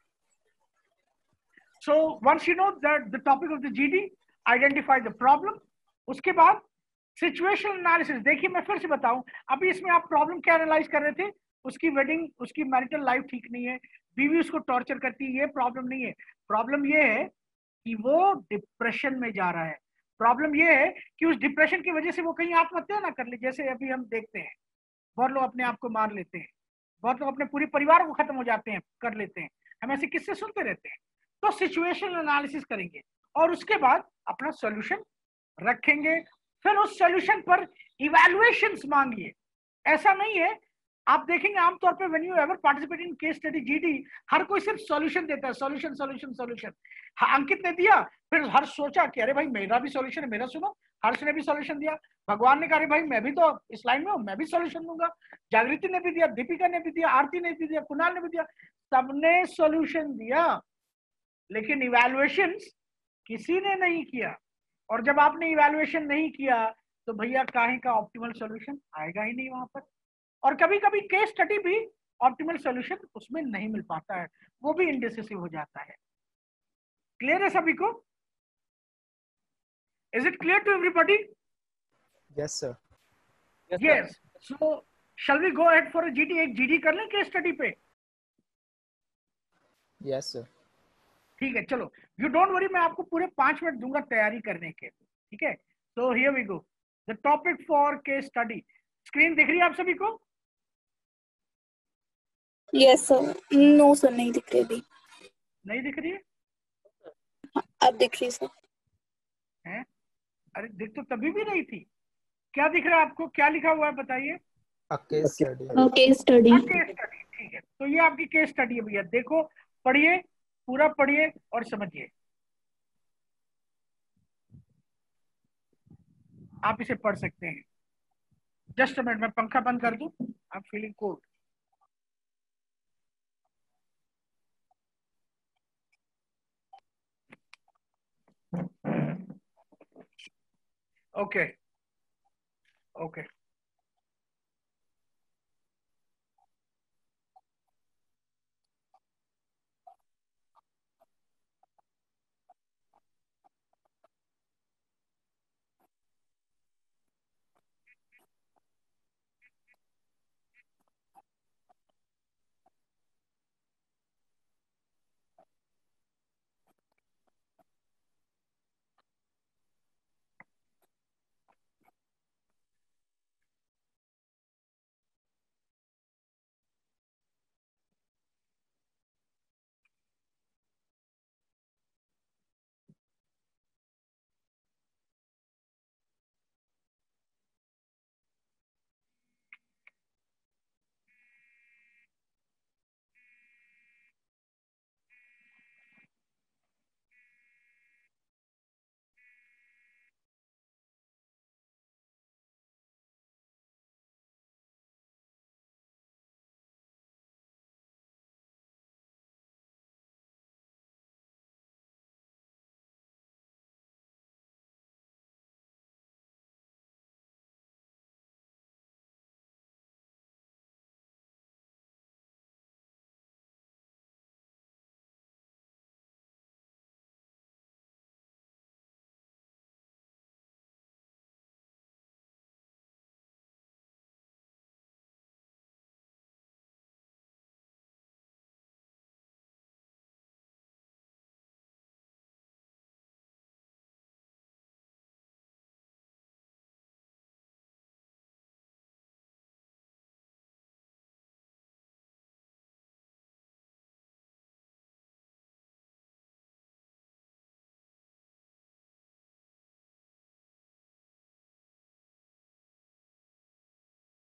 So once you know that the topic of the G D, identify the problem, उसके बाद सिचुएशनल एनालिसिस। देखिए मैं फिर से बताऊं, अभी इसमें आप प्रॉब्लम क्या एनालाइज कर रहे थे, उसकी वेडिंग, उसकी मैरिटल लाइफ ठीक नहीं है, बीवी उसको टॉर्चर करती है, ये प्रॉब्लम नहीं है। प्रॉब्लम ये है कि वो डिप्रेशन में जा रहा है। प्रॉब्लम ये है कि उस डिप्रेशन की वजह से वो कहीं आत्महत्या ना कर ले, जैसे अभी हम देखते हैं बहुत लोग अपने आप को मार लेते हैं, बहुत लोग अपने पूरे परिवार को खत्म हो जाते हैं, कर लेते हैं, हम ऐसे किस्से सुनते रहते हैं। तो सिचुएशनल एनालिसिस करेंगे और उसके बाद अपना सॉल्यूशन रखेंगे, फिर उस सॉल्यूशन पर इवैल्यूएशंस मांगिए। ऐसा नहीं है, आप देखेंगे आमतौर पे when you ever participate in case study G D, हर कोई सिर्फ सॉल्यूशन देता है, सॉल्यूशन सॉल्यूशन सॉल्यूशन। अंकित ने दिया, फिर हर्ष सोचा कि अरे भाई मेरा भी सॉल्यूशन है, मेरा सुनो, हर्ष ने भी सॉल्यूशन दिया। भगवान ने कहा अरे भाई मैं भी तो इस लाइन में हूं, मैं भी सॉल्यूशन दूंगा। जागृति ने भी दिया, दीपिका ने भी दिया, आरती ने भी दिया, कुणाल ने भी दिया, सबने सॉल्यूशन दिया, लेकिन इवैल्यूएशंस किसी ने नहीं किया। और जब आपने इवैल्यूएशन नहीं किया तो भैया काहे का ऑप्टिमल सॉल्यूशन आएगा ही नहीं वहां पर। और कभी कभी केस स्टडी भी ऑप्टिमल सॉल्यूशन उसमें नहीं मिल पाता है, वो भी इंडिसिसिव हो जाता है। क्लियर है सभी को? Is it clear to everybody? Yes sir. Yes, so shall we go ahead for a G D? एक जीडी कर लें केस स्टडी पे? Yes sir. ठीक है, चलो, यू डोंट वरी, मैं आपको पूरे पांच मिनट दूंगा तैयारी करने के, ठीक है। So here we go, the topic for case study. Screen दिख रही है आप सभी को? Yes sir. नो सर, नहीं दिख रही अभी। नहीं दिख रही है? हाँ, अब दिख रही सर। हैं? अरे दिख तो तभी भी नहीं थी। क्या दिख रहा है आपको? क्या लिखा हुआ है बताइए? Case study. Case study. Case study, ठीक है। तो ये आपकी केस स्टडी है भैया, देखो, पढ़िए, पूरा पढ़िए और समझिए। आप इसे पढ़ सकते हैं। जस्ट अ मिनट, मैं पंखा बंद कर दूं, I am feeling cold. Okay okay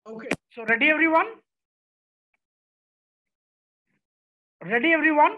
Okay, so ready everyone? Ready everyone?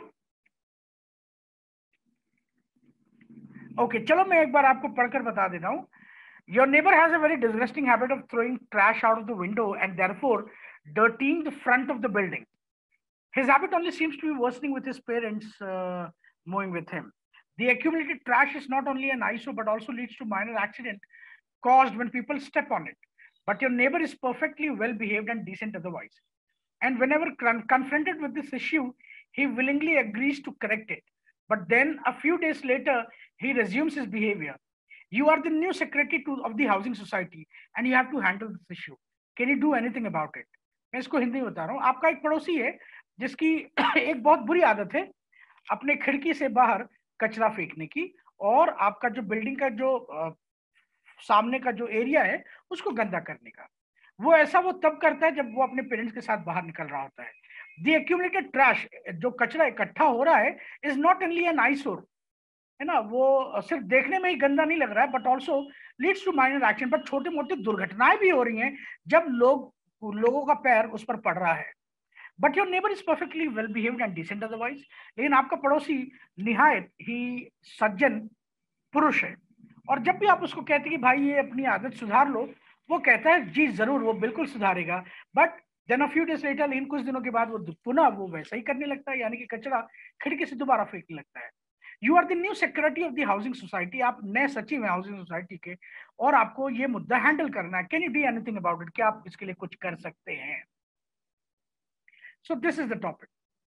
Okay, चलो मैं एक बार आपको पढ़कर बता देता हूँ. Your neighbor has a very disgusting habit of throwing trash out of the window and therefore dirtying the front of the building. His habit only seems to be worsening with his parents uh, moving with him. The accumulated trash is not only an eyesore but also leads to minor accident caused when people step on it. But your neighbor is perfectly well behaved and decent otherwise. And whenever confronted with this issue, he willingly agrees to correct it. But then a few days later, he resumes his behavior. You are the new secretary to, of the housing society and you have to handle this issue. Can you do anything about it? मैं इसको हिंदी में बता रहा हूँ. आपका एक पड़ोसी है जिसकी एक बहुत बुरी आदत है अपने खिड़की से बाहर कचरा फेंकने की और आपका जो बिल्डिंग का जो आ, सामने का जो एरिया है उसको गंदा करने का. वो ऐसा वो तब करता है जब वो अपने पेरेंट्स के साथ बाहर निकल रहा होता है. The accumulated trash, जो कचरा इकट्ठा हो रहा है, is not only an eyesore, है ना, वो सिर्फ देखने में ही गंदा नहीं लग रहा है, but also leads to minor action. but छोटी मोटी दुर्घटनाएं भी हो रही हैं जब लोग लोगों का पैर उस पर पड़ रहा है. But your neighbor is perfectly well behaved and decent otherwise. लेकिन आपका पड़ोसी निहायत ही सज्जन पुरुष है और जब भी आप उसको कहते हैं कि भाई ये अपनी आदत सुधार लो, वो कहता है जी जरूर, वो बिल्कुल सुधारेगा. But then a few days later, इन कुछ दिनों के बाद वो पुनः वो वैसा ही करने लगता है, यानी कि कचरा खिड़की से दोबारा फेंकने लगता है. You are the new secretary of the housing society. आप नए सचिव हैं हाउसिंग सोसाइटी के और आपको ये मुद्दा हैंडल करना है. Can you do anything about it? क्या आप इसके लिए कुछ कर सकते हैं? So this is the topic.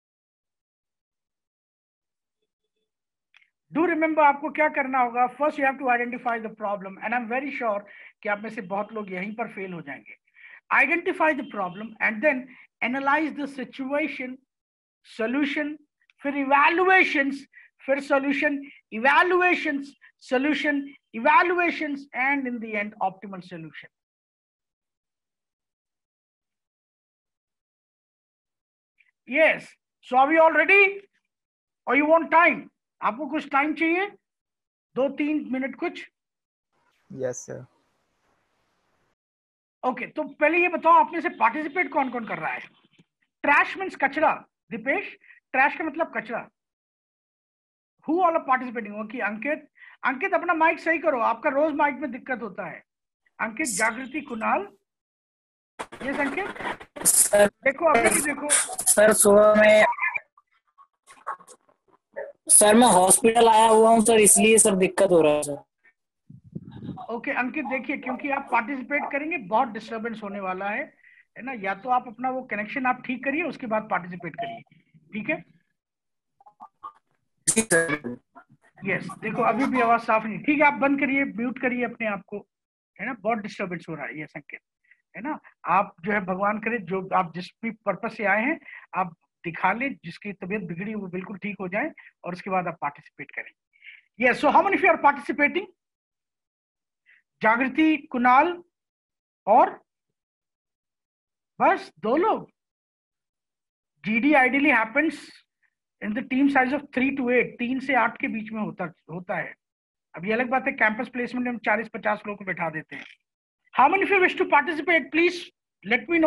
Do remember आपको क्या करना होगा. First you have to identify the problem and I am very sure कि आप में से बहुत लोग यहीं पर फेल हो जाएंगे. Identify the problem and then analyse the situation, solution, फिर इवैल्यूएशंस, फिर solution, evaluations, solution, evaluations and in the end optimal solution. Yes. So are we all ready? Or you want time? आपको कुछ time चाहिए? दो तीन minute कुछ? Yes sir. Okay, तो पहले ये बताओ आप में से पार्टिसिपेट कौन कौन कर रहा है? ट्रैश मीन्स कचरा. दीपेश, ट्रैश का मतलब कचरा. Who all are participating? Okay, Ankit, Ankit अपना माइक सही करो, आपका रोज माइक में दिक्कत होता है. अंकित, जागृति, कुणाल. यस अंकित. सर देखो अभी भी देखो. सर सुबह में सर मैं हॉस्पिटल आया हुआ हूँ सर, इसलिए सर दिक्कत हो रहा है सर. ओके okay, अंकित देखिए, क्योंकि आप पार्टिसिपेट करेंगे बहुत डिस्टरबेंस होने वाला है, है ना. या तो आप अपना वो कनेक्शन आप ठीक करिए, उसके बाद पार्टिसिपेट करिए. ठीक है? यस yes, देखो अभी भी आवाज साफ नहीं. ठीक है, आप बंद करिए, म्यूट करिए अपने आप को, है ना. बहुत डिस्टरबेंस हो रहा है. यस अंकित, है ना. आप जो है भगवान करे जो आप जिस भी पर्पज से आए हैं आप दिखा ले, जिसकी तबीयत बिगड़ी वो बिल्कुल ठीक हो जाए और उसके बाद आप पार्टिसिपेट करें. Yes, so how many of you are participating? Jagriti, Kunal और बस दो लोग. G D ideally happens in the team size of three to eight. तीन से आठ के बीच में होता होता है. अब ये अलग बात है कैंपस प्लेसमेंट में हम चालीस पचास लोगों को बैठा देते हैं. How many of you wish to participate? Please let me know.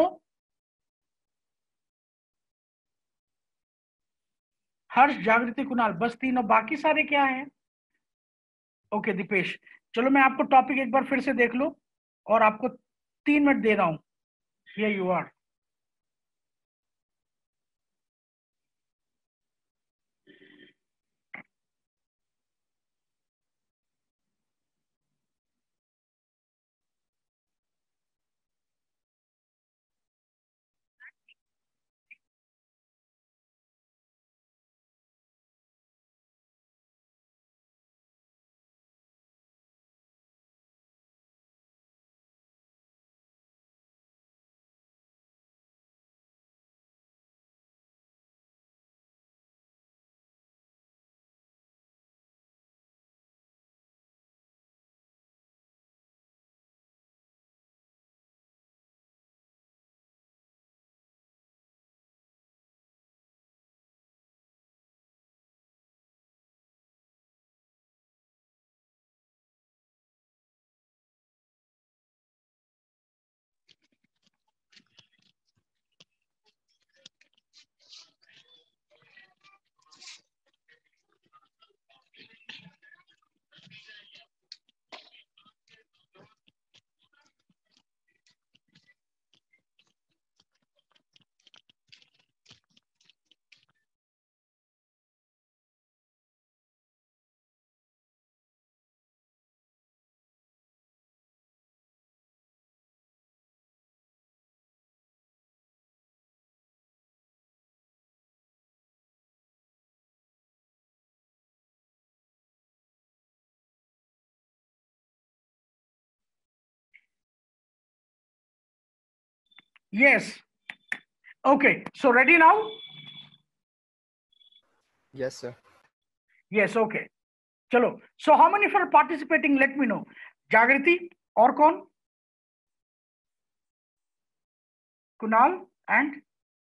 Harsh, Jagriti, Kunal, बस तीन. और बाकी सारे क्या हैं? ओके okay, दीपेश, चलो मैं आपको टॉपिक एक बार फिर से देख लो और आपको तीन मिनट दे रहा हूं. Here you are. Yes. Okay. So ready now? Yes, sir. Yes. Okay. चलो. So how many are participating? Let me know. जागृति और कौन? कुणाल and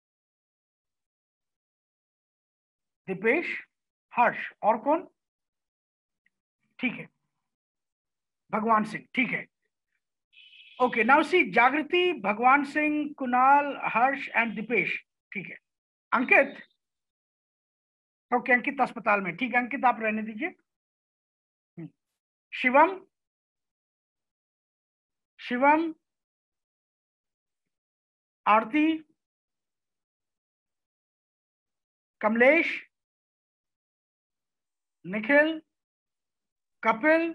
दीपेश, हर्ष और कौन? ठीक है, भगवान सिंह. ठीक है. Okay, now see Jagriti, Bhagwan Singh, Kunal, Harsh and Dipesh. ठीक है. अंकित, ओके, अंकित अस्पताल में. ठीक है अंकित, आप रहने दीजिए. शिवम, शिवम, आरती, कमलेश, निखिल, कपिल.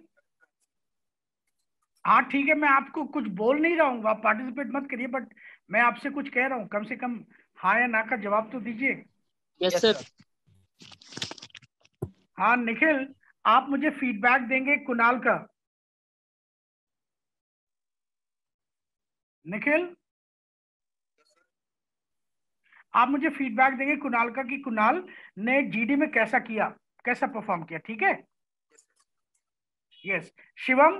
हाँ ठीक है, मैं आपको कुछ बोल नहीं रहा हूँ, आप पार्टिसिपेट मत करिए, बट मैं आपसे कुछ कह रहा हूँ. कम से कम हाँ या ना का जवाब तो दीजिए. Yes sir. हाँ निखिल, आप मुझे फीडबैक देंगे कुणाल का. निखिल, आप मुझे फीडबैक देंगे कुणाल का कि कुणाल ने जीडी में कैसा किया, कैसा परफॉर्म किया. ठीक है. यस. Shivam,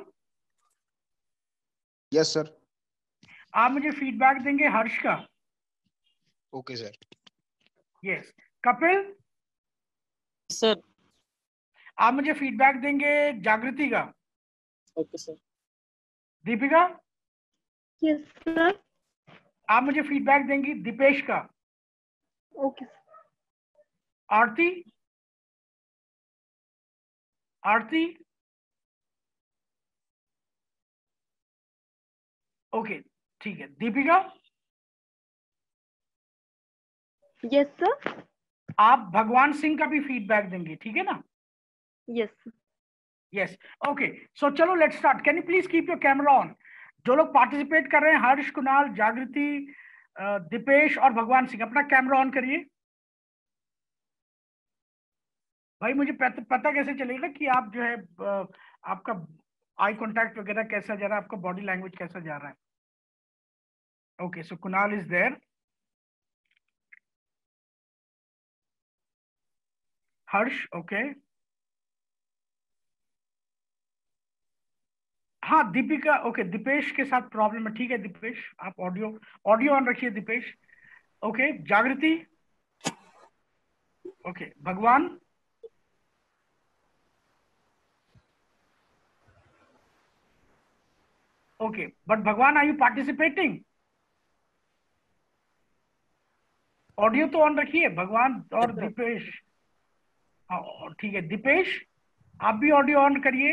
yes sir. आप मुझे फीडबैक देंगे हर्ष का. Okay sir. Yes. Kapil, sir. आप मुझे फीडबैक देंगे जागृति का. Okay sir. Deepika, yes sir. आप मुझे फीडबैक देंगी दीपेश का. Okay sir. Aarti, Aarti, okay ठीक है. Deepika, yes sir. आप भगवान सिंह का भी फीडबैक देंगे. ठीक है ना? यस. यस. ओके, सो चलो let's start. Can you please keep your camera on. जो लोग पार्टिसिपेट कर रहे हैं, हर्ष, कुणाल, जागृति, दीपेश और भगवान सिंह, अपना कैमरा ऑन करिए. भाई मुझे पता, पता कैसे चलेगा कि आप जो है आपका आई कांटेक्ट वगैरह कैसा जा रहा है, आपका बॉडी लैंग्वेज कैसा जा रहा है. Okay, so Kunal is there. Harsh, okay. हाँ दीपिका, ओके. दीपेश के साथ प्रॉब्लम है. ठीक है दीपेश, आप ऑडियो ऑडियो ऑन रखिए Dipesh. Okay. Jagriti, okay. Bhagwan, okay. But Bhagwan, are you participating? Audio तो ऑन रखिए भगवान और दीपेश. हाँ ठीक है. दीपेश, आप भी ऑडियो ऑन करिए.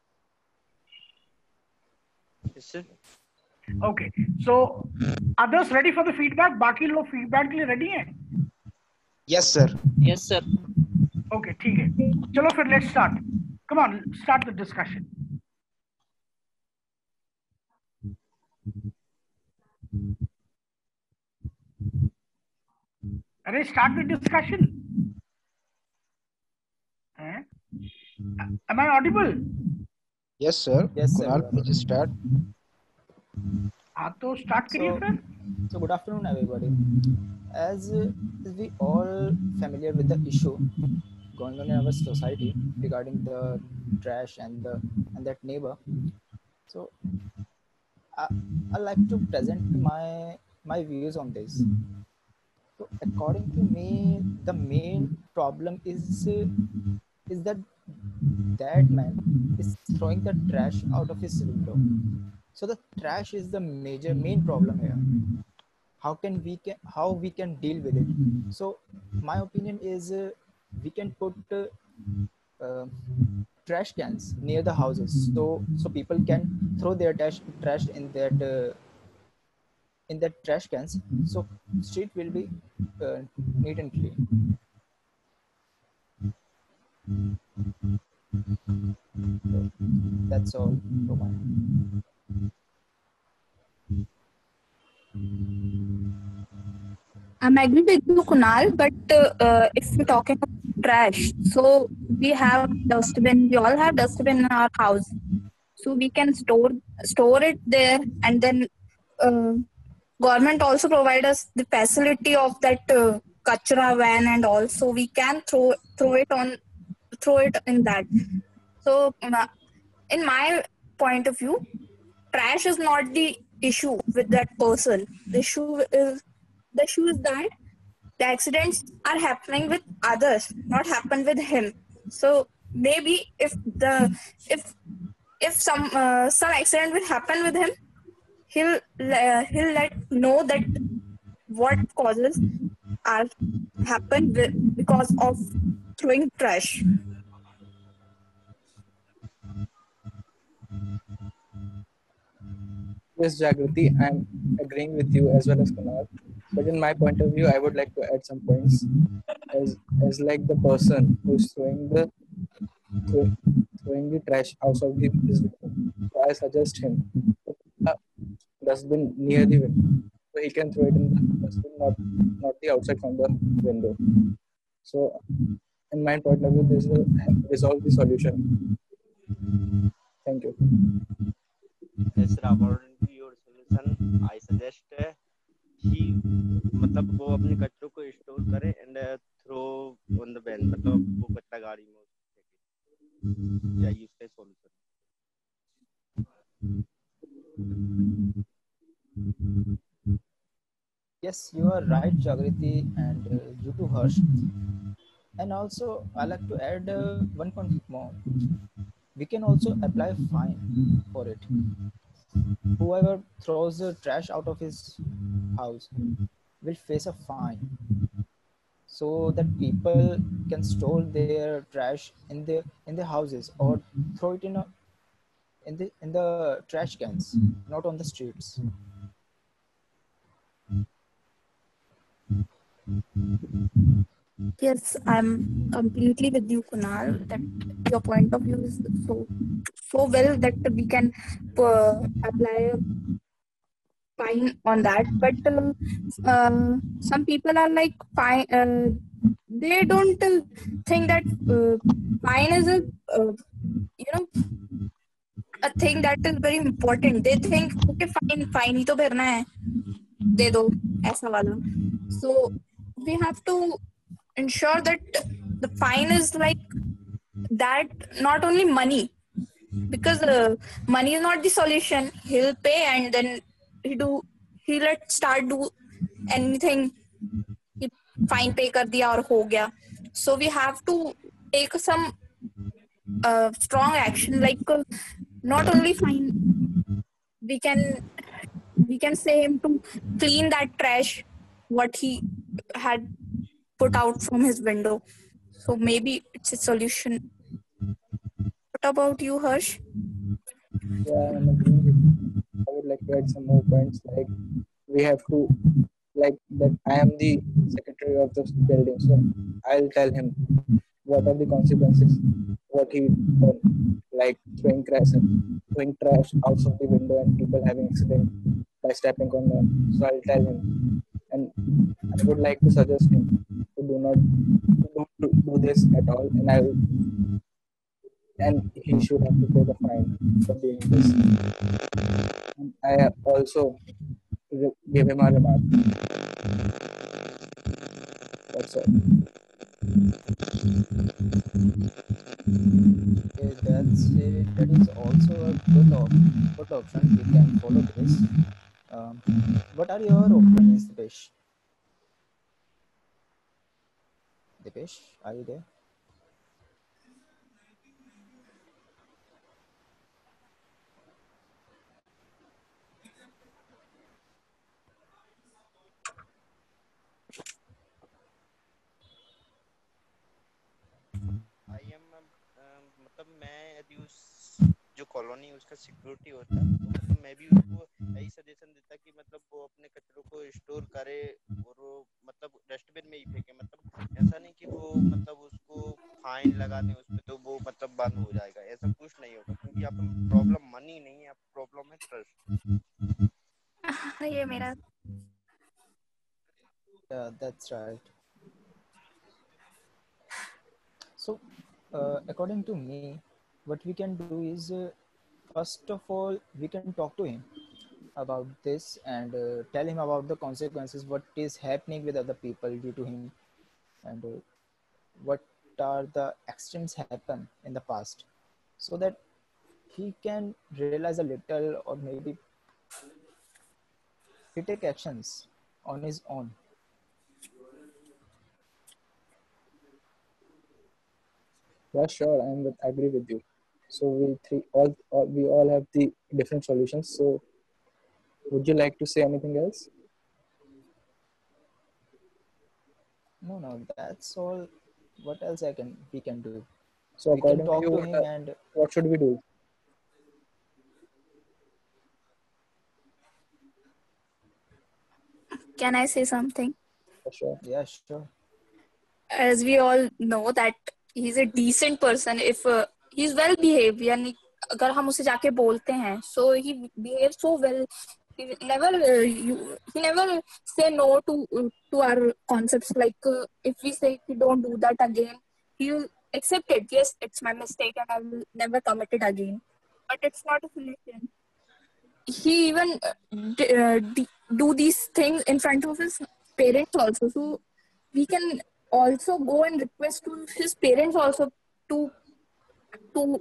Okay, so others ready for the feedback? बाकी लोग फीडबैक के लिए रेडी हैं? Yes sir. Yes sir. Okay ठीक है. चलो फिर let's start. Come on, start the discussion. अरे start the discussion. Am I audible? Yes sir. Yes sir. Kunal, please start. हाँ तो स्टार्ट करिए फिर. So good afternoon everybody. As, uh, as we all familiar with the issue going on in our society regarding the trash and the and that neighbor, so I I like to present my my views on this. So according to me, the main problem is uh, is that that man is throwing the trash out of his window. So the trash is the major main problem here. How can we can how we can deal with it? So my opinion is uh, we can put uh, uh, trash cans near the houses, so so people can throw their trash trash in that uh, in that trash cans. So street will be uh, neat and clean. So that's all from my end. I'm agree with you, Kunal, but uh, if we're talking about trash, so we have dustbin. We all have dustbin in our house, so we can store store it there, and then uh, government also provide us the facility of that uh, kachra van, and also we can throw throw it on throw it in that. So uh, in my point of view, trash is not the issue with that person. The issue is the issue is that the accidents are happening with others, not happen with him. So maybe if the if if some uh, some accident will happen with him, he'll uh, he'll let know that what causes are happen with, because of throwing trash. Yes, Jagriti, I'm agreeing with you as well as Kunal. But in my point of view, I would like to add some points as as like the person who's throwing the throw, throwing the trash out of the, his window. So I suggest him to put a dustbin near the window, so he can throw it in the dustbin, not not the outside from the window. So, in my point of view, this will resolve the solution. Thank you. Yes, sir, according to your solution, I suggest uh, he मतलब वो अपने कचरों को store करे and throw on the van, मतलब वो कचरा गाड़ी में फेंके, या यूज का solution. Yes, you are right, Jagriti, and uh, you too, Harsh. And also, I like to add uh, one point more. We can also apply fine for it. Whoever throws the trash out of his house will face a fine, so that people can store their trash in the in their houses or throw it in a in the in the trash cans, not on the streets. Yes, I'm completely with you, Kunal, that your point of view is so so well that we can uh, apply a fine on that. But uh, uh, some people are like fine. Uh, they don't uh, think that uh, fine is a uh, you know a thing that is very important. They think, okay, fine, fine ही तो भरना है, दे दो ऐसा वाला. So we have to ensure that the fine is like that, not only money, because uh, money is not the solution. He'll pay and then he do he let start do anything. He fine pay कर दिया और हो गया. So we have to take some uh, strong action, like uh, not only fine. We can we can say him to clean that trash what he had put out from his window. So maybe it's a solution. What about you, Harsh? Yeah, I'm agreeing with you. I would like to add some more points. Like we have to, like that. I am the secretary of the building, so I'll tell him what are the consequences, what he done, like throwing trash, throwing trash out of the window and people having accident by stepping on them. So I'll tell him, and I would like to suggest him to do not to do, do this at all, and I will, and he should have to pay the fine for doing this. And I also re- give him a remark. That's all. Okay, that's uh, that is also a good, op- good option. We can follow this. Um, what are your opinions, Dipesh? Dipesh, are you there? I am मतलब मैं यदि उस जो colony उसका security होता तो मतलब मैं भी उसको यही सजेशन देता कि मतलब वो अपने कचरों को स्टोर करे और वो मतलब डस्टबिन में ही फेंके. मतलब ऐसा नहीं कि वो मतलब उसको फाइन लगा दें उस पे तो वो मतलब बंद हो जाएगा. ऐसा कुछ नहीं होगा, क्योंकि यहाँ पे प्रॉब्लम मनी नहीं है, यहाँ पे प्रॉब्लम है ट्रस्ट. ये मेरा Yeah, that's right. So, uh, according to me, what we can do is, uh, first of all, we can talk to him. about this and uh, tell him about the consequences, what is happening with other people due to him, and uh, what are the extremes happen in the past, so that he can realize a little, or maybe he take actions on his own. Yeah, sure, I'm with, I agree with you. So we three all, all we all have the different solutions. So would you like to say anything else? No, no, that's all. What else I can we can do? So We can according to talk you, to what, him are- and what should we do? Can I say something? For sure. yeah, sure. As we all know that he's a decent person. If uh, he's well behaved, यानी अगर हम उसे जाके बोलते हैं, so he behaves so well. He never uh, you, he never say no to uh, to our concepts. Like uh, if we say he don't do that again, he'll accept it. Yes, it's my mistake and I will never commit it again. But it's not a solution. He even uh, d- uh, d- do these things in front of his parents also. So we can also go and request to his parents also to to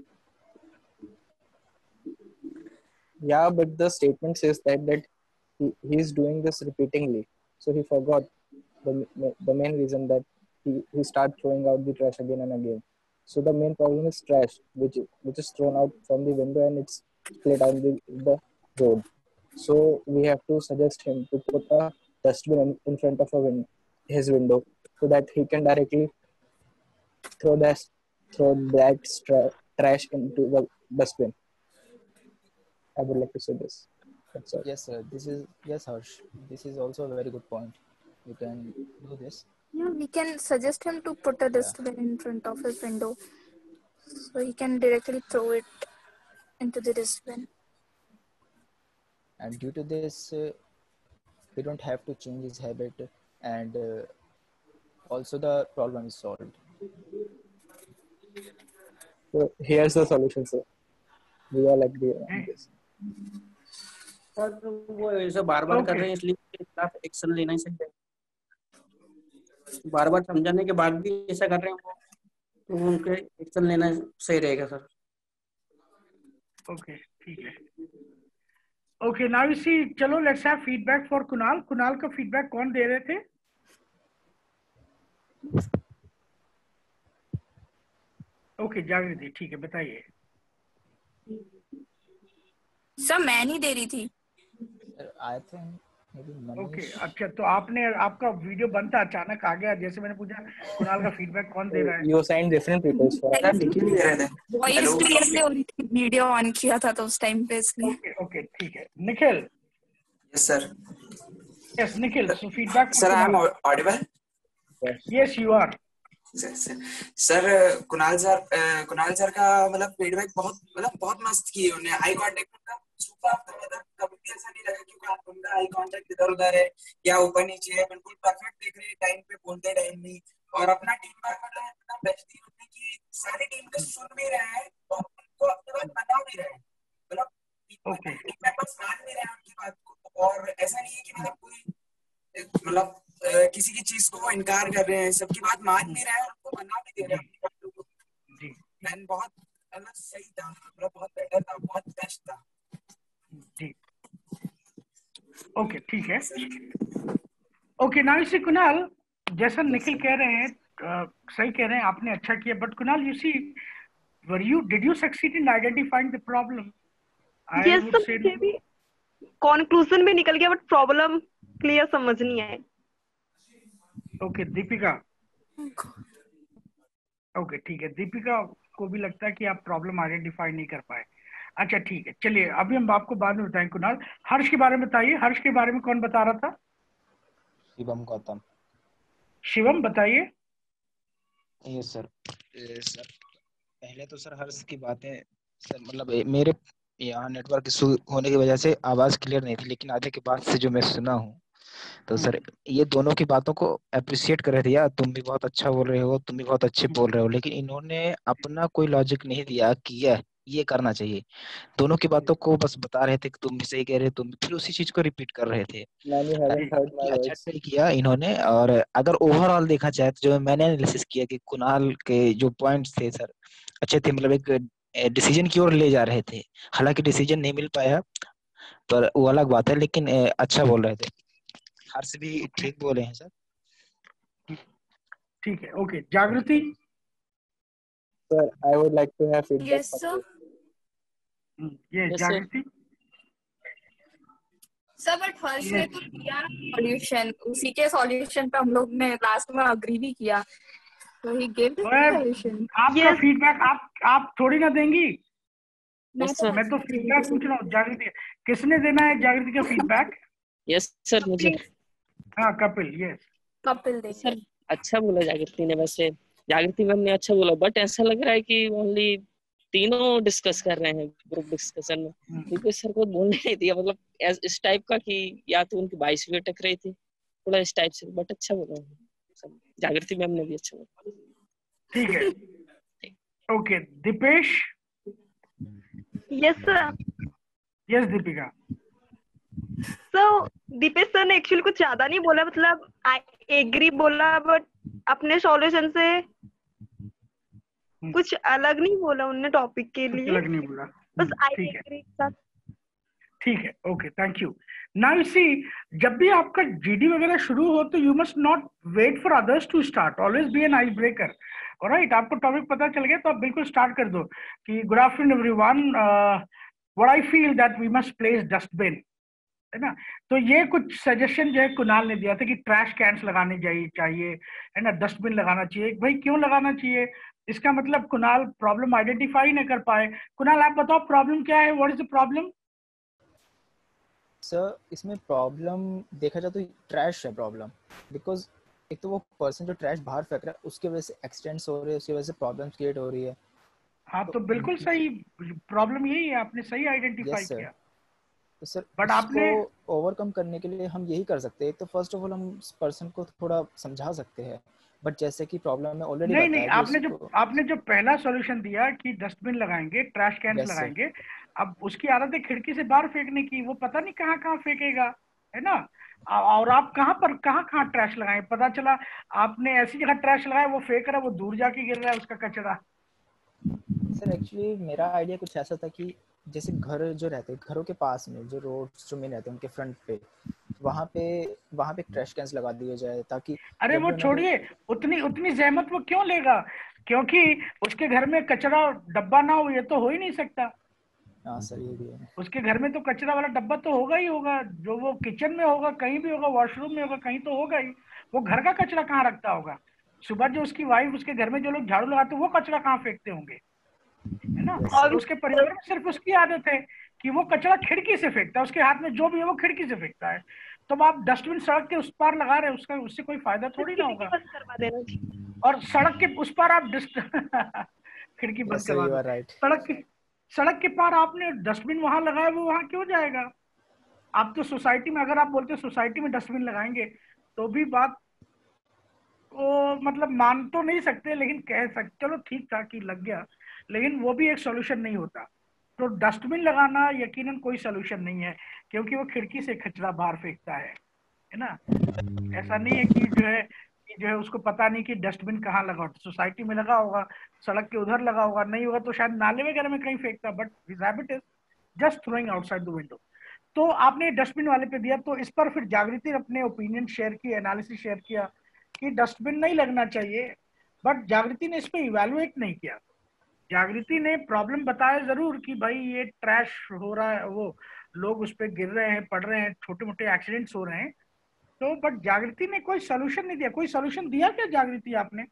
Yeah, but the statement says that that he, he is doing this repeatedly. So he forgot the the main reason that he, he start throwing out the trash again and again. So the main problem is trash, which which is thrown out from the window and it's split on the the road. So we have to suggest him to put a dustbin in, in front of a win- his window, so that he can directly throw that throw that stra- trash into the dustbin. I would like to say this. That's all. Yes, sir. This is yes, Harsh. This is also a very good point. You can do this. yeah, we can suggest him to put a Yeah. dustbin in front of his window so he can directly throw it into the dustbin. And due to this, uh, we don't have to change his habit, and uh, also the problem is solved. So here's the solution, sir. We all agree on this. Sir वो ऐसे बार बार कर Okay. रहे हैं, इसलिए उनके खिलाफ action लेना ही सही है। बार बार समझाने के बाद भी ऐसा कर रहे हैं वो, तो उनके एक्शन लेना सही रहेगा सर। Okay, ठीक है. Okay, now you see, चलो let's have feedback for Kunal. Kunal का feedback कौन दे रहे थे? Okay, जागृति, ठीक है, बताइए. सर मैं नहीं दे रही थी. I think maybe okay Manish. अच्छा, तो आपने आपका वीडियो बनता अचानक आ गया, जैसे मैंने पूछा कुणाल का फीडबैक कौन दे रहा है. You assigned different people for sir Nikhil ही दे रहे थे। वॉइस हेलो क्लियर नहीं हो रही थी, वीडियो ऑन किया था तो उस टाइम पे इसलिए. ओके ओके ठीक है. Nikhil. Yes sir. Yes Nikhil, so feedback sir I am audible? Yes you are. Sir Kunal sir Kunal sir का मतलब फीडबैक बहुत मतलब बहुत मस्त किए उन्होंने। आई कांटेक्ट का सुपर, मतलब कभी भी ऐसा नहीं लगा कि उनका आई कांटेक्ट इधर उधर है या ऊपर नीचे है, बिल्कुल परफेक्ट देख रहे हैं टाइम पे, बोलते टाइम नहीं। और अपना टीम वर्क मतलब इतना बेस्ट होती कि सारी टीम को सुन भी रहे हैं और उनको अपने बात बता भी रहे हैं, मतलब टीम मेंबर्स मान भी रहे हैं उनकी बात को। और ऐसा नहीं है कि मतलब कोई मतलब किसी की चीज को इनकार कर रहे हैं, सबकी बात मान भी रहे हैं, उनको मना भी दे रहे हैं अपनी बातों को। जी मैन बहुत मतलब सही था, मतलब बहुत बेटर था, बहुत बेस्ट था। जी ओके ठीक है. ओके नाउ सी कुणाल, जैसा निखिल कह रहे हैं, uh, सही कह रहे हैं, आपने अच्छा किया. But Kunal you see, were you did you succeed in identifying the problem? I yes would say sir, भी कंक्लूजन में निकल गया, बट प्रॉब्लम क्लियर समझ नहीं आए. ओके दीपिका. ओके ठीक है, दीपिका को भी लगता है कि आप प्रॉब्लम आइडेंटिफाई नहीं कर पाए. अच्छा ठीक है, चलिए अभी हम आपको बाद में बताएंगे. कुणाल, हर्ष के बारे में बताइए. हर्ष के बारे में कौन बता रहा था? शिवम गौतम. शिवम बताइए. Yes sir. सर पहले तो सर हर्ष की बातें सर मतलब मेरे यहाँ नेटवर्क इशू होने की वजह से आवाज क्लियर नहीं थी, लेकिन आधे के बाद से जो मैं सुना हूँ तो सर ये दोनों की बातों को अप्रिशिएट कर रहे थे, यार तुम भी बहुत अच्छा बोल रहे हो, तुम भी बहुत अच्छे बोल रहे हो, लेकिन इन्होंने अपना कोई लॉजिक नहीं दिया कि यह ये करना चाहिए। दोनों की बातों को बस बता रहे थे कि तुम भी सही कह रहे हो, तुम फिर उसी चीज को रिपीट कर रहे थे। Man, you haven't heard my ये अच्छा words. ट्राई किया इन्होंने। और अगर ओवरऑल देखा जाए तो जो मैंने एनालिसिस किया कि कुणाल के जो पॉइंट्स थे सर अच्छे थे, मतलब एक डिसीजन की ओर ले जा रहे थे। हालांकि डिसीजन नहीं मिल पाया पर वो अलग बात है, लेकिन अ, अच्छा बोल रहे थे। हर्ष भी ठीक बोले हैं सर। ठीक है, ओके। जागृति। Sir, I would like to have feedback Yes, from sir. you. ये Yes, sir. Jagriti. Sir but Harsh ने Yes. तो दिया ना सॉल्यूशन, उसी के सॉल्यूशन पे हम लोग ने लास्ट में अग्री भी किया, तो ही गिव द और सॉल्यूशन। आपका Yes. फीडबैक आप आप थोड़ी ना देंगी। मैं Yes, तो sir. मैं तो फीडबैक पूछ रहा हूँ जागृति, किसने देना है जागृति का फीडबैक? यस सर, मुझे हाँ कपिल। यस कपिल देंगे। सर अच्छा बोला जागृति ने, वैसे जागृति मैम ने अच्छा बोला, बट ऐसा लग रहा है कि ओनली तीनों डिस्कस कर रहे हैं ग्रुप डिस्कशन में। क्योंकि सर को बोलने नहीं दिया, मतलब ऐस- इस टाइप का कि या तो उनकी बाईस भी अटक रही थी थोड़ा इस टाइप से, बट अच्छा बोला सब। जागृति मैम ने भी अच्छा बोला। ठीक है, okay. Deepesh. Yes, sir. Yes Deepika. So Deepesh sir ने एक्चुअली कुछ ज्यादा नहीं बोला, मतलब आई एग्री बोला, बट अपने सॉल्यूशन से कुछ अलग नहीं बोला उन्होंने टॉपिक के कुछ लिए, अलग नहीं बोला। बस आई ठीक है, एग्री सर। ठीक है, okay, thank you. Now see, जब भी आपका जीडी वगैरह शुरू हो तो you must not wait for others to start, always be an ice breaker. Alright, आपको टॉपिक पता चल गया तो आप बिल्कुल स्टार्ट कर दो कि good afternoon everyone, what I feel that we must place dustbin, है ना। तो ये कुछ सजेशन जो है कुणाल ने दिया था कि ट्रैश कैंस लगाने चाहिए चाहिए है ना, डस्टबिन लगाना चाहिए। भाई क्यों लगाना चाहिए? इसका मतलब कुणाल प्रॉब्लम आइडेंटिफाई नहीं कर पाए। कुणाल आप बताओ प्रॉब्लम क्या है, what is the problem? Sir इसमें प्रॉब्लम देखा जाए तो ट्रैश है प्रॉब्लम, बिकॉज एक तो वो पर्सन जो ट्रैश बाहर फेंक रहा है उसकी वजह से एक्सीडेंट्स हो रहे हैं, उसकी वजह से प्रॉब्लम्स क्रिएट हो रही है। हाँ तो बिल्कुल सही, प्रॉब्लम यही है, आपने सही आइडेंटिफाई यस सर। किया। तो सर बट इसको आपने ओवरकम करने के लिए हम यही कर सकते हैं, तो फर्स्ट ऑफ ऑल हम उस पर्सन को थोड़ा समझा सकते हैं, बट जैसे कि प्रॉब्लम में ऑलरेडी नहीं नहीं, बताया कि आपने जो उसको। आपने जो पहला सॉल्यूशन दिया कि डस्टबिन लगाएंगे, ट्रैश कैंस यस सर। लगाएंगे, अब उसकी आदत है खिड़की से बाहर फेंकने की, वो पता नहीं कहाँ कहाँ फेंकेगा, है ना। आ- और आप कहाँ पर कहाँ कहाँ ट्रैश लगाए, पता चला आपने ऐसी जगह ट्रैश लगाया वो फेंक रहा है, वो दूर जाके गिर रहा है उसका कचरा। सर एक्चुअली मेरा आइडिया कुछ ऐसा था कि जैसे घर जो रहते हैं, घरों के पास में जो रोड्स जो मेन रहते हैं उनके फ्रंट पे, वहाँ पे वहाँ पे ट्रैश कैंस लगा दिए जाए, ताकि अरे जब वो भी उन्हें कोई। छोड़िए, उतनी उतनी जहमत वो क्यों लेगा, क्योंकि उसके घर में कचरा डब्बा ना हो ये तो हो ही नहीं सकता। हाँ सर ये भी है। उसके घर में तो कचरा वाला डब्बा तो होगा ही होगा, जो वो किचन में होगा, कहीं भी होगा, वॉशरूम में होगा, कहीं तो होगा ही। वो घर का कचरा कहाँ रखता होगा? सुबह जो उसकी वाइफ उसके घर में जो लोग झाड़ू लगाते हैं वो कचरा कहाँ फेंकते होंगे, है ना। यस तो सर। उसके परिवार में सिर्फ उसकी आदत है कि वो कचरा खिड़की से फेंकता है, उसके हाथ में जो भी है वो खिड़की से फेंकता है। तो आप डस्टबिन सड़क के उस पार लगा रहे हैं, उसका उससे कोई फायदा थोड़ी ना खिड़की होगा। बंद करवा देना जी। और सड़क के उस पार आप डस्ट खिड़की बंद यस सर करवा यू दो। Are right. सड़क के सड़क के पार आपने डस्टबिन वहां लगाया, वो वहां क्यों जाएगा? आप तो सोसाइटी में, अगर आप बोलते सोसाइटी में डस्टबिन लगाएंगे तो भी बात को मतलब मान तो नहीं सकते, लेकिन कह सकते चलो ठीक था कि लग गया, लेकिन वो भी एक सोल्यूशन नहीं होता। तो डस्टबिन लगाना यकीनन कोई सोल्यूशन नहीं है, क्योंकि वो खिड़की से कचरा बाहर फेंकता है है ना। ऐसा नहीं है कि जो है कि जो है उसको पता नहीं कि डस्टबिन कहाँ लगा होता, सोसाइटी में लगा होगा, सड़क के उधर लगा होगा, नहीं होगा तो शायद नाले वगैरह में कहीं फेंकता, but his habit is just throwing outside the window. तो आपने डस्टबिन वाले पे दिया, तो इस पर फिर जागृति ने अपने ओपिनियन शेयर किए, एनालिसिस शेयर किया कि डस्टबिन नहीं लगना चाहिए, बट जागृति ने इस पे इवेलुएट नहीं किया। जागृति ने प्रॉब्लम बताया जरूर कि भाई ये ट्रैश हो रहा है, वो लोग उस पे गिर रहे हैं, पड़ रहे हैं, छोटे मोटे एक्सीडेंट्स हो रहे हैं, तो बट जागृति ने कोई सोल्यूशन नहीं दिया। कोई सोल्यूशन दिया क्या जागृति आपने?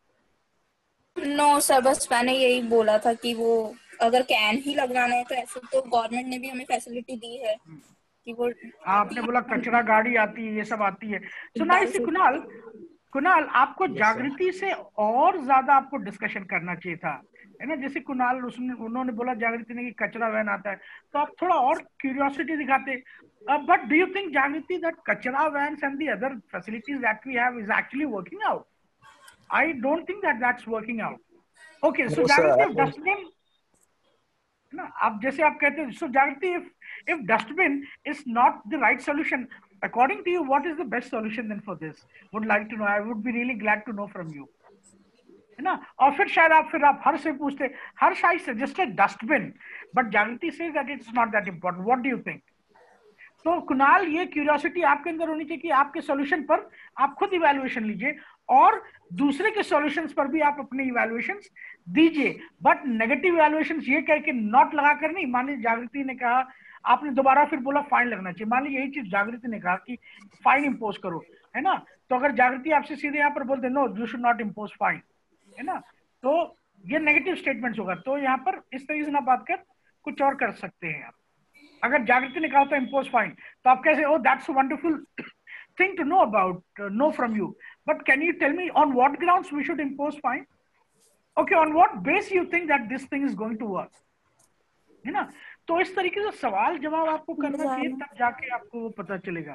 नो सर, बस मैंने यही बोला था कि वो अगर कैन ही लगवाना है तो ऐसे तो गवर्नमेंट ने भी हमें फैसिलिटी दी है कि वो आपने बोला कचरा गाड़ी आती है, ये सब आती है। सुना डाल इसी सकते कुणाल, कुणाल आपको यस सर। जागृति से और ज्यादा आपको डिस्कशन करना चाहिए था, है ना। जैसे कुणाल उसने उन्होंने बोला जागृति ने कि कचरा वैन आता है, तो आप थोड़ा और क्यूरियोसिटी दिखाते। But do you think Jagriti that कचरा vans and the other facilities that we have is actually working out? I don't think that that's working out. Okay, so No, sir. Jagriti, I mean, dustbin, ना। आप जैसे आप कहते हैं, so Jagriti, if if dustbin is not the right solution, according to you what is the best solution then for this? Would like to know, I would be really glad to know from you, है ना। और फिर शायद आप फिर आप हर्ष से पूछते, Harsh I suggested dustbin but Jagriti says that it's not that important, what do you think? तो कुणाल, ये क्यूरियोसिटी आपके अंदर होनी चाहिए कि आपके सॉल्यूशन पर आप खुद इवैल्यूएशन लीजिए और दूसरे के सॉल्यूशंस पर भी आप अपने इवैल्यूएशंस दीजिए, बट नेगेटिव इवैल्यूएशंस ये कह के नॉट लगा कर नहीं। मान लीजिए जागृति ने कहा, आपने दोबारा फिर बोला फाइन लगना चाहिए, मान लीजिए यही चीज जागृति ने कहा कि फाइन इम्पोज करो, है ना, तो अगर जागृति आपसे सीधे यहाँ पर बोलते no you should not impose fine, है ना, तो ये नेगेटिव स्टेटमेंट्स होगा। तो यहाँ पर इस तरीके से ना बात कर कुछ और कर सकते हैं आप। अगर जागृति ने कहा था इम्पोज फाइन, तो आप कैसे, oh that's wonderful thing to know about, know from you, but can you tell me on what grounds we should impose fine? Okay, on what base you think that this thing is going to work, है ना। तो इस तरीके से सवाल जवाब आपको करना चाहिए, तब जाके आपको वो पता चलेगा।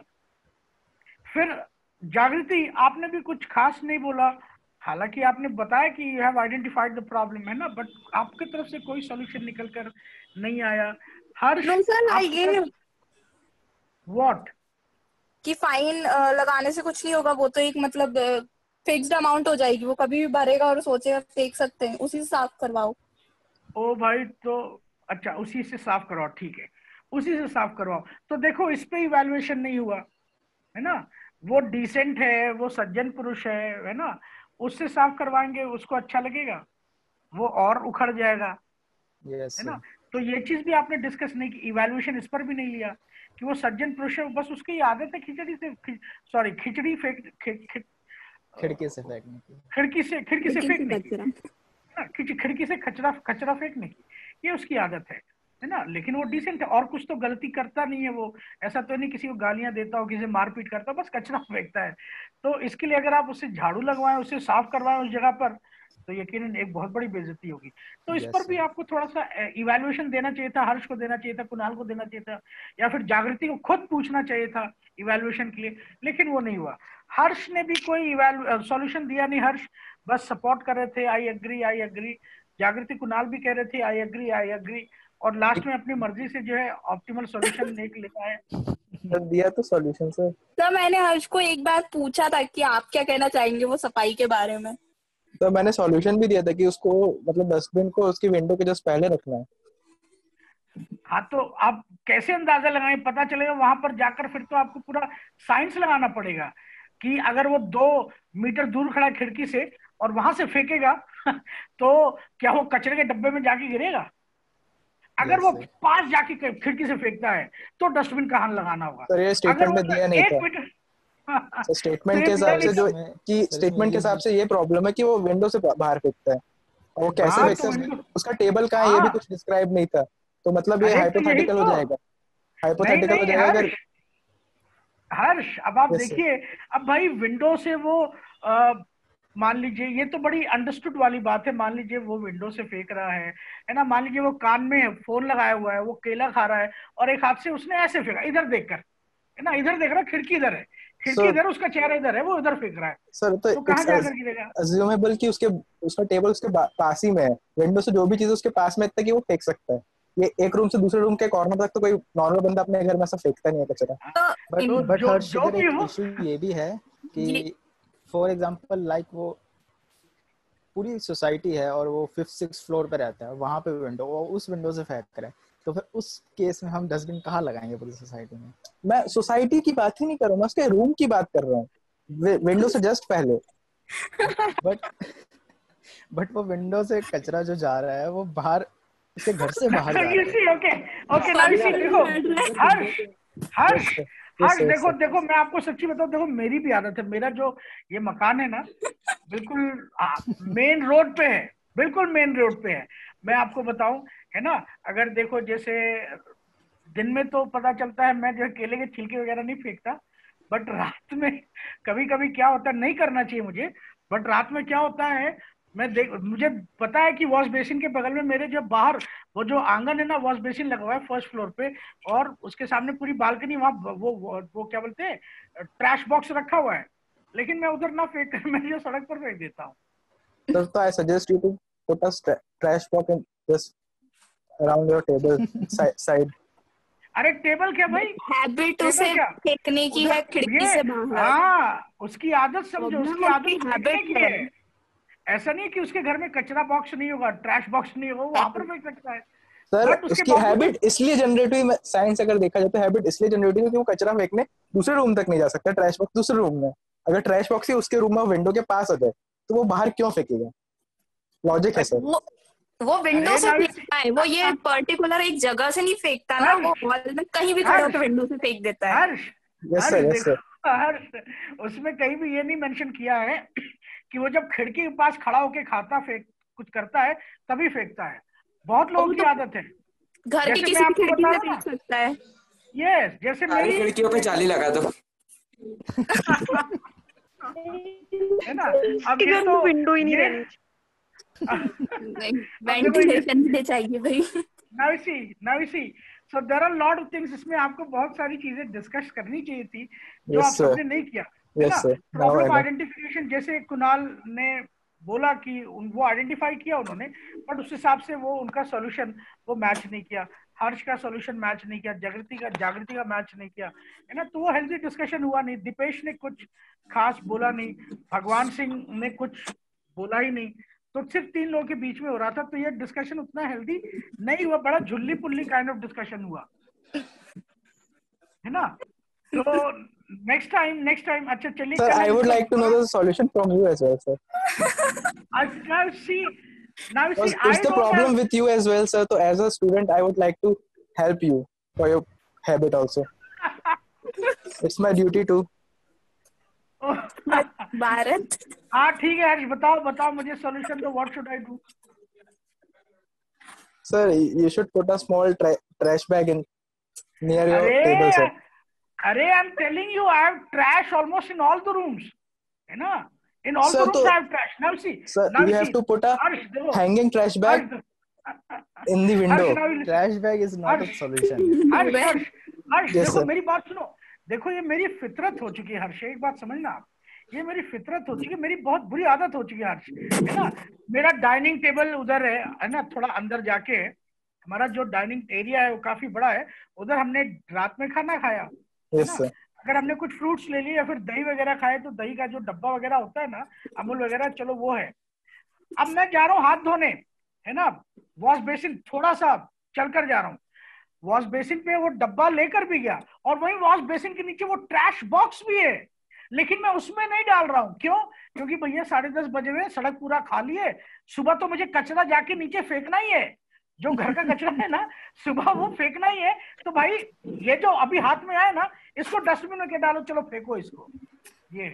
फिर जागृति, आपने भी कुछ खास नहीं बोला, हालांकि आपने बताया कि you have identified the problem, है ना, बट आपकी तरफ से कोई सॉल्यूशन निकल कर नहीं आया। Harsh, No, sir, I gave- what? कि फाइन लगाने से कुछ नहीं होगा, वो तो एक मतलब फिक्स्ड अमाउंट हो जाएगी, वो कभी भी भरेगा और सोचेगा फेंक सकते हैं, उसी से साफ करवाओ। ओ भाई, तो अच्छा उसी से साफ करवाओ, ठीक है, उसी से साफ करवाओ। तो देखो इस पे इवैल्यूएशन नहीं हुआ, है ना, वो डिसेंट है, वो सज्जन पुरुष है, है ना, उससे साफ करवाएंगे, उसको अच्छा लगेगा, वो और उखड़ जाएगा, yes, है ना। तो ये चीज भी आपने डिस्कस नहीं की, इवैल्यूएशन इस पर भी नहीं लिया कि वो सज्जन पुरुष है, बस उसकी आदत है खिचड़ी से, सॉरी खिचड़ी फेंक, खिड़की से फेंकने की, खिड़की से खिड़की से फेंकने की, खिड़की से कचरा कचरा फेंकने की, ये उसकी आदत है, है ना। लेकिन वो डिसेंट है, और कुछ तो गलती करता नहीं है वो, ऐसा तो नहीं किसी को गालियां देता हो, किसी से मारपीट करता हो, बस कचरा फेंकता है। तो इसके लिए अगर आप उससे झाड़ू लगवाएं, उससे साफ करवाएं उस जगह पर, तो यकीनन एक बहुत बड़ी बेइज्जती होगी। तो इस yes, पर भी आपको थोड़ा सा इवैल्यूएशन देना चाहिए था, हर्ष को देना चाहिए था, कुणाल को देना चाहिए था, या फिर जागृति को खुद पूछना चाहिए था इवैल्यूएशन के लिए, लेकिन वो नहीं हुआ। हर्ष ने भी कोई सॉल्यूशन दिया नहीं, हर्ष बस सपोर्ट कर रहे थे, आई एग्री आई एग्री। जागृति, कुणाल भी कह रहे थे आई एग्री आई एग्री, और लास्ट में अपनी मर्जी से जो है ऑप्टिमल सॉल्यूशन एक लेता है। दिया तो सॉल्यूशन सर। तो मैंने हर्ष को एक बार पूछा था कि आप क्या कहना चाहेंगे वो सफाई के बारे में, तो मैंने सॉल्यूशन भी दिया था कि उसको मतलब डस्टबिन को उसकी विंडो के जस्ट पहले रखना है। हाँ, तो आप कैसे अंदाजा लगाएं, पता चलेगा वहां पर जाकर, फिर तो आपको पूरा साइंस लगाना पड़ेगा कि अगर वो दो मीटर दूर खड़ा खिड़की से और वहां से फेंकेगा तो क्या वो कचरे के डब्बे में जाके गिरेगा? अगर वो पास जाके खिड़की से फेंकता है तो डस्टबिन कहाँ लगाना होगा? सर ये स्टेटमेंट में दिया नहीं था। तो स्टेटमेंट के हिसाब से जो कि स्टेटमेंट के हिसाब से ये प्रॉब्लम है कि वो विंडो से बाहर फेंकता है, और वो कैसे हाँ, फेंकता तो है उसका टेबल कहाँ है ये भी कुछ डिस्क्राइब नहीं था, तो मतलब ये हाइपोथेटिकल हो जाएगा, हाइपोथेटिकल हो जाएगा। अगर हर्ष, अब आप देखिए, अब भाई विंडो से वो आ, मान लीजिए, ये तो बड़ी अंडरस्टूड वाली बात है, मान लीजिए वो विंडो से फेंक रहा है है ना, मान लीजिए वो कान में फोन लगाया हुआ है, वो केला खा रहा है और एक हाथ से उसने ऐसे फेंका इधर देखकर, है ना, इधर देख रहा है, खिड़की इधर है, खिड़की इधर, उसका चेहरा इधर है, वो इधर फेंक रहा है, सर तो, तो कहाँ जाकर गिरेगा? अज्यूमेबल कि उसके उसका टेबल उसके पास ही में है, विंडो से जो भी चीज उसके पास में है कि वो फेंक सकता है। ये एक रूम से दूसरे रूम के कॉर्नर तक तो कोई नॉर्मल बंदा अपने घर में ऐसा फेंकता नहीं है कचरा। बट बट हर्ष, इधर एक इशू ये भी है कि फॉर एग्जांपल लाइक वो पूरी सोसाइटी है और वो फिफ्थ सिक्स फ्लोर पे रहता है, वहां पे विंडो, वो उस विंडो से फेंक रहा है, तो फिर उस केस में हम डस्टबिन कहाँ लगाएंगे पूरी सोसाइटी में? मैं सोसाइटी की बात ही नहीं कर रहा हूँ, मैं उसके रूम की बात कर रहा हूँ, विंडो से जस्ट पहले। बट बट वो विंडो से कचरा जो जा रहा है वो बाहर, उसके घर से बाहर जा रहा है। ओके ओके नाउ सी, देखो हर्ष हर्ष हर्ष देखो देखो मैं आपको सच्ची बताऊं, देखो मेरी भी आदत है, मेरा जो ये मकान है ना बिल्कुल मेन रोड पे है, बिल्कुल मेन रोड पे है। मैं आपको बताऊं, है ना, अगर देखो जैसे दिन में तो पता चलता है मैं जो केले के छिलके वगैरह नहीं फेंकता, बट रात में कभी कभी क्या होता है, नहीं करना चाहिए मुझे, बट रात में क्या होता है, मैं देख मुझे पता है कि वॉश बेसिन के बगल में मेरे जो बाहर वो जो आंगन है ना, वॉश बेसिन लगा हुआ है फर्स्ट फ्लोर पे, और उसके सामने पूरी बालकनी, वहाँ वो, वो वो क्या बोलते हैं ट्रैश बॉक्स रखा हुआ है, लेकिन मैं उधर ना फेंक कर मैं जो सड़क पर फेंक देता हूँ। तो I suggest you to put a trash box in this around your table side. अरे टेबल क्या भाई, हैबिट उसे फेंकने की है खिड़की से बाहर। हाँ, उसकी आदत समझो, उसकी आदत फेंकने की है। ऐसा नहीं कि उसके घर में कचरा बॉक्स नहीं होगा, ट्रैश बॉक्स नहीं होगा, वहां पर फेंक सकता है। सर उसकी हैबिट इसलिए जनरेट हुई, साइंस अगर देखा जाए तो हैबिट इसलिए जनरेट हुई क्योंकि वो कचरा फेंकने दूसरे रूम तक नहीं जा सकता, ट्रैश बॉक्स दूसरे रूम में। अगर ट्रैश बॉक्स ही उसके रूम में विंडो के पास आ जाए तो वो बाहर क्यों फेंकेगा? लॉजिक है सर। वो वो विंडो से फेंकता है, वो ये पर्टिकुलर एक जगह से नहीं फेंकता ना, वो हॉल में कहीं भी खड़े होकर विंडो से फेंक देता है। Harsh, yes sir, yes sir. Harsh, उसमें कहीं भी ये नहीं मेंशन किया है कि वो जब खिड़की के पास खड़ा होके खाता फेंक कुछ करता है तभी फेंकता है। बहुत लोगों की आदत है, घर की किसी भी खिड़की से फेंक सकता है। यस, जैसे मेरी खिड़कियों पे जाली लगा दो है ना। अब ये तो विंडो ही नहीं रहनी, वेंटिलेशन भी चाहिए भाई। Now you see, now you see. So there are a lot of things, इसमें आपको बहुत सारी चीजें डिस्कस करनी चाहिए थी जो yes, आप सबने नहीं किया, है ना। प्रॉब्लम आइडेंटिफिकेशन जैसे कुणाल ने बोला कि वो आइडेंटिफाई किया उन्होंने, बट उस हिसाब से वो उनका सॉल्यूशन वो मैच नहीं किया, हर्ष का सॉल्यूशन मैच नहीं किया, जागृति का जागृति का मैच नहीं किया, है ना। तो वो हेल्दी डिस्कशन हुआ नहीं। दीपेश ने कुछ खास बोला नहीं, भगवान सिंह ने कुछ बोला ही नहीं, तो सिर्फ तीन लोगों के बीच में हो रहा था। तो ये डिस्कशन उतना हेल्दी नहीं हुआ, बड़ा झुल्ली पुल्ली काइंड ऑफ डिस्कशन हुआ, है ना। तो नेक्स्ट टाइम नेक्स्ट टाइम अच्छा चलिए sir, I would like to know the solution from you as well sir. I now see now see it's the problem have... with you as well sir, so as a student I would like to help you for your habit also. It's my duty to Bharat. हाँ ठीक है हर्ष, बताओ बताओ मुझे solution दो, what should I do? Sir, you should put a small tra- trash bag in near your Arre, table sir. अरे I'm telling you I have trash almost in all the rooms, है ना। In all sir, the rooms to, I have trash. Now see, sir, now you see. have to put a Harsh, hanging trash bag Harsh, in the window. Harsh, trash bag is not Harsh, a solution. Harsh, Harsh, Harsh, yes, देखो sir. मेरी बात सुनो, देखो ये मेरी फितरत हो चुकी है हर्ष, एक बात समझना आप, ये मेरी फितरत हो चुकी है, मेरी बहुत बुरी आदत हो चुकी है हर्ष, है ना। मेरा डाइनिंग टेबल उधर है, है ना, थोड़ा अंदर जाके हमारा जो डाइनिंग एरिया है वो काफी बड़ा है, उधर हमने रात में खाना खाया, yes, sir. अगर हमने कुछ फ्रूट्स ले लिए या फिर दही वगैरह खाए तो दही का जो डब्बा वगैरह होता है ना, अमूल वगैरह, चलो वो है। अब मैं जा रहा हूँ हाथ धोने, है ना, वॉश बेसिन थोड़ा सा चलकर जा रहा हूँ, वॉश बेसिन पे वो डब्बा लेकर भी गया और वही वॉश बेसिन के नीचे वो ट्रैश बॉक्स भी है, लेकिन मैं उसमें नहीं डाल रहा हूँ। क्यों? क्योंकि भैया साढ़े दस बजे हुए, सड़क पूरा खाली है, सुबह तो मुझे कचरा जाके नीचे फेंकना ही है, जो घर का कचरा है ना सुबह वो फेंकना ही है। तो भाई ये जो अभी हाथ में आया ना, इसको डस्टबिन में के डालो, चलो फेंको इसको, ये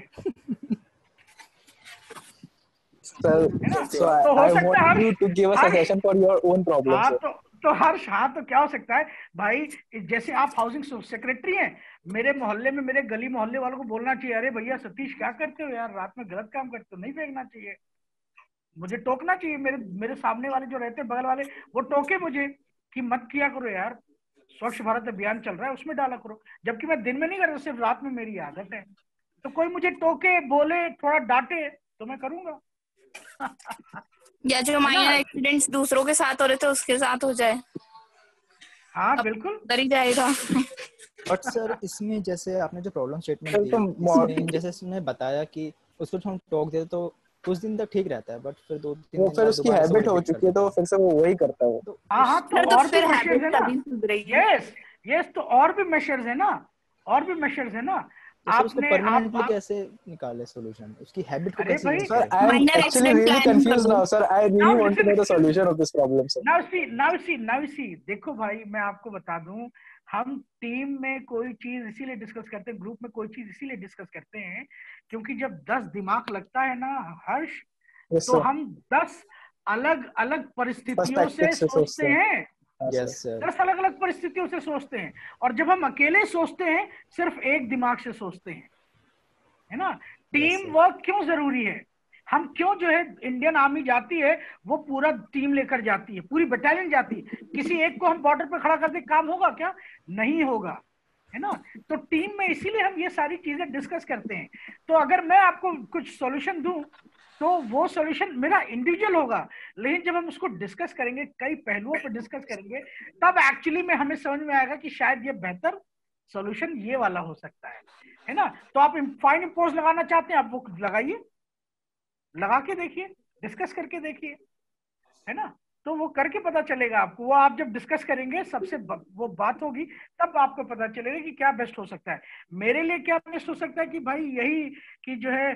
Sir, so I, तो I want you to give a suggestion for your own problem. हाँ तो तो हर्ष, हाँ तो क्या हो सकता है भाई, जैसे आप हाउसिंग सेक्रेटरी हैं, मेरे मोहल्ले में मेरे गली मोहल्ले वालों को बोलना चाहिए, अरे भैया सतीश क्या करते हो यार, रात में गलत काम करते हो, नहीं फेंकना चाहिए, मुझे टोकना चाहिए, मेरे मेरे सामने वाले जो रहते हैं बगल वाले, वो टोके मुझे कि मत किया करो यार, स्वच्छ भारत अभियान चल रहा है उसमें डाला करो, जबकि मैं दिन में नहीं करता, सिर्फ रात में मेरी आदत है। तो कोई मुझे टोके, बोले, थोड़ा डांटे तो मैं करूंगा। या जो माइनर एक्सीडेंट्स दूसरों के साथ हो रहे थे उसके साथ हो जाए, हाँ बिल्कुल डर ही जाएगा। बट सर इसमें जैसे आपने जो प्रॉब्लम स्टेटमेंट दी, इसमें जैसे उसने बताया कि उसको हम टोक दे तो कुछ दिन तक ठीक रहता है, बट फिर दो तीन दिन फिर उसकी हैबिट हो चुकी है तो फिर से वो वही करता है। तो हाँ हाँ तो और भी मेशर्स है ना, यस यस तो और भी मेशर्स है ना, और भी मेशर्स है ना। तो सर उसको परमानेंटली कैसे निकाले सॉल्यूशन, उसकी हैबिट को कैसे? Sir I am actually really confused now sir, I really want to know the solution of this problem sir. Now see now see now see देखो भाई, मैं आपको बता दूं, हम टीम में कोई चीज इसीलिए डिस्कस करते हैं, ग्रुप में कोई चीज इसीलिए डिस्कस करते हैं क्योंकि जब दस दिमाग लगता है ना हर्ष, yes, तो हम दस अलग अलग परिस्थितियों से सोचते हैं, yes, दस अलग अलग परिस्थितियों से सोचते हैं, और जब हम अकेले सोचते हैं सिर्फ एक दिमाग से सोचते हैं, है ना। टीम yes, वर्क क्यों जरूरी है, हम क्यों जो है इंडियन आर्मी जाती है वो पूरा टीम लेकर जाती है, पूरी बटालियन जाती है, किसी एक को हम बॉर्डर पे खड़ा कर दे काम होगा क्या? नहीं होगा, है ना। तो टीम में इसीलिए हम ये सारी चीजें डिस्कस करते हैं। तो अगर मैं आपको कुछ सॉल्यूशन दूं तो वो सॉल्यूशन मेरा इंडिविजुअल होगा, लेकिन जब हम उसको डिस्कस करेंगे, कई पहलुओं पर डिस्कस करेंगे, तब एक्चुअली में हमें समझ में आएगा कि शायद ये बेहतर सॉल्यूशन ये वाला हो सकता है, है ना। तो आप फाइन इम्पोज लगाना चाहते हैं, आप वो लगाइए, लगा के देखिए, डिस्कस करके देखिए, है ना। तो वो करके पता चलेगा आपको, वो आप जब डिस्कस करेंगे सबसे वो बात होगी, तब आपको पता चलेगा कि क्या बेस्ट हो सकता है। मेरे लिए क्या बेस्ट हो सकता है कि भाई यही कि जो है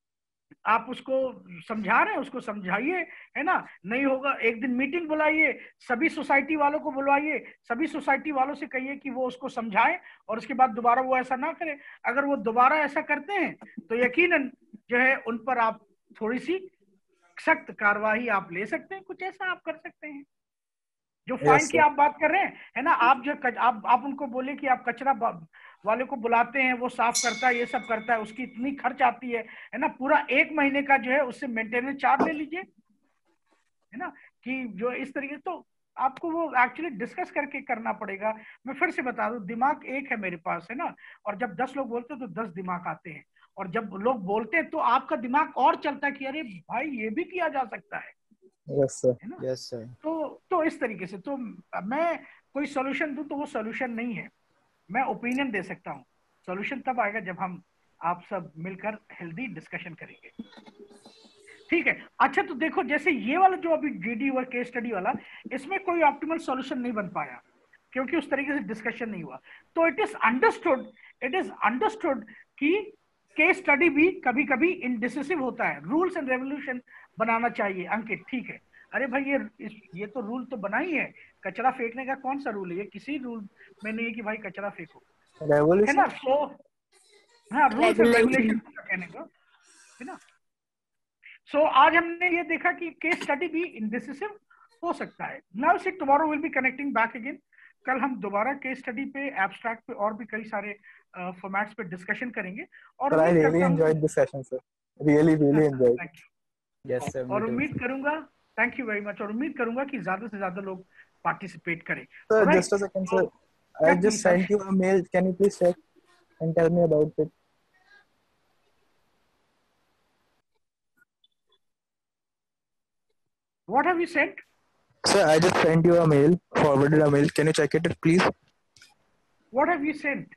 आप उसको समझा रहे हैं, उसको समझाइए, है ना। नहीं होगा एक दिन मीटिंग बुलाइए, सभी सोसाइटी वालों को बुलवाइए, सभी सोसाइटी वालों से कहिए कि वो उसको समझाएं, और उसके बाद दोबारा वो ऐसा ना करें। अगर वो दोबारा ऐसा करते हैं तो यकीनन जो है उन पर आप थोड़ी सी सख्त कार्रवाई आप ले सकते हैं, कुछ ऐसा आप कर सकते हैं। जो फाइन Yes, की sir. आप बात कर रहे हैं, है ना, आप जो कच, आप आप उनको बोले कि आप कचरा वाले को बुलाते हैं, वो साफ करता है, ये सब करता है, उसकी इतनी खर्च आती है, है ना, पूरा एक महीने का जो है उससे मेंटेनेंस चार्ज ले लीजिए, है ना, कि जो इस तरीके। तो आपको वो एक्चुअली डिस्कस करके करना पड़ेगा। मैं फिर से बता दूं, दिमाग एक है मेरे पास, है ना, और जब दस लोग बोलते हैं तो दस दिमाग आते हैं, और जब लोग बोलते हैं तो आपका दिमाग और चलता है कि अरे भाई ये भी किया जा सकता है, Yes, sir. है ना। Yes sir. तो तो इस तरीके से तो मैं कोई सॉल्यूशन दूं तो वो सॉल्यूशन नहीं है, मैं ओपिनियन दे सकता हूँ। सॉल्यूशन तब आएगा जब हम आप सब मिलकर हेल्दी डिस्कशन करेंगे, ठीक है। अच्छा, तो देखो जैसे ये वाला जो अभी जीडी और केस स्टडी वाला, इसमें कोई ऑप्टिमल सॉल्यूशन नहीं बन पाया क्योंकि उस तरीके से डिस्कशन नहीं हुआ। तो it is understood it is understood कि केस स्टडी भी कभी कभी इनडिसिसिव होता है। रूल्स एंड रेवोल्यूशन बनाना चाहिए अंकित, ठीक है। अरे भाई ये इस, ये तो रूल तो बना ही है, कचरा फेंकने का कौन सा रूल है, ये किसी रूल में नहीं है कि भाई कचरा फेंको, है Revolution? ना। सो हाँ, रूल्स एंड रेगुलेशन कहने का, है ना। सो आज हमने ये देखा कि केस स्टडी भी इनडिसिसिव हो सकता है। Now see tomorrow will be connecting back again. कल हम दोबारा केस स्टडी पे, एब्स्ट्रैक्ट पे और भी कई सारे फॉर्मेट्स पे डिस्कशन करेंगे। और Sir, I उम्मीद really करता हूँ enjoyed this session, sir. Really, really enjoyed. Thank you. Yes sir, और उम्मीद करूंगा, थैंक यू वेरी मच, और उम्मीद करूंगा कि ज्यादा से ज्यादा लोग पार्टिसिपेट करें। Sir, Alright, just a second, so- sir. I Yeah, just please, sent Harsh. you a mail. Can you please check and tell me about it? What have you sent? Sir, I just sent you a mail, forwarded a mail. Can you check it, please? What have you sent?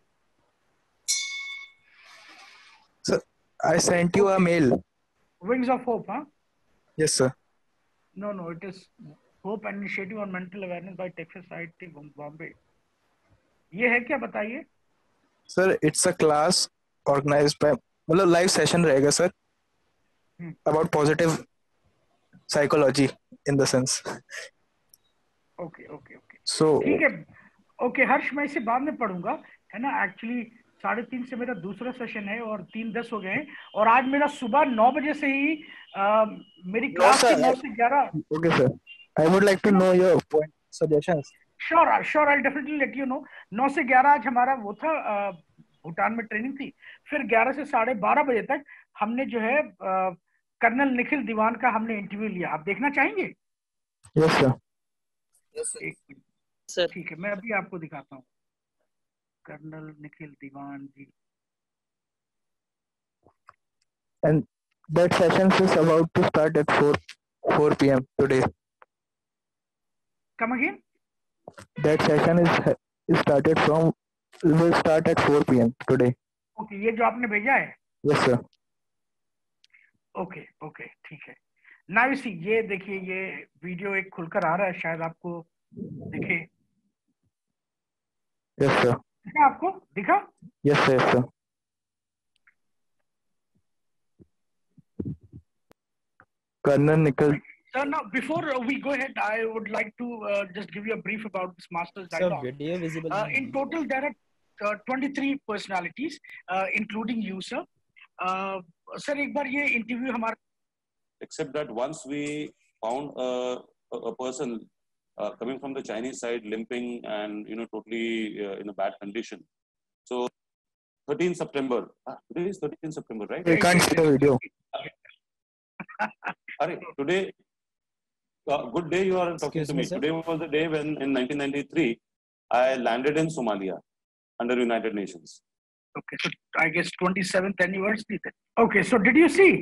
Sir, I sent you a mail. Wings of Hope, huh? Yes, sir. No, no, it is Hope Initiative on Mental Awareness by Texas I I T Bombay. ये है क्या, बताइए। Sir, it's a class organized by, मतलब live session रहेगा sir, Hmm. about positive psychology in the sense. Okay okay okay, So, ठीक है। Okay हर्ष, मैं इसे बाद में पढ़ूंगा, है ना। एक्चुअली साढ़े तीन से मेरा दूसरा सेशन है और तीन दस हो गए हैं, और आज मेरा सुबह नौ बजे से ही आ, मेरी no क्लास sir. थी नौ से ग्यारह। Okay, sir. I would like to know your point, suggestions. Sure sure, I definitely let you know. नौ से ग्यारह आज हमारा वो था, अ, भूटान में ट्रेनिंग थी। फिर ग्यारह से साढ़े बारह बजे तक हमने जो है अ, कर्नल निखिल दीवान का हमने इंटरव्यू लिया। आप देखना चाहेंगे? Yes, sir. एक मिनट, सर ठीक है, मैं अभी आपको दिखाता हूँ। Colonel Nikhil Diwan ji, And that session is about to start at four four p m today. Come again. That session is is started from will start at four p m today. Okay, ये जो आपने भेजा है, Yes, sir. ओके ओके, ठीक है। Now सी, ये देखिए, ये वीडियो एक खुलकर आ रहा है, शायद आपको दिखे। Yes, sir. दिखा आपको? दिखा? Yes, sir. Yes, sir. Colonel Nikhil. So now, before uh, we go ahead, I would like to uh, just give you a brief about this master's sir dialogue. Video visible Uh, in total, there are uh, twenty-three personalities, uh, including you, sir. Uh, sir, एक बार ये interview हमारा, except that once we found a, a, a person uh, coming from the Chinese side limping and you know totally uh, in a bad condition. So thirteenth September, ah, today is thirteenth September, right? We can't see the video. Arre, today, uh, good day you are talking Excuse to me, me. sir? Today was the day when in nineteen ninety-three I landed in Somalia under United Nations. okay, so I guess twenty-seventh anniversary then. Okay, so did you see?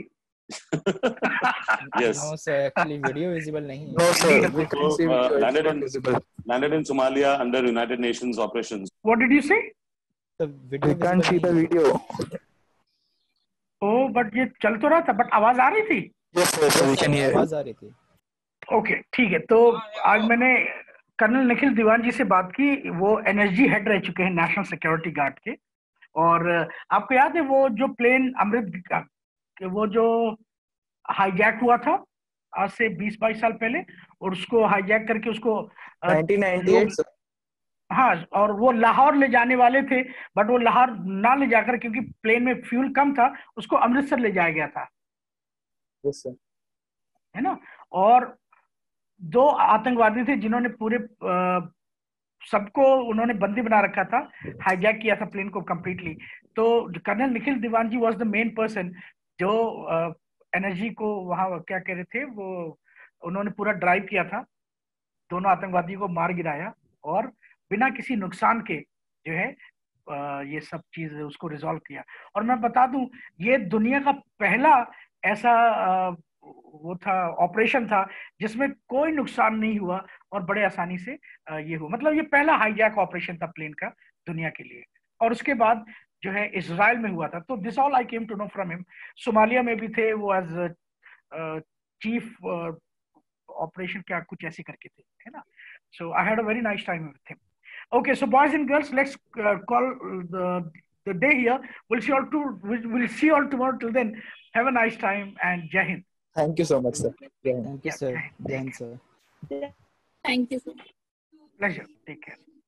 Yes. No sir, actually video visible नहीं है. No sir, we So, can see uh, video. It's landed not in visible. landed in Somalia under United Nations operations. What did you say? The video We can't see visible the नहीं है. video. Oh, but ये चल तो रहा था, but आवाज आ रही थी. Yes sir, sir, we Yes, can sir, hear. आवाज आ रही थी. ओके ठीक है. तो आज मैंने कर्नल निखिल दीवान जी से बात की. वो एनएसजी हेड रह चुके हैं नेशनल सिक्योरिटी गार्ड के. और आपको याद है वो जो प्लेन अमृत, वो जो हाईजैक हुआ था आज से बीस बाईस साल पहले, और उसको हाईजैक करके उसको nineteen ninety-eight sir. हाँ, और वो लाहौर ले जाने वाले थे, बट वो लाहौर ना ले जाकर, क्योंकि प्लेन में फ्यूल कम था, उसको अमृतसर ले जाया गया था. Yes sir. है ना. और दो आतंकवादी थे जिन्होंने पूरे आ, सबको उन्होंने बंदी बना रखा था, हाईजैक किया था प्लेन को कंप्लीटली. तो colonel Nikhil Diwan ji was the main person जो एनर्जी को वहां क्या कह रहे थे, वो उन्होंने पूरा ड्राइव किया था, दोनों आतंकवादियों को मार गिराया और बिना किसी नुकसान के जो है आ, ये सब चीज उसको रिजॉल्व किया. और मैं बता दूं, ये दुनिया का पहला ऐसा आ, वो था ऑपरेशन था जिसमें कोई नुकसान नहीं हुआ और बड़े आसानी से ये हुआ. मतलब ये पहला हाईजैक ऑपरेशन था प्लेन का दुनिया के लिए. और उसके बाद जो है इजराइल में हुआ था. तो this all I came to know from him. Somalia में भी थे वो एज चीफ ऑपरेशन क्या कुछ ऐसे करके थे, है ना. So I had a very nice time with him. Okay, so boys and girls, let's uh, call the the day here. We'll see you all to we'll, we'll see you all tomorrow. Till then, have a nice time and Jai Hind. Thank you so much sir. Thank you sir. Jai Hind sir. Thank you, sir. Pleasure. Take care.